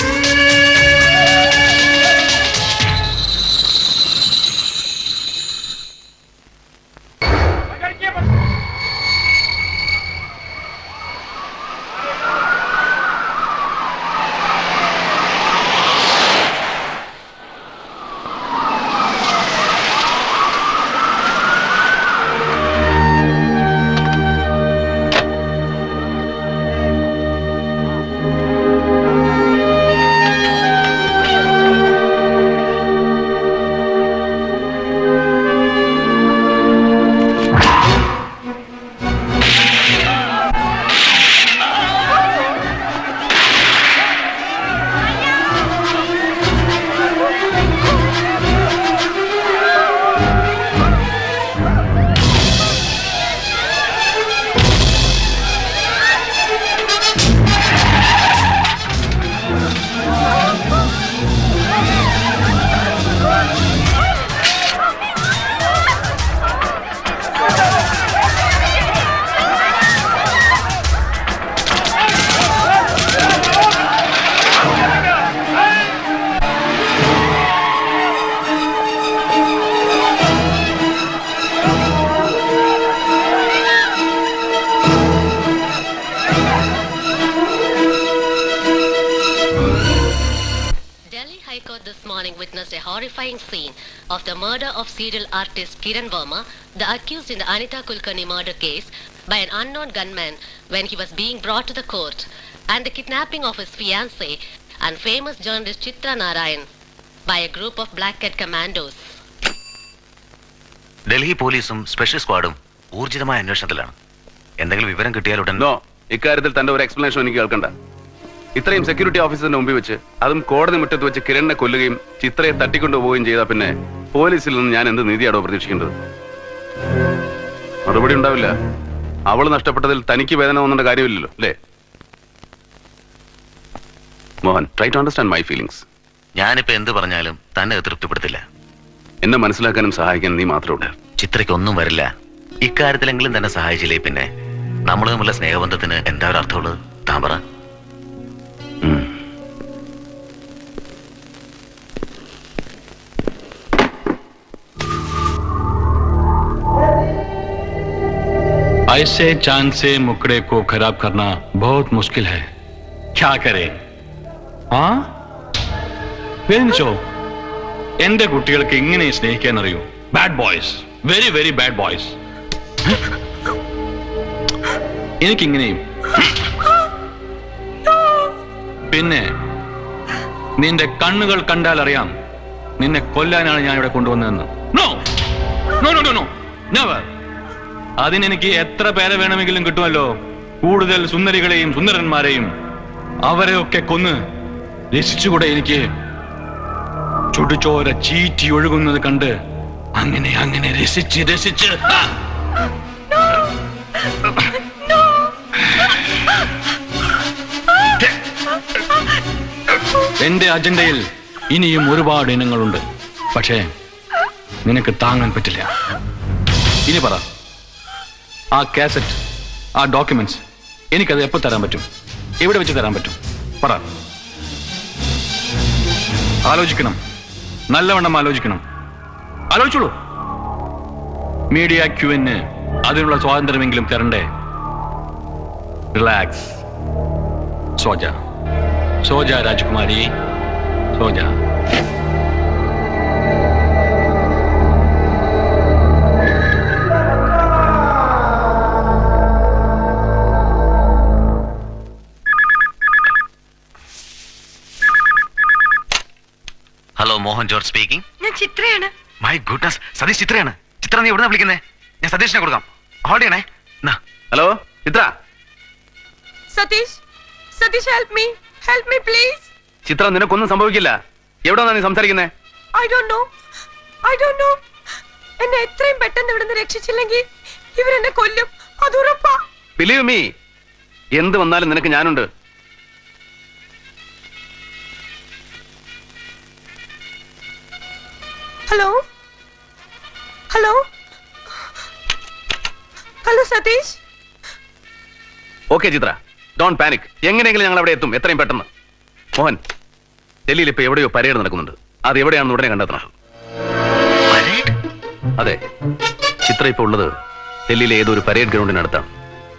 Witnessed a horrifying scene of the murder of serial artist Kiran Verma, the accused in the Anita Kulkarni murder case, by an unknown gunman when he was being brought to the court, and the kidnapping of his fiancée and famous journalist Chitra Narayan by a group of Black Cat commandos.
Delhi പോലീസും special സ്ക്വാഡും ഊർജിതമായ അന്വേഷണത്തിലാണ്. എന്തെങ്കിലും വിവരം കിട്ടിയാലുടൻ
no, ഇക്കാര്യത്തിൽ തന്റെ ഒരു explanation എനിക്ക് കേൾക്കണ്ട. ഇത്രയും സെക്യൂരിറ്റി ഓഫീസറിന്റെ മുമ്പിൽ വെച്ച്, അതും കോടതി മുറ്റത്ത് വെച്ച് കിരണിനെ കൊല്ലുകയും ചിത്രയെ തട്ടിക്കൊണ്ടുപോവുകയും ചെയ്താൽ പിന്നെ പോലീസിൽ നിന്ന് ഞാൻ എന്ത് നീതിയാണോ പ്രതീക്ഷിക്കേണ്ടത്? മറുപടി ഉണ്ടാവില്ല. അവള് നഷ്ടപ്പെട്ടതിൽ തനിക്ക് വേദന ഒന്നുണ്ട കാര്യമില്ലല്ലോ, അല്ലേ? Mohan, try to understand my feelings.
ഞാനിപ്പോ എന്ത് പറഞ്ഞാലും തന്നെ തൃപ്തിപ്പെടുത്തില്ല.
എന്നെ മനസ്സിലാക്കാനും സഹായിക്കാനും നീ മാത്രമുണ്ട്.
ചിത്രയ്ക്ക് ഒന്നും വരില്ല. ഇക്കാര്യത്തിലെങ്കിലും തന്നെ സഹായിച്ചില്ലേ പിന്നെ നമ്മൾ തമ്മിലുള്ള സ്നേഹബന്ധത്തിന് എന്താ ഒരു അർത്ഥമുള്ളത്? താൻ പറ.
ऐसे चांद से मुकड़े को खराब करना बहुत मुश्किल है. क्या करें? हाँ? വെഞ്ചോ എന്റെ കുട്ടികൾക്ക് ഇങ്ങനെ സ്നേഹിക്കാൻ അറിയൂ. Bad boys, very very bad boys. എനിക്കിങ്ങനെയും. പിന്നെ നിന്റെ കണ്ണുകൾ കണ്ടാൽ അറിയാം നിന്നെ കൊല്ലാനാണ് ഞാൻ ഇവിടെ കൊണ്ടുവന്നതെന്ന്. No no no no never. അതിനെനിക്ക് എത്ര പേരെ വേണമെങ്കിലും കിട്ടുമല്ലോ. കൂടുതൽ സുന്ദരികളെയും സുന്ദരന്മാരെയും അവരെയൊക്കെ കൊന്ന് രസിച്ചുകൂടെ എനിക്ക്? ചുടുചോര ചീറ്റി ഒഴുകുന്നത് കണ്ട് അങ്ങനെ അങ്ങനെ രസിച്ച് രസിച്ച് എന്റെ അജണ്ടയിൽ ഇനിയും ഒരുപാട് ഇനങ്ങളുണ്ട്. പക്ഷേ നിനക്ക് താങ്ങാൻ പറ്റില്ല. ഇനി പറ, ആ കാസറ്റ്, ആ ഡോക്യുമെന്റ്സ് എനിക്കത് എപ്പോ തരാൻ പറ്റും? എവിടെ വെച്ച് തരാൻ പറ്റും? പറ. ആലോചിക്കണം, നല്ലവണ്ണം ആലോചിക്കണം. ആലോചിച്ചോളൂ. മീഡിയ ക്യൂവിന് അതിനുള്ള സ്വാതന്ത്ര്യമെങ്കിലും തരണ്ടേ? റിലാക്സ്. സോജ സോജ രാജകുമാരി, സോജ.
Hello, Mohan George speaking.
ഞാൻ ചിത്രയാണ്.
മൈ ഗുഡ്നസ്, സതീഷ് ചിത്രയാണ്. ചിത്ര, നീ എവിടുന്നാ വിളിക്കുന്നേ? ഞാൻ സതീഷിനെ കൊടുക്കാം. ഹോൾഡ് ചെയ്യണേ.
Hello Chitra.
Satish, Satish help me, help me please.
Chitra, നിനക്കൊന്നും സംഭവിക്കില്ല. എവിടെന്നാ നീ സംസാരിക്കുന്നേ?
I don't know, I don't know. എന്നെ എത്രയും പെട്ടെന്ന് ഇവിടുന്ന് രക്ഷിച്ചില്ലെങ്കിൽ ഇവരെന്നെ കൊല്ലും, അത് ഉറപ്പാ.
ബിലീവ് മീ, എന്ത് വന്നാലും നിനക്ക് ഞാനുണ്ട്.
Hello hello hello Satish.
Okay Chitra, don't panic. എങ്ങനെയെങ്കിലും ഞങ്ങൾ അവിടെ എത്തും, എത്രയും പെട്ടെന്ന്. മോഹൻ, ഡൽഹിയിൽ ഇപ്പൊ എവിടെയോ പരേഡ് നടക്കുന്നുണ്ട്. അത് എവിടെയാണെന്ന് ഉടനെ കണ്ടെത്തണം. അതെ, ചിത്ര ഇപ്പൊ ഉള്ളത് ഡൽഹിയിലെ ഏതോ ഒരു പരേഡ് ഗ്രൗണ്ടിനടുത്താണ്.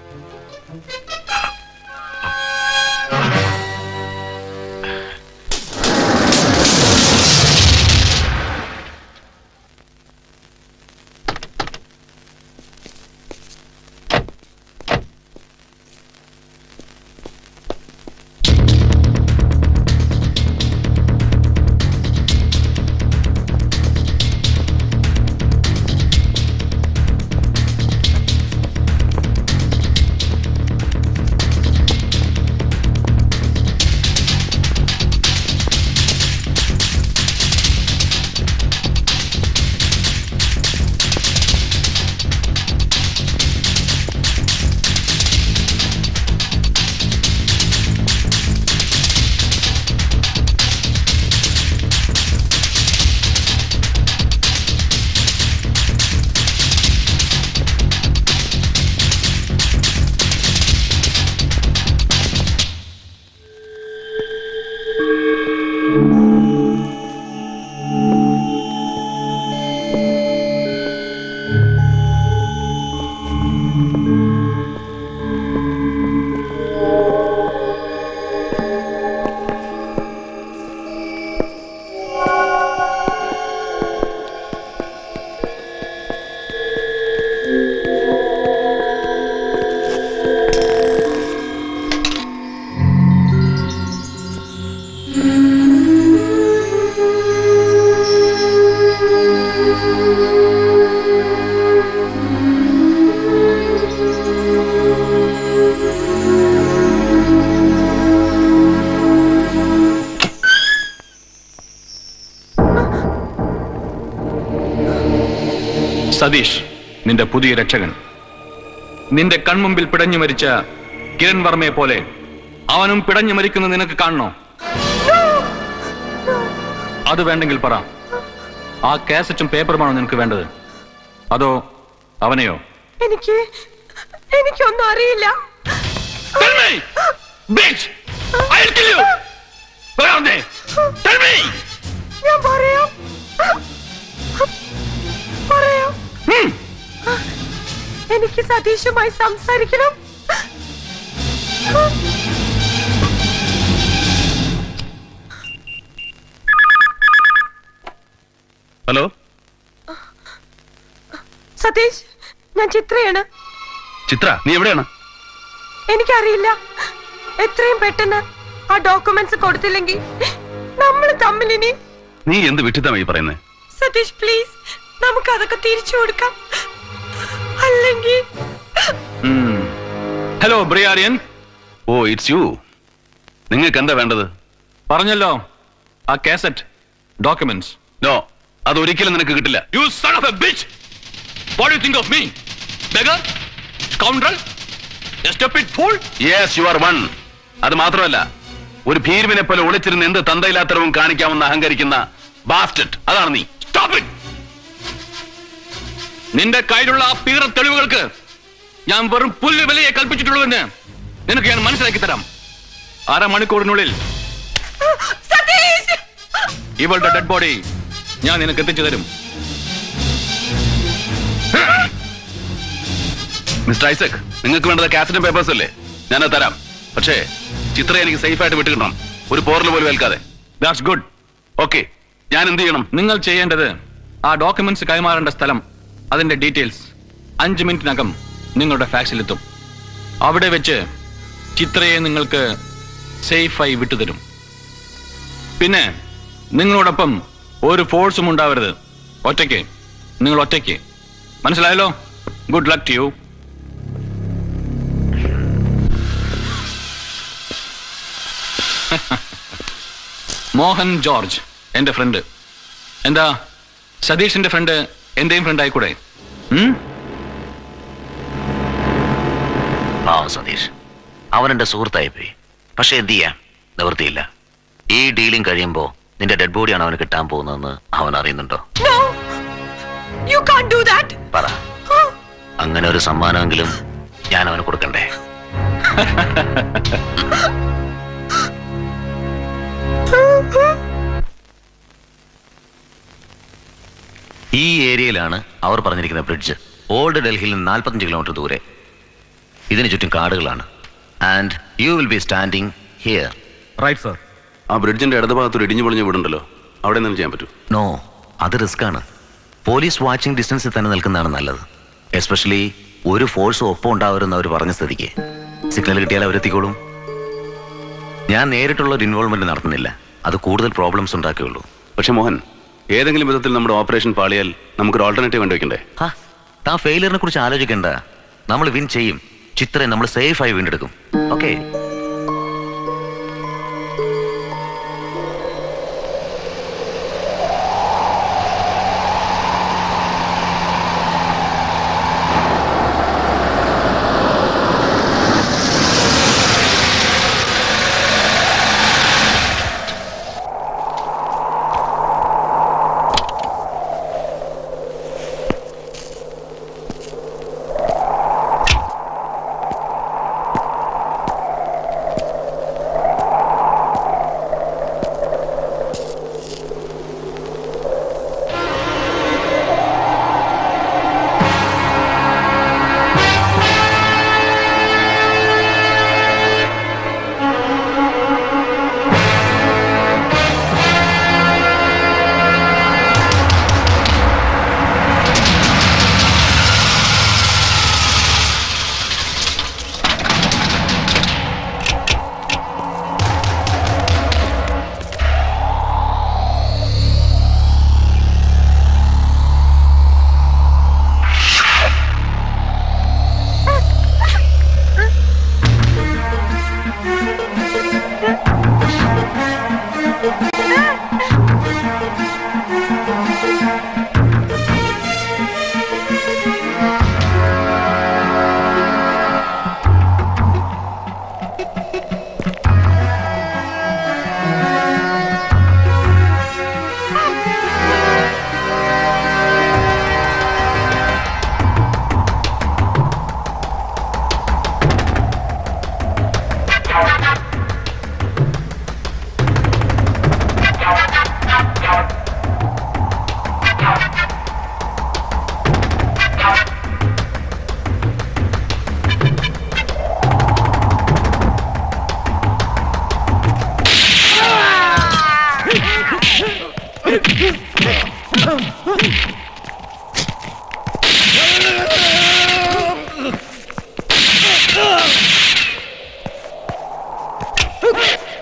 സതീഷ്, നിന്റെ പുതിയ രക്ഷകൻ. നിന്റെ കൺമുമ്പിൽ പിടഞ്ഞു മരിച്ച കിരൺ വർമ്മയെ പോലെ അവനും പിടഞ്ഞു മരിക്കുന്നത് നിനക്ക് കാണണോ? അത് വേണ്ടെങ്കിൽ പറ, ആ കാസറ്റും പേപ്പറുമാണോ നിനക്ക് വേണ്ടത്? അതോ അവനെയോ?
എനിക്ക് എനിക്കൊന്നും അറിയില്ല. ഞാൻ പറയാം പറയാം എനിക്ക് സതീഷുമായി സംസാരിക്കണം.
ഹലോ
സതീഷ്, ഞാൻ ചിത്രയാണ്.
ചിത്ര, നീ എവിടെയാണ്?
എനിക്കറിയില്ല. എത്രയും പെട്ടെന്ന് ആ ഡോക്യുമെന്റ്സ് കൊടുത്തില്ലെങ്കിൽ നമ്മൾ തമ്മിൽ ഇനി.
നീ എന്ത് വിട്ടിത്തമായി പറയുന്നേ?
സതീഷ് പ്ലീസ്, നമുക്ക് അതൊക്കെ തിരിച്ചു കൊടുക്കാം. അല്ലെങ്കിൽ
hello Briarean.
Oh it's you. നിങ്ങൾക്ക് എന്താ വേണ്ടത്?
പറഞ്ഞല്ലോ, ആ കാസറ്റ് ഡോക്യുമെന്റ്സ്.
നോ, അത് ഒരിക്കലും നിനക്ക് കിട്ടില്ല.
You son of a bitch. What you think of me? Beggar, scoundrel, a stupid fool.
Yes, you are one. അത് മാത്രമല്ല, ഒരു ഭീരുവിനെ പോലെ ഒളിച്ചിരുന്ന് എന്ത് തന്തയില്ലാത്തരവും കാണിക്കാമെന്ന് അഹങ്കരിക്കുന്ന ബാസ്റ്റഡ്, അതാണ് നീ.
Stop it. നിന്റെ കയ്യിലുള്ള ആ പീറ തെളിവുകൾക്ക് ഞാൻ വെറും പുല്ല് വിലയെ കൽപ്പിച്ചിട്ടുള്ളൂവെന്ന് നിനക്ക് ഞാൻ മനസ്സിലാക്കി തരാം. അരമണിക്കൂറിനുള്ളിൽ ഇവളുടെ ഡെഡ് ബോഡി ഞാൻ നിനക്ക് എത്തിച്ചു തരും.
മിസ്റ്റർ ഐസക്, നിങ്ങൾക്ക് വേണ്ടത് കാസറ്റും പേപ്പേഴ്സ് അല്ലേ? ഞാനത് തരാം. പക്ഷേ ചിത്ര എനിക്ക് സേഫ് ആയിട്ട് വിട്ടുകിട്ടണം, ഒരു പോറൽ പോലും ഏൽക്കാതെ.
That's good.
ഓക്കെ, ഞാൻ എന്ത് ചെയ്യണം?
നിങ്ങൾ ചെയ്യേണ്ടത് ആ ഡോക്യുമെന്റ്സ് കൈമാറേണ്ട സ്ഥലം, അതിന്റെ ഡീറ്റെയിൽസ് അഞ്ച് മിനിറ്റിനകം നിങ്ങളുടെ ഫാക്സിലെത്തും. അവിടെ വെച്ച് ചിത്രയെ നിങ്ങൾക്ക് സേഫായി വിട്ടുതരും. പിന്നെ നിങ്ങളോടൊപ്പം ഒരു ഫോഴ്സും ഉണ്ടാവരുത്. ഒറ്റയ്ക്ക്, നിങ്ങൾ ഒറ്റയ്ക്ക്. മനസ്സിലായല്ലോ? Good luck to you. Mohan George, എന്റെ ഫ്രണ്ട്. എന്താ സതീഷിന്റെ ഫ്രണ്ട് എന്റെയും ഫ്രണ്ട് ആയിക്കൂടെ?
പാവം സതീഷ്, അവൻ എന്റെ സുഹൃത്തായി പോയി. പക്ഷെ എന്ത് ചെയ്യാം, നിവൃത്തിയില്ല. ഈ ഡീലിംഗ് കഴിയുമ്പോ നിന്റെ ഡെഡ് ബോഡിയാണ് അവന് കിട്ടാൻ പോകുന്നതെന്ന് അവൻ അറിയുന്നുണ്ടോ? പറ, അങ്ങനെ ഒരു സമ്മാനമെങ്കിലും ഞാൻ അവന് കൊടുക്കണ്ടേ? ഈ ഏരിയയിലാണ് അവർ പറഞ്ഞിരിക്കുന്ന ബ്രിഡ്ജ്. ഓൾഡ് ഡൽഹിയിൽ നിന്ന് നാൽപ്പത്തഞ്ച് കിലോമീറ്റർ ദൂരെ. ഇതിന് ചുറ്റും കാടുകളാണ്. And you will be standing here.
Right sir. ആ ബ്രിഡ്ജിന്റെ ഇടത് ഭാഗത്ത് ഒരു ഇടിഞ്ഞു പൊളിഞ്ഞ വീടുണ്ടല്ലോ, അവിടെ നിന്ന് ചെയ്യാൻ പറ്റും?
നോ, അത് റിസ്ക് ആണ്. പോലീസ് വാച്ചിങ് ഡിസ്റ്റൻസിൽ തന്നെ നിൽക്കുന്നതാണ് നല്ലത്. എസ്പെഷ്യലി ഒരു ഫോഴ്സ് ഒപ്പം ഉണ്ടാവരുമെന്ന് അവർ പറഞ്ഞ സ്ഥിതിക്ക് സിഗ്നൽ കിട്ടിയാൽ അവരെത്തിക്കോളും. ഞാൻ നേരിട്ടുള്ള ഒരു ഇൻവോൾവ്മെന്റ് നടത്തുന്നില്ല, അത് കൂടുതൽ പ്രോബ്ലംസ് ഉണ്ടാക്കുകയുള്ളൂ.
പക്ഷെ മോഹൻ, ഏതെങ്കിലും വിധത്തിൽ നമ്മുടെ ഓപ്പറേഷൻ പാളിയാൽ നമുക്കൊരു ഓൾട്ടർനേറ്റീവ് കണ്ടുവെക്കണ്ടേ?
താൻ ഫെയിലിയറിനെ കുറിച്ച് ആലോചിക്കേണ്ട. നമ്മൾ വിൻ ചെയ്യും. ചിത്രയെ നമ്മൾ സേഫായി വീണ്ടെടുക്കും. Okay?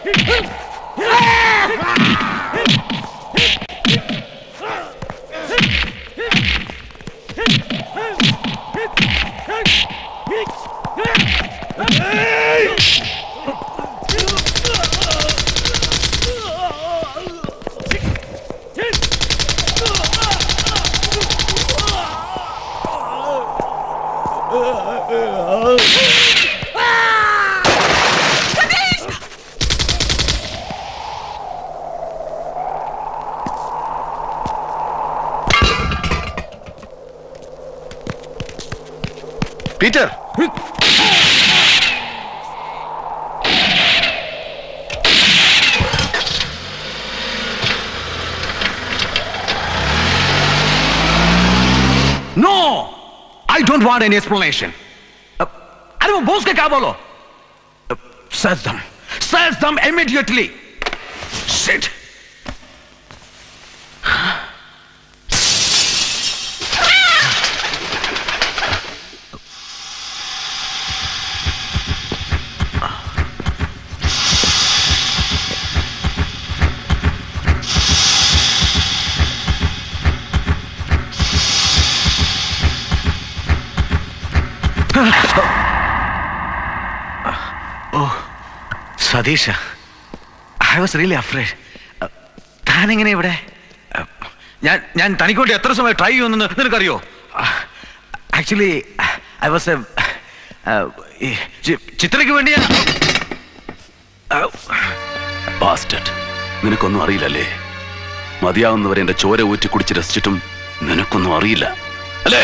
Peter,
no, I don't want any explanation. अरे वो बॉस के क्या बोलो? Search them, search them immediately. Shit. Satish, I was really afraid. താനെങ്ങനെ ഇവിടെ? ഞാൻ ഞാൻ തനിക്ക് വേണ്ടി എത്ര സമയം ട്രൈ ചെയ്യുമെന്ന് നിനക്കറിയോ? ആക്ച്വലി ഐ വാസ് ചിത്രയ്ക്ക് വേണ്ടി.
ബാസ്റ്റഡ്, നിനക്കൊന്നും അറിയില്ലല്ലേ? മതിയാവുന്നവരെ എന്റെ ചോര ഊറ്റി കുടിച്ച് രസിച്ചിട്ടും നിനക്കൊന്നും അറിയില്ല അല്ലേ?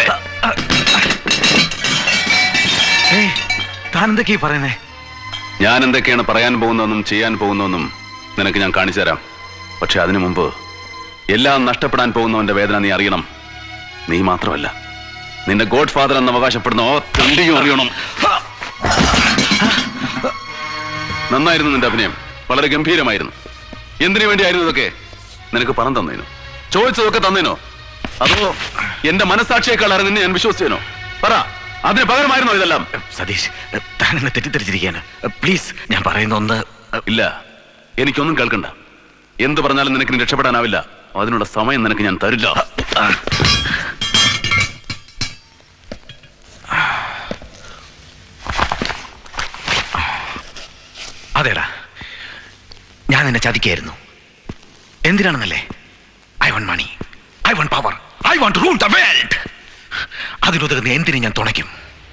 താൻ എന്തൊക്കെയാ പറയുന്നേ?
ഞാൻ എന്തൊക്കെയാണ് പറയാൻ പോകുന്നതെന്നും ചെയ്യാൻ പോകുന്നതെന്നും നിനക്ക് ഞാൻ കാണിച്ചു തരാം. പക്ഷെ അതിനു മുമ്പ് എല്ലാം നഷ്ടപ്പെടാൻ പോകുന്നവന്റെ വേദന നീ അറിയണം. നീ മാത്രമല്ല, നിന്റെ ഗോഡ് ഫാദർ എന്ന് അവകാശപ്പെടുന്ന ഓ തണ്ടിയും അറിയണം. നന്നായിരുന്നു നിന്റെ അഭിനയം, വളരെ ഗംഭീരമായിരുന്നു. എന്തിനു വേണ്ടിയായിരുന്നു ഇതൊക്കെ? നിനക്ക് പണം തന്നേനോ? ചോദിച്ചതൊക്കെ തന്നേനോ? അതോ എന്റെ മനസ്സാക്ഷിയേക്കാളാണ് നിന്നെ ഞാൻ വിശ്വസിച്ചേനോ? പറ, അതിന് പകരമായിരുന്നോ ഇതെല്ലാം?
സതീഷ്, താൻ എന്നെ തെറ്റിദ്ധരിച്ചിരിക്കുകയാണ്. പ്ലീസ്, ഞാൻ പറയുന്ന ഒന്ന്.
ഇല്ല, എനിക്കൊന്നും കേൾക്കണ്ട. എന്ത് പറഞ്ഞാലും നിനക്ക് രക്ഷപ്പെടാനാവില്ല. അതിനുള്ള സമയം നിനക്ക് ഞാൻ തരില്ല.
അതേടാ, ഞാൻ നിന്നെ ചതിക്കായിരുന്നു. എന്തിനാണെന്നല്ലേ? I want money, I want power, I want to rule the world. അതിനുതകുന്ന എന്തിനു ഞാൻ തുണയ്ക്കും.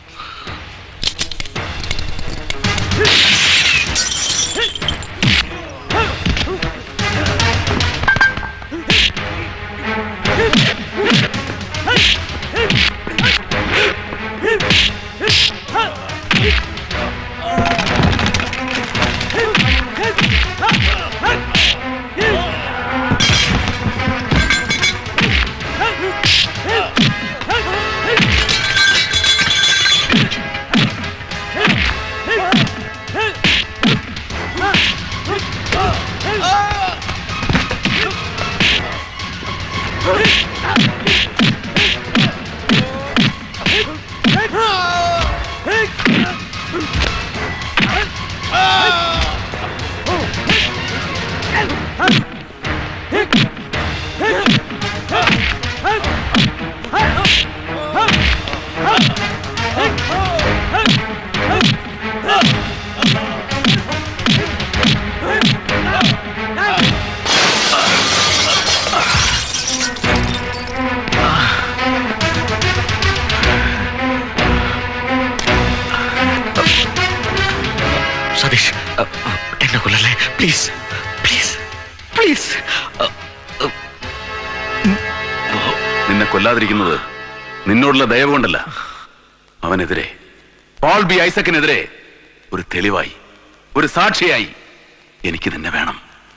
സതീഷ്, എന്നെ കൊല്ലല്ലേ പ്ലീസ്, പ്ലീസ്, പ്ലീസ്.
നിന്നെ കൊല്ലാതിരിക്കുന്നത് നിന്നോടുള്ള ദയവ് കൊണ്ടല്ല, അവനെതിരെ, പോൾ ബി ഐസക്കിനെതിരെ ഒരു തെളിവായി, ഒരു സാക്ഷിയായി എനിക്ക് നിന്നെ വേണം.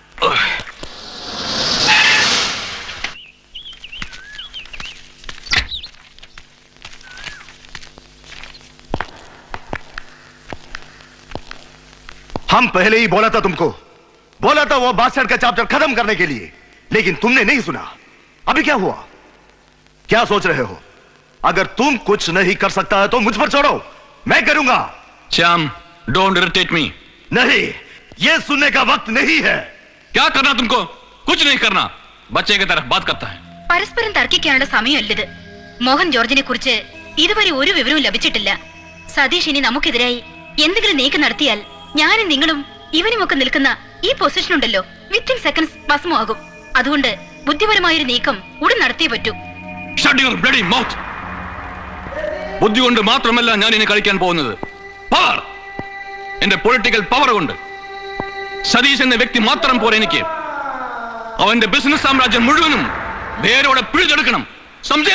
हम पहले ही बोला था तुमको, बोला था वो बास्टर्ड का चैप्टर खत्म करने के लिए, लेकिन तुमने नहीं सुना. अभी क्या हुआ? क्या सोच रहे हो? अगर तुम कुछ नहीं कर सकता है तो मुझ पर छोड़ो, मैं करूंगा.
Shyam, don't irritate me.
नहीं, ये सुनने का वक्त नहीं है।
क्या करना तुमको? कुछ नहीं करना। बच्चे की तरफ बात करता है.
പരസ്പരം തർക്കിക്കാനുള്ള സമയമല്ലിത്. മോഹൻ ജോർജിനെ കുറിച്ച് ഇതുവരെ ഒരു വിവരവും ലഭിച്ചിട്ടില്ല. സതീഷ് ഇനി നമുക്കെതിരായി എന്തെങ്കിലും നീക്കം നടത്തിയാൽ ഞാനും നിങ്ങളും ഇവനുമൊക്കെ നിൽക്കുന്ന ഈ പൊസിഷൻ ഉണ്ടല്ലോ വിത്തിൻ സെക്കൻഡ്സ് ഭസ്മമാകും. അതുകൊണ്ട് ബുദ്ധിപരമായൊരു നീക്കം ഉടൻ നടത്തിയേ പറ്റൂ.
Shut your bloody mouth. ബുദ്ധി കൊണ്ട് മാത്രമല്ല ഞാൻ ഇനി കളിക്കാൻ പോകുന്നത്. പവർ, എന്റെ പൊളിറ്റിക്കൽ പവർ കൊണ്ട്. സതീഷ് എന്ന വ്യക്തി മാത്രം പോരെ എനിക്ക്. അവന്റെ ബിസിനസ് സാമ്രാജ്യം മുഴുവനും വേരോടെ പിഴുതെടുക്കണം. സംജേ,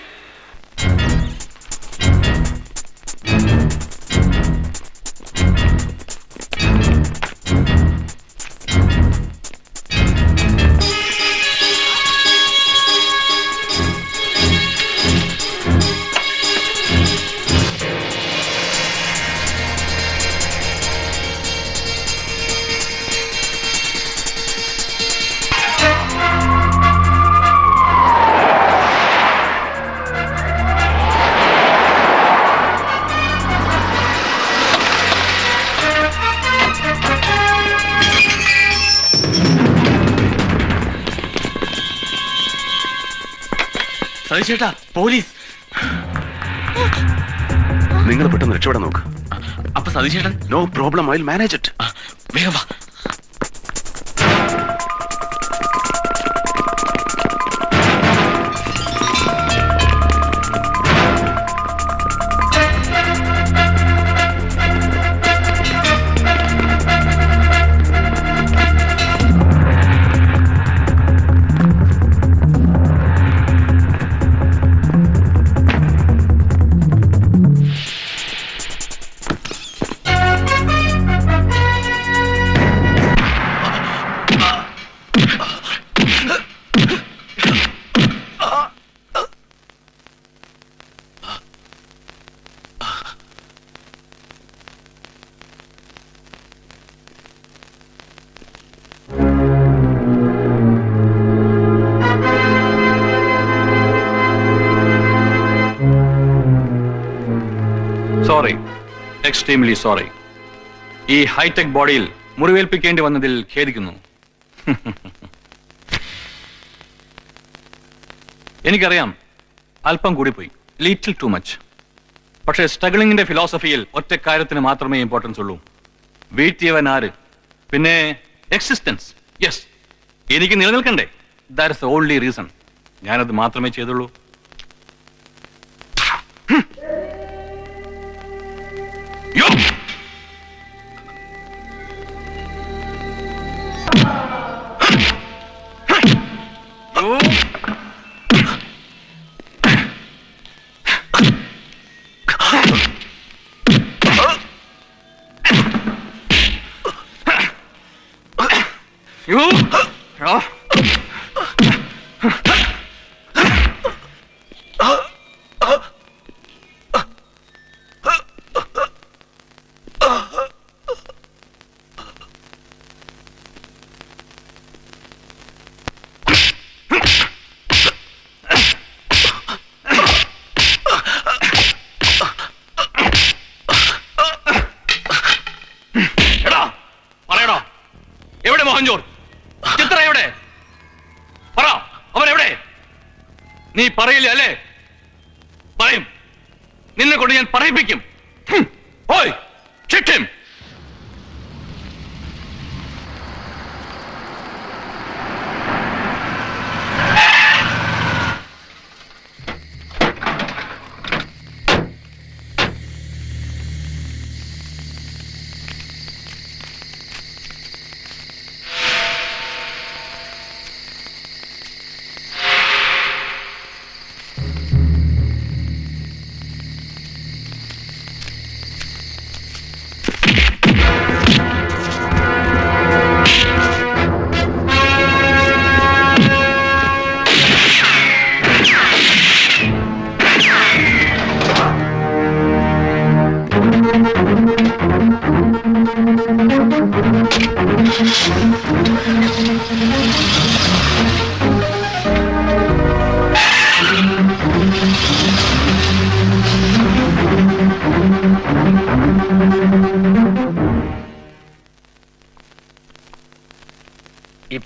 ചേട്ടാ, പോലീസ്. നിങ്ങൾ പെട്ടെന്ന് രക്ഷപ്പെടാൻ നോക്ക്. അപ്പൊ സതീശേട്ടൻ? No problem, I will manage it. വേഗം വാ. Sorry, extremely sorry. ഈ ഹൈടെക് ബോഡിയിൽ മുറിവേൽപ്പിക്കേണ്ടി വന്നതിൽ ഖേദിക്കുന്നു. എനിക്കറിയാം, അല്പം കൂടിപ്പോയി, ലിറ്റിൽ ടു മച്ച്. പക്ഷേ സ്ട്രഗിളിംഗിന്റെ ഫിലോസഫിയിൽ ഒറ്റ കാര്യത്തിന് മാത്രമേ ഇമ്പോർട്ടൻസ് ഉള്ളൂ. വീഴ്ത്തിയവൻ ആര്? പിന്നെ എക്സിസ്റ്റൻസ്. യെസ്, എനിക്ക് നിലനിൽക്കണ്ടേ? That is the only reason. ഞാനത് മാത്രമേ ചെയ്തുള്ളൂ. Yo! You! You! നീ പറയില്ല അല്ലേ? പറയും. നിന്നെ കൊണ്ട് ഞാൻ പറയിപ്പിക്കും. ഓയ്, ചിറ്റും.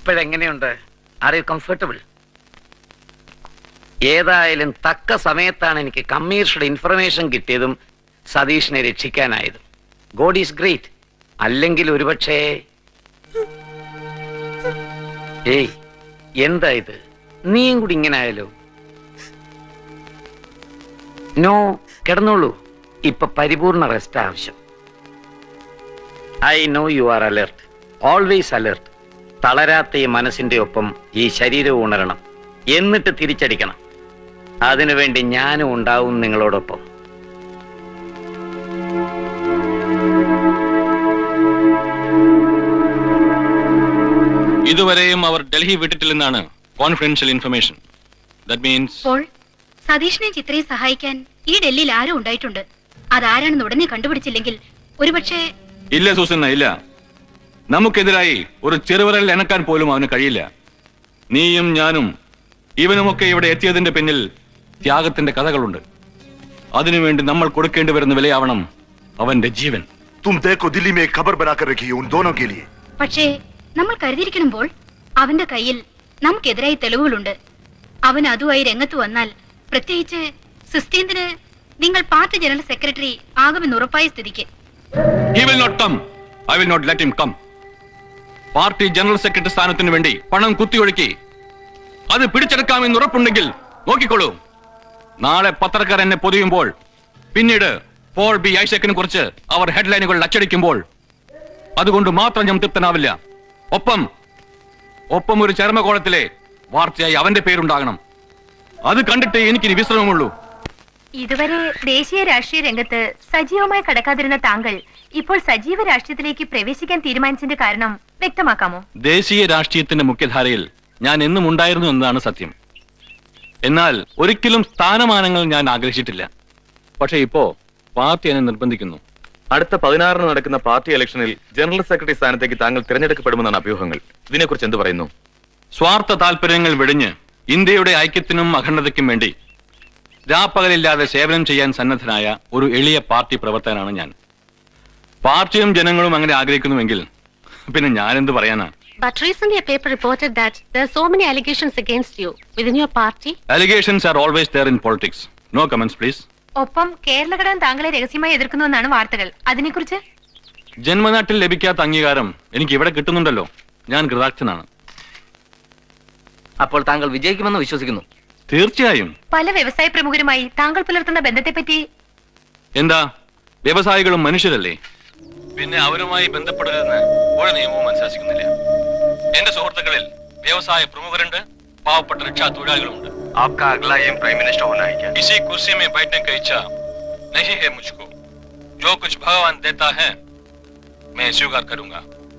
ഇപ്പോഴെങ്ങനെയുണ്ട്? Are you comfortable? ഏതായാലും തക്ക സമയത്താണ് എനിക്ക് കമ്മീഷണറുടെ ഇൻഫർമേഷൻ കിട്ടിയതും സതീഷിനെ രക്ഷിക്കാനായതും. God is great. അല്ലെങ്കിൽ ഒരുപക്ഷേ... ഏയ്, എന്താ ഇത്? നീയും കൂടി ഇങ്ങനെ ആയാലോ? നോ, കിടന്നോളൂ. ഇപ്പൊ പരിപൂർണ റെസ്റ്റ് ആവശ്യം. I know you are alert, always alert. തളരാത്ത ഈ മനസ്സിന്റെ ഒപ്പം ഈ ശരീരവും ഉണരണം. എന്നിട്ട് തിരിച്ചടിക്കണം. അതിനുവേണ്ടി ഞാനും ഉണ്ടാവും നിങ്ങളോടൊപ്പം.
ഇതുവരെയും അവർ ഡൽഹി വിട്ടിട്ടില്ലെന്നാണ് കോൺഫിഡൻഷ്യൽ ഇൻഫർമേഷൻ. ദാറ്റ് മീൻസ്
അപ്പോൾ സതീഷിനെ ചിത്രയെ സഹായിക്കാൻ ഈ ഡൽഹിയിൽ ആരും ഉണ്ടായിട്ടുണ്ട്. അതാരാണെന്ന് ഉടനെ കണ്ടുപിടിച്ചില്ലെങ്കിൽ ഒരുപക്ഷെ...
ഇല്ല സൂസന്ന, ഇല്ല. നമുക്കെതിരായി ഒരു ചെറുവിരൽ എനക്കാൻ പോലും അവന് കഴിയില്ല. നീയും ഞാനും ഇവനുമൊക്കെ ഇവിടെ എത്തിയതിന്റെ പിന്നിൽ ത്യാഗത്തിന്റെ കഥകളുണ്ട്. അതിനുവേണ്ടി നമ്മൾ കൊടുക്കേണ്ടി വരുന്ന വിലയാവണം അവന്റെ ജീവൻ.
तुम देखो दिल्ली में खबर बनाकर रखी है उन दोनों के लिए.
പക്ഷേ നമ്മൾ കരുതിയിരിക്കുമ്പോൾ അവന്റെ കയ്യിൽ നമുക്കെതിരായി തെളിവുകളുണ്ട്. അവൻ അതുമായി രംഗത്ത് വന്നാൽ, പ്രത്യേകിച്ച് സിസ്റ്റീന്തിന് നിങ്ങൾ പാർട്ടി ജനറൽ സെക്രട്ടറി ആകുമെന്ന് ഉറപ്പായ സ്ഥിതിക്ക്...
He will not come. I will not let him come. Party general secretary സ്ഥാനത്തിന് വേണ്ടി പണം കുത്തിയൊഴുക്കി അത് പിടിച്ചെടുക്കാമെന്ന് ഉറപ്പുണ്ടെങ്കിൽ നോക്കിക്കോളൂ. നാളെ പത്രക്കാർ എന്നെ പൊതിയുമ്പോൾ, പിന്നീട് പോൾ ബി ഐസക്കിനെ കുറിച്ച് അവർ ഹെഡ്ലൈനുകൾ അച്ചടിക്കുമ്പോൾ അതുകൊണ്ട് മാത്രം ഞാൻ തൃപ്തനാവില്ല. ഒപ്പം ഒപ്പം ഒരു ചരമകോളത്തിലെ വാർത്തയായി അവന്റെ പേരുണ്ടാകണം. അത് കണ്ടിട്ട് എനിക്കിനി വിശ്രമമുള്ളൂ.
ഇതുവരെ ദേശീയ രാഷ്ട്രീയ രംഗത്ത് സജീവമായി കടക്കാതിരുന്ന താങ്കൾ ഇപ്പോൾ സജീവ രാഷ്ട്രീയത്തിലേക്ക് പ്രവേശിക്കാൻ തീരുമാനിച്ചതിന്റെ കാരണം വ്യക്തമാക്കാമോ?
ദേശീയ രാഷ്ട്രീയത്തിന്റെ മുഖ്യധാരയിൽ ഞാൻ എന്നും ഉണ്ടായിരുന്നു എന്നതാണ് സത്യം. എന്നാൽ ഒരിക്കലും സ്ഥാനമാനങ്ങൾ ഞാൻ ആഗ്രഹിച്ചിട്ടില്ല. പക്ഷെ ഇപ്പോ പാർട്ടി എന്നെ നിർബന്ധിക്കുന്നു.
അടുത്ത പതിനാറിന് നടക്കുന്ന പാർട്ടി ഇലക്ഷനിൽ ജനറൽ സെക്രട്ടറി സ്ഥാനത്തേക്ക് താങ്കൾ തിരഞ്ഞെടുക്കപ്പെടുമെന്നാണ് അഭ്യൂഹങ്ങൾ. ഇതിനെക്കുറിച്ച് എന്ത് പറയുന്നു?
സ്വാർത്ഥ താല്പര്യങ്ങൾ വെടിഞ്ഞ് ഇന്ത്യയുടെ ഐക്യത്തിനും അഖണ്ഡതയ്ക്കും വേണ്ടി രാപ്പകലില്ലാതെ സേവനം ചെയ്യാൻ സന്നദ്ധനായ ഒരു എളിയ പാർട്ടി പ്രവർത്തകനാണ് ഞാൻ. പാർട്ടിയും ജനങ്ങളും അങ്ങനെ ആഗ്രഹിക്കുന്നുവെങ്കിൽ പിന്നെ ഞാനെന്ത് പറയാനാ?
But recently a paper reported that there are so many allegations against you within your party.
Allegations are always there in politics. No comments, please.
ഒപ്പം കേരളഘടകം താങ്കളെ രഹസ്യമായി എതിർക്കുന്നുവെന്നാണ് വാർത്തകൾ. അതിനെക്കുറിച്ച്?
ജന്മനാട്ടിൽ ലഭിക്കാത്ത അംഗീകാരം എനിക്ക് ഇവിടെ കിട്ടുന്നുണ്ടല്ലോ. ഞാൻ കൃതാർത്ഥനാണ്.
അപ്പോൾ താങ്കൾ വിജയിക്കുമെന്ന് വിശ്വസിക്കുന്നു?
തീർച്ചയായും.
പല വ്യവസായ പ്രമുഖരുമായി താങ്കൾ പുലർത്തുന്ന ബന്ധത്തെപ്പറ്റി?
എന്താ, വ്യവസായികളും മനുഷ്യരല്ലേ? പിന്നെ അവരുമായി ബന്ധപ്പെടരുതെന്ന് ഒരു നിയമവും അനുശാസിക്കുന്നില്ല. എന്റെ സുഹൃത്തുക്കളിൽ വ്യവസായ പ്രമുഖരുണ്ട്, പാവപ്പെട്ട രക്ഷാ തൊഴിലാളികളുമുണ്ട്.
आपका अगला एम प्राइम मिनिस्टर होना है क्या?
इसी कुर्सी में बैठने की इच्छा नहीं है मुझको. जो कुछ भगवान देता है मैं स्वीकार करूंगा.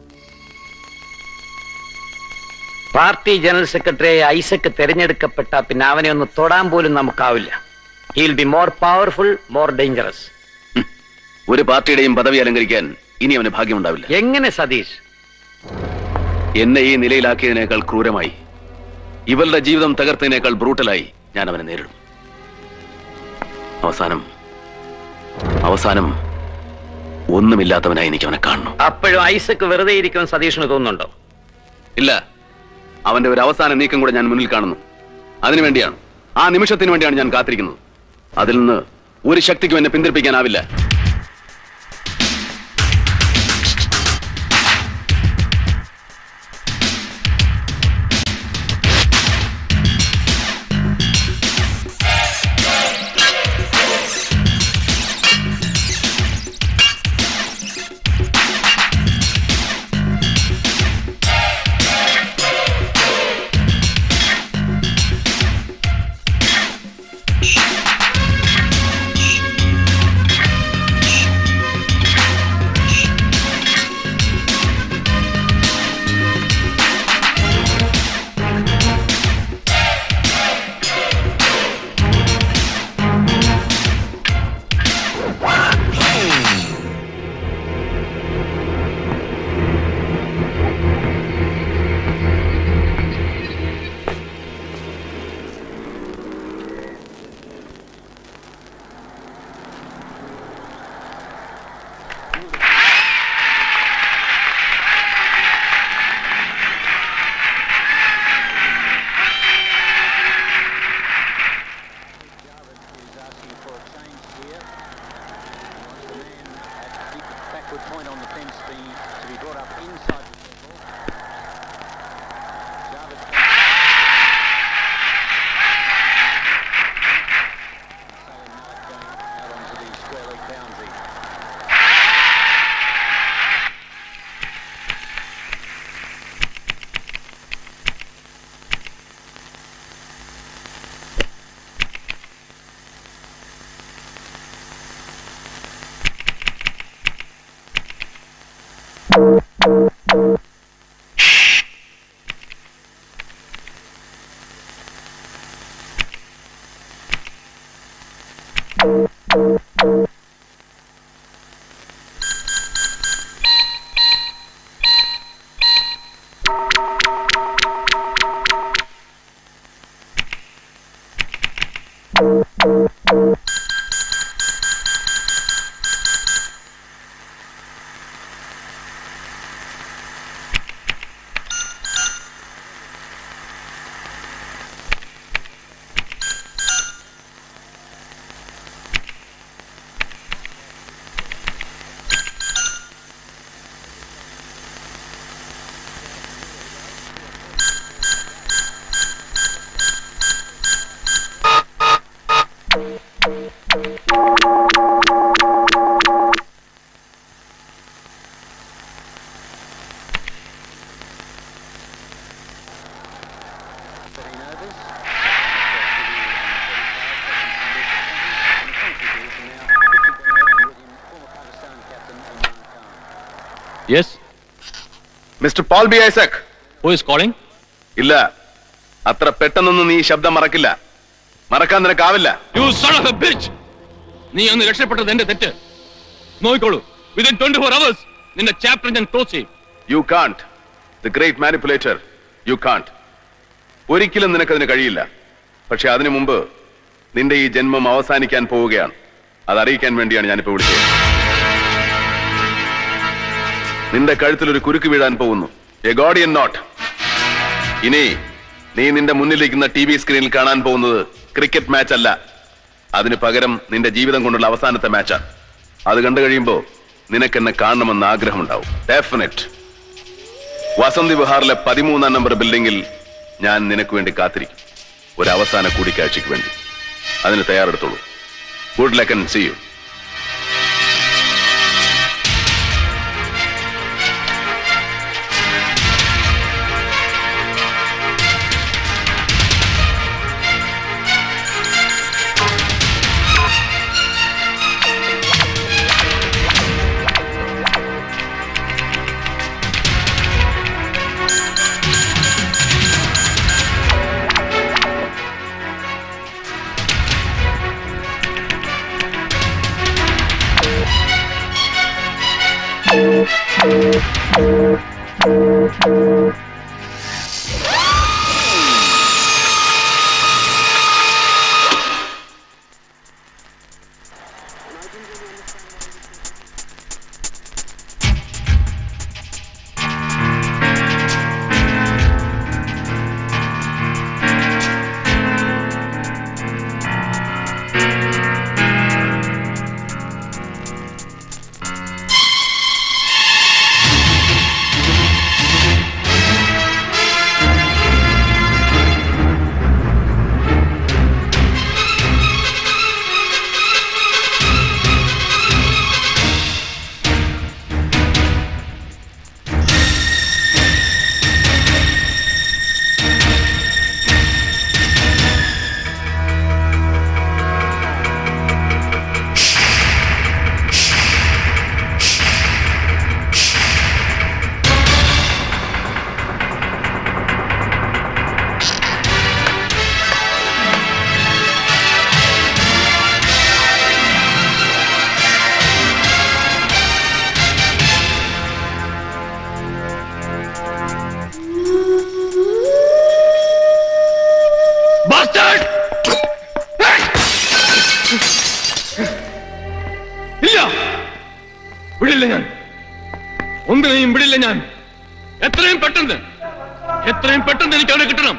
പാർട്ടി ജനറൽ സെക്രട്ടറിയായി ഐസക് തെരഞ്ഞെടുക്കപ്പെട്ട പിന്നെ അവനെ ഒന്ന് തൊടാൻ പോലും നമുക്കാവില്ല. He will be more powerful, more dangerous.
ഒരു പാർട്ടിയുടെയും പദവി അലങ്കരിക്കാൻ ഇനി അവന് ഭാഗ്യമുണ്ടാവില്ല.
എങ്ങനെ സതീഷ്?
എന്നെ ഈ നിലയിലാക്കിയതിനേക്കാൾ ക്രൂരമായി, ഇവരുടെ ജീവിതം തകർത്തതിനേക്കാൾ ബ്രൂട്ടലായി ഞാൻ അവനെ നേരിടും. അവസാനം അവസാനം ഒന്നുമില്ലാത്തവനായി എനിക്ക് അവനെ കാണണം.
അപ്പോഴും ഐസക് വെറുതെ ഇരിക്കുമെന്ന് സതീഷിന് തോന്നുന്നുണ്ടോ?
ഇല്ല, അവന്റെ ഒരു അവസാന നീക്കം കൂടെ ഞാൻ മുന്നിൽ കാണുന്നു. അതിനുവേണ്ടിയാണ്, ആ നിമിഷത്തിന് വേണ്ടിയാണ് ഞാൻ കാത്തിരിക്കുന്നത്. അതിൽ നിന്ന് ഒരു ശക്തിക്കും എന്നെ പിന്തിരിപ്പിക്കാനാവില്ല.
Good point on the fence be, to be brought up inside the circle. Jarvis out onto the square leg boundary.
Yes?
Mister Paul B Isaac.
Who is calling?
ഇല്ല, അത്ര പെട്ടെന്നൊന്നും നീ ശബ്ദം മറക്കില്ല. മറക്കാൻ നിനക്കാവില്ല.
You son of a bitch! നീ ഒന്ന് രക്ഷപ്പെട്ടത് എന്റെ തെറ്റ്. നോയിക്കോളൂ, within twenty-four hours നിന്റെ ചാപ്റ്റർ ഞാൻ ക്ലോസ് ചെയ്യും.
You can't. The great manipulator. You can't. ഒരിക്കലും നിനക്കതിന് കഴിയില്ല. പക്ഷെ അതിനു മുമ്പ് നിന്റെ ഈ ജന്മം അവസാനിക്കാൻ പോവുകയാണ്. അതറിയിക്കാൻ വേണ്ടിയാണ് ഞാനിപ്പോ വിളിച്ചത്. നിന്റെ കഴുത്തിൽ ഒരു കുരുക്ക് വീഴാൻ പോകുന്നു. A Gordian knot. ഇനി നീ നിന്റെ മുന്നിലിരിക്കുന്ന ടി വി സ്ക്രീനിൽ കാണാൻ പോകുന്നത് ക്രിക്കറ്റ് മാച്ച് അല്ല. അതിന് പകരം നിന്റെ ജീവിതം കൊണ്ടുള്ള അവസാനത്തെ മാച്ചാണ്. അത് കണ്ടു കഴിയുമ്പോ നിനക്കെന്നെ കാണണമെന്ന് ആഗ്രഹമുണ്ടാവും. ഡെഫിനറ്റ്. വസന്തി വിഹാറിലെ പതിമൂന്നാം നമ്പർ ബിൽഡിംഗിൽ ഞാൻ നിനക്ക് വേണ്ടി കാത്തിരിക്കും. ഒരു അവസാന കൂടിക്കാഴ്ചയ്ക്ക് വേണ്ടി. അതിന് തയ്യാറെടുത്തോളൂ. Good luck and see you.
ഇല്ല, വിടില്ല ഞാൻ. ഒന്നിനെയും വിടില്ല ഞാൻ. എത്രയും പെട്ടെന്ന് എത്രയും പെട്ടെന്ന് എനിക്ക് അവനെ കിട്ടണം.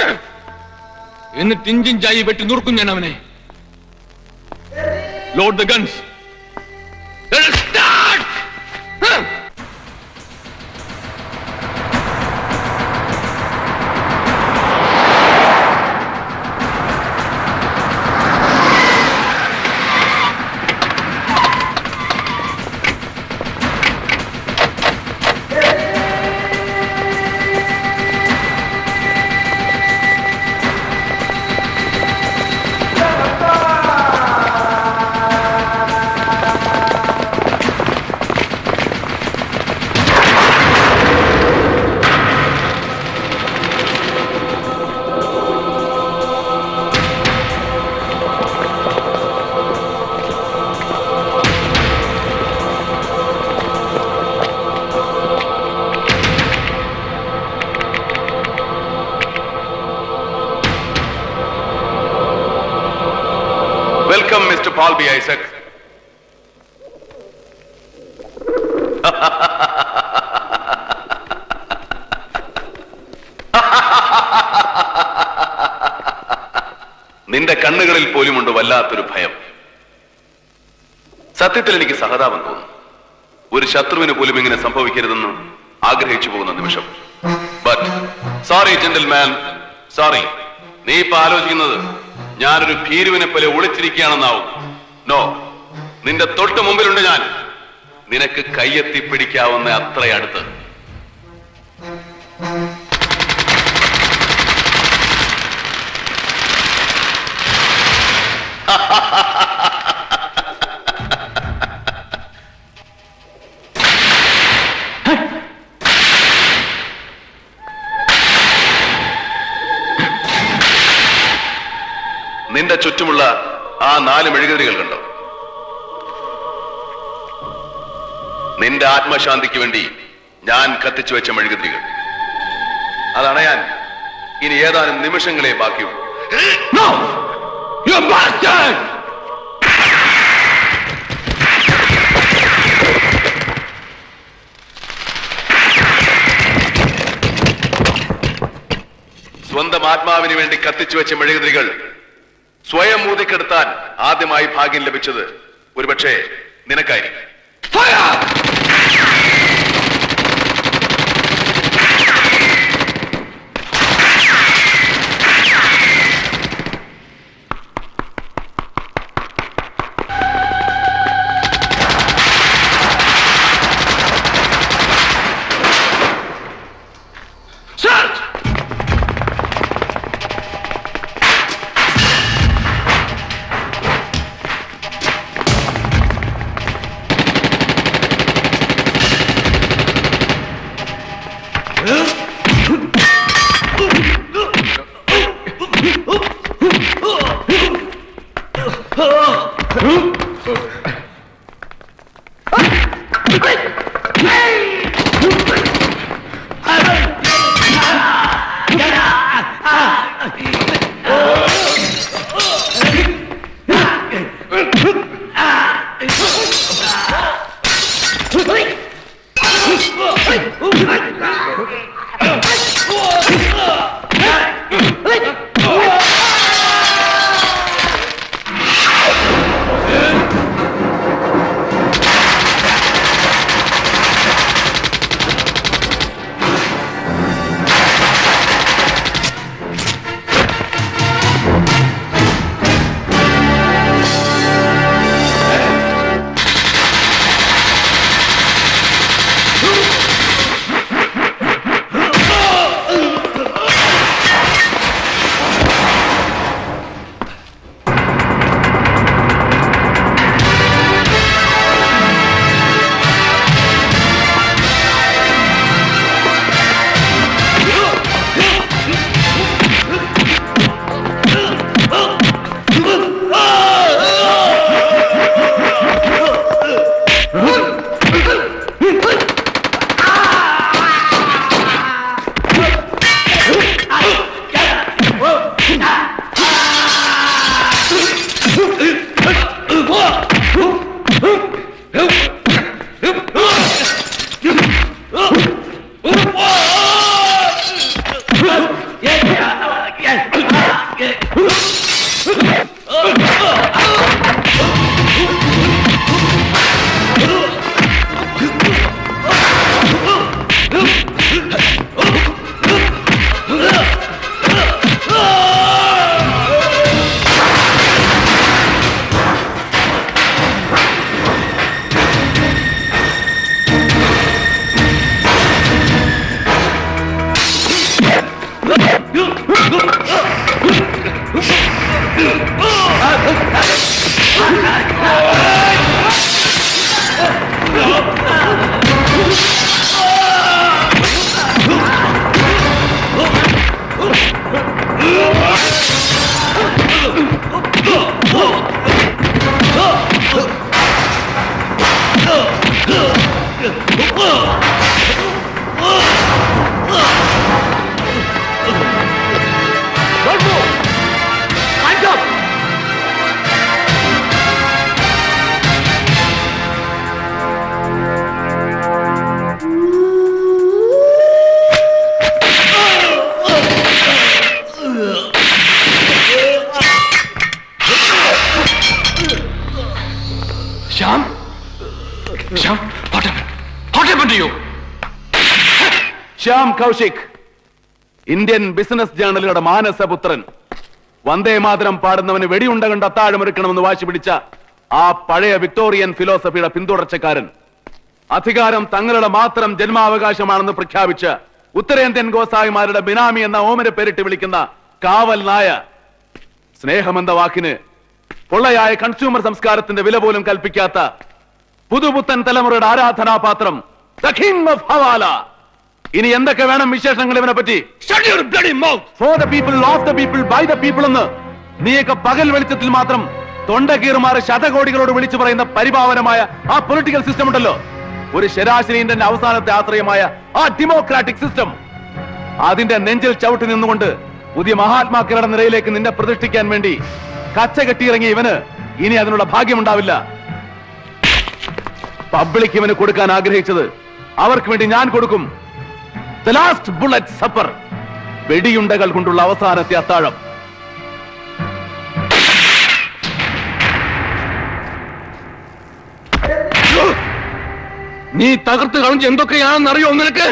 എന്നിട്ട് ഇഞ്ചിഞ്ചായി വെട്ടി നുറുക്കും ഞാൻ അവനെ. Load the guns.
Call me Isaac. നിന്റെ കണ്ണുകളിൽ പോലുമുണ്ട് വല്ലാത്തൊരു ഭയം. സത്യത്തിൽ എനിക്ക് സഹതാപം തോന്നുന്നു. ഒരു ശത്രുവിന് പോലും ഇങ്ങനെ സംഭവിക്കരുതെന്ന് ആഗ്രഹിച്ചു പോകുന്ന നിമിഷം. But sorry gentleman, sorry. നീ ഇപ്പൊ ആലോചിക്കുന്നത് ഞാനൊരു ഭീരുവിനെ പോലെ ഒളിച്ചിരിക്കുകയാണെന്നാവും. നോ, നിന്റെ തൊട്ട് മുമ്പിലുണ്ട് ഞാൻ, നിനക്ക് കയ്യെത്തി പിടിക്കാവുന്ന അത്ര അടുത്ത്. നിന്റെ ചുറ്റുമുള്ള ആ നാല് മെഴുകുതിരികൾ കണ്ടോ? നിന്റെ ആത്മശാന്തിക്ക് വേണ്ടി ഞാൻ കത്തിച്ചു വെച്ച മെഴുകുതിരികൾ. അതണയാൻ ഇനി ഏതാനും നിമിഷങ്ങളെ ബാക്കിയുള്ളൂ. No! You bastard! സ്വന്തം ആത്മാവിന് വേണ്ടി കത്തിച്ചു വെച്ച മെഴുകുതിരികൾ സ്വയം ഊതിക്കെടുത്താൻ ആദ്യമായി ഭാഗ്യം ലഭിച്ചത് ഒരുപക്ഷെ നിനക്കായിരിക്കും. ശ്യാം കൗശിക്, ഇന്ത്യൻ ബിസിനസ് ജേർണലുകളുടെ മാനസപുത്രൻ. വന്ദേ മാതരം പാടുന്നവന് വെടിയുണ്ട കണ്ട് അത്താഴമൊരുക്കണമെന്ന് വാശി പിടിച്ച ആ പഴയ വിക്ടോറിയൻ ഫിലോസഫിയുടെ പിന്തുടർച്ചക്കാരൻ. അധികാരം തങ്ങളുടെ മാത്രം ജന്മാവകാശമാണെന്ന് പ്രഖ്യാപിച്ച് ഉത്തരേന്ത്യൻ ഗോസായിമാരുടെ ബിനാമി എന്ന ഓമന പേരിട്ട് വിളിക്കുന്ന കാവൽ നായ. സ്നേഹമെന്ന വാക്കിന് പൊള്ളയായ കൺസ്യൂമർ സംസ്കാരത്തിന്റെ വില പോലും കൽപ്പിക്കാത്ത പുതുപുത്തൻ തലമുറയുടെ ആരാധനാപാത്രം, ദ കിങ് ഓഫ് ഹവാല. ഇനി എന്തൊക്കെ വേണം വിശേഷങ്ങൾ ഇവനെ പറ്റി? For the people, of the people, by the people എന്ന് നീയൊക്കെ പകൽ വെളിച്ചത്തിൽ മാത്രം തൊണ്ടകീറുമാറ് ശതകോടികളോട് വിളിച്ചു പറയുന്ന പരിപാവനമായ ആ പൊളിറ്റിക്കൽ സിസ്റ്റം ഉണ്ടല്ലോ, ഒരു ശരാശരി ഇന്ത്യന്റെ അവസാനത്തെ ആശ്രയമായ ആ ഡെമോക്രാറ്റിക് സിസ്റ്റം, അതിന്റെ നെഞ്ചിൽ ചവിട്ടി നിന്നുകൊണ്ട് പുതിയ മഹാത്മാക്കളുടെ നിരയിലേക്ക് നിന്നെ പ്രതിഷ്ഠിക്കാൻ വേണ്ടി കച്ച കെട്ടിയിറങ്ങിയ ഇവന് ഇനി അതിനുള്ള ഭാഗ്യമുണ്ടാവില്ല. പബ്ലിക് ഇവന് കൊടുക്കാൻ ആഗ്രഹിച്ചത് അവർക്ക് വേണ്ടി ഞാൻ കൊടുക്കും. ദ ലാസ്റ്റ് ബുള്ളറ്റ് സപ്പർ, വെടിയുണ്ടകൾ കൊണ്ടുള്ള അവസാനത്തെ അത്താഴം. നീ തകർത്ത് കളഞ്ഞ് എന്തൊക്കെയാണെന്ന് അറിയോ നിനക്ക്?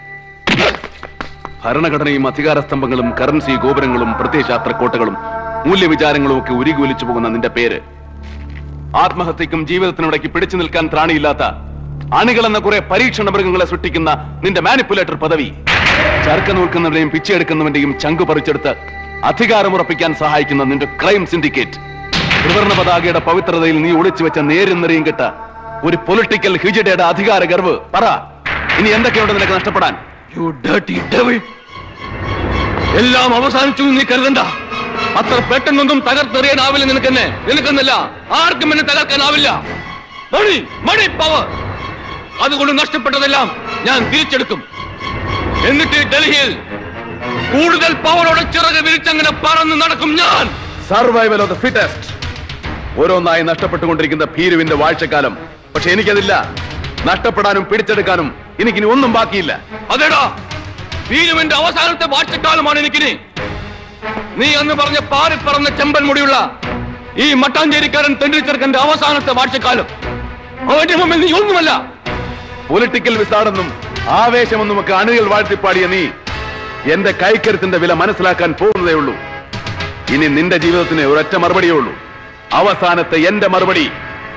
ഭരണഘടനയും അധികാര സ്തംഭങ്ങളും കറൻസി ഗോപുരങ്ങളും പ്രത്യയശാസ്ത്ര കോട്ടകളും മൂല്യവിചാരങ്ങളും ഒക്കെ ഉരുകുവലിച്ചു പോകുന്ന നിന്റെ പേര്, ആത്മഹത്യക്കും ജീവിതത്തിനിടയ്ക്ക് പിടിച്ചു നിൽക്കാൻ ത്രാണിയില്ലാത്ത അണികളെന്ന കുറെ പരീക്ഷണ മൃഗങ്ങളെ സൃഷ്ടിക്കുന്ന നിന്റെ മാനിപ്പുലേറ്റർ പദവി, ചർക്ക നോക്കുന്നവന്റെയും പിച്ചെടുക്കുന്നവന്റെയും ചങ്കു പറിച്ചെടുത്ത് അധികാരമുറപ്പിക്കാൻ സഹായിക്കുന്ന നിന്റെ ക്രൈം സിൻഡിക്കേറ്റ്, ത്രിവർണ പതാകയുടെ പവിത്രതയിൽ നീ ഒളിച്ചു വെച്ച നേരും നിറയും കെട്ട ഒരു പൊളിറ്റിക്കൽ ഹിജഡയുടെ അധികാര ഗർവ്. പറ, ഇനി എന്തൊക്കെയുണ്ട് നിനക്ക് നഷ്ടപ്പെടാൻ? യു ഡർട്ടി ഡെവിൾ, എല്ലാം അവസാനിച്ചു നീ കരുതണ്ട. അത്ര പെട്ടെന്നൊന്നും തകർത്തെറിയാനാവില്ല നിനക്കെന്നെ, നിനക്കെന്നല്ല ആർക്കും എന്നെ തകർക്കാനാവില്ല. മണി മണി പവർ, അതുകൊണ്ട് നഷ്ടപ്പെട്ടതെല്ലാം ഞാൻ തിരിച്ചെടുക്കും. എന്നിട്ട് ഡൽഹിയിൽ കൂടുതൽ പവറോടെ ചിറക് വിരിച്ചങ്ങനെ പറന്ന് നടക്കും ഞാൻ. Survival of the fittest. ഓരോന്നായി നഷ്ടപ്പെട്ടുകൊണ്ടിരിക്കുന്ന ഭീരുവിന്റെ വാഴ്ചക്കാലം. പക്ഷെ എനിക്കതില്ല. നഷ്ടപ്പെടാനും പിടിച്ചെടുക്കാനും എനിക്കിനി ഒന്നും ബാക്കിയില്ല. അതേടാ, ഭീരുവിന്റെ അവസാനത്തെ വാഴ്ചക്കാലമാണ് എനിക്കിനി. നീ അന്ന് പറഞ്ഞ പാറിപ്പറന്ന ചെമ്പൻ മുടിയുള്ള ഈ മട്ടാഞ്ചേരിക്കാരൻ തെണ്ടിച്ചെറുക്കന്റെ അവസാനത്തെ വാഴ്ചക്കാലം. അവന്റെ മുമ്പിൽ നീ ഒന്നുമല്ല. പൊളിറ്റിക്കൽ വിസാടെന്നും ആവേശമെന്നും ഒക്കെ അണികൾ വാഴ്ത്തിപ്പാടിയ നീ എന്റെ കൈക്കരുത്തിന്റെ വില മനസ്സിലാക്കാൻ പോകുന്നതേ ഉള്ളൂ. ഇനി നിന്റെ ജീവിതത്തിന് ഒരൊറ്റ മറുപടിയേ ഉള്ളൂ, അവസാനത്തെ എന്റെ മറുപടി.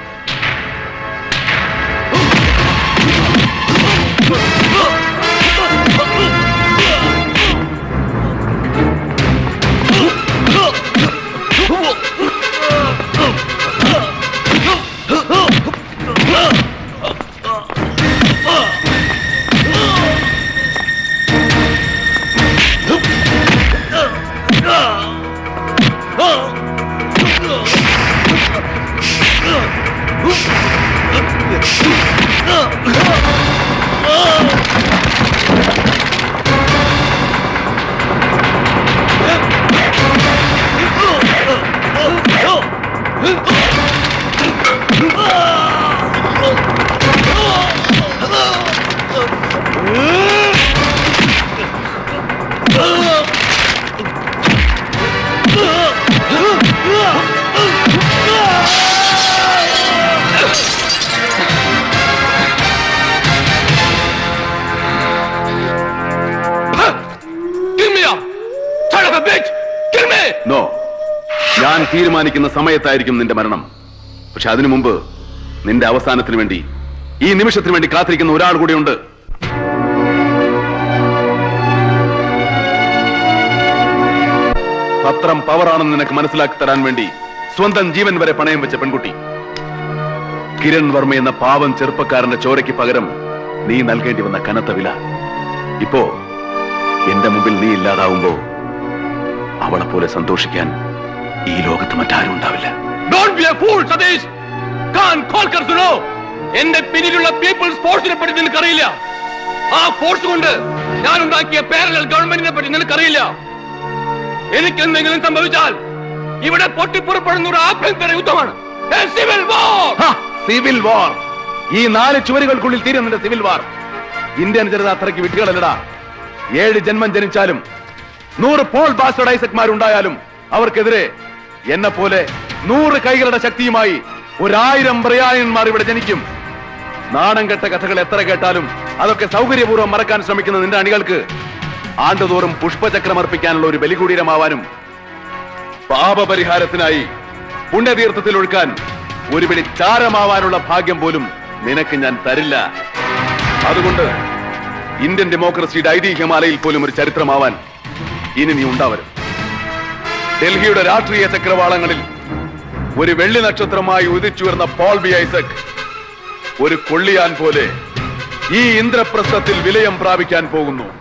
നോ, ഞാൻ തീരുമാനിക്കുന്ന സമയത്തായിരിക്കും നിന്റെ മരണം. പക്ഷെ അതിനു മുമ്പ് നിന്റെ അവസാനത്തിന് വേണ്ടി, ഈ നിമിഷത്തിന് വേണ്ടി കാത്തിരിക്കുന്ന ഒരാൾ കൂടിയുണ്ട്. പത്രം പവറാണെന്ന് നിനക്ക് മനസ്സിലാക്കി തരാൻ വേണ്ടി സ്വന്തം ജീവൻ വരെ പണയം വെച്ച പെൺകുട്ടി കിരൺ വർമ്മ എന്ന പാവം ചെറുപ്പക്കാരന്റെ ചോരയ്ക്ക് പകരം നീ നൽകേണ്ടി വന്ന കനത്ത വില. ഇപ്പോ എന്റെ മുമ്പിൽ നീ ഇല്ലാതാവുമ്പോ അവളെ പോലെ സന്തോഷിക്കാൻ ഈ ലോകത്ത് മറ്റാരും ഉണ്ടാവില്ല. എന്റെ പിന്നിലുള്ള പീപ്പിൾസ് ഫോഴ്സിനെ പറ്റി നിനക്കറിയില്ല. ആ ഫോഴ്സ് കൊണ്ട് ഞാൻ ഉണ്ടാക്കിയ പാരലൽ ഗവൺമെന്റിനെ പറ്റി നിനക്കറിയില്ല. എനിക്ക് എന്തെങ്കിലും സംഭവിച്ചാൽ ഇവിടെ പൊട്ടിപ്പുറപ്പെടുന്ന ഒരു ആഭ്യന്തര യുദ്ധമാണ്, സിവിൽ വാർ. സിവിൽ വാർ ഈ നാല് ചുവരുകൾക്കുള്ളിൽ തീരുന്നതിന്റെ സിവിൽ വാർ. ഇന്ത്യൻ ജനത അത്രയ്ക്ക് വിട്ടുകളല്ലടാ. ഏഴ് ജന്മം ജനിച്ചാലും നൂറ് പോൾ ബാസ്റ്റർഡ് ഐസക്മാരുണ്ടായാലും അവർക്കെതിരെ എന്നെ പോലെ നൂറ് കൈകളുടെ ശക്തിയുമായി ഒരായിരം ബ്രയായന്മാർ ഇവിടെ ജനിക്കും. നാണം കെട്ട കഥകൾ എത്ര കേട്ടാലും അതൊക്കെ സൗകര്യപൂർവ്വം മറക്കാൻ ശ്രമിക്കുന്ന നിന്റെ അണികൾക്ക് ആണ്ടുതോറും പുഷ്പചക്രമർപ്പിക്കാനുള്ള ഒരു ബലികുടീരമാവാനും പാപപരിഹാരത്തിനായി പുണ്യതീർത്ഥത്തിൽ ഒഴുക്കാൻ ഒരു പിടി ചാരമാവാനുള്ള ഭാഗ്യം പോലും നിനക്ക് ഞാൻ തരില്ല. അതുകൊണ്ട് ഇന്ത്യൻ ഡെമോക്രസിയുടെ ഐതിഹ്യമാലയിൽ പോലും ഒരു ചരിത്രമാവാൻ ഇനി നീ ഉണ്ടാവരുത്. ഡൽഹിയുടെ രാഷ്ട്രീയ ചക്രവാളങ്ങളിൽ ഒരു വെള്ളി നക്ഷത്രമായി ഉദിച്ചുയർന്ന പോൾ ബി ഐസക് ഒരു കൊള്ളിയാൻ പോലെ ഈ ഇന്ദ്രപ്രസ്ഥത്തിൽ വിലയം പ്രാപിക്കാൻ പോകുന്നു.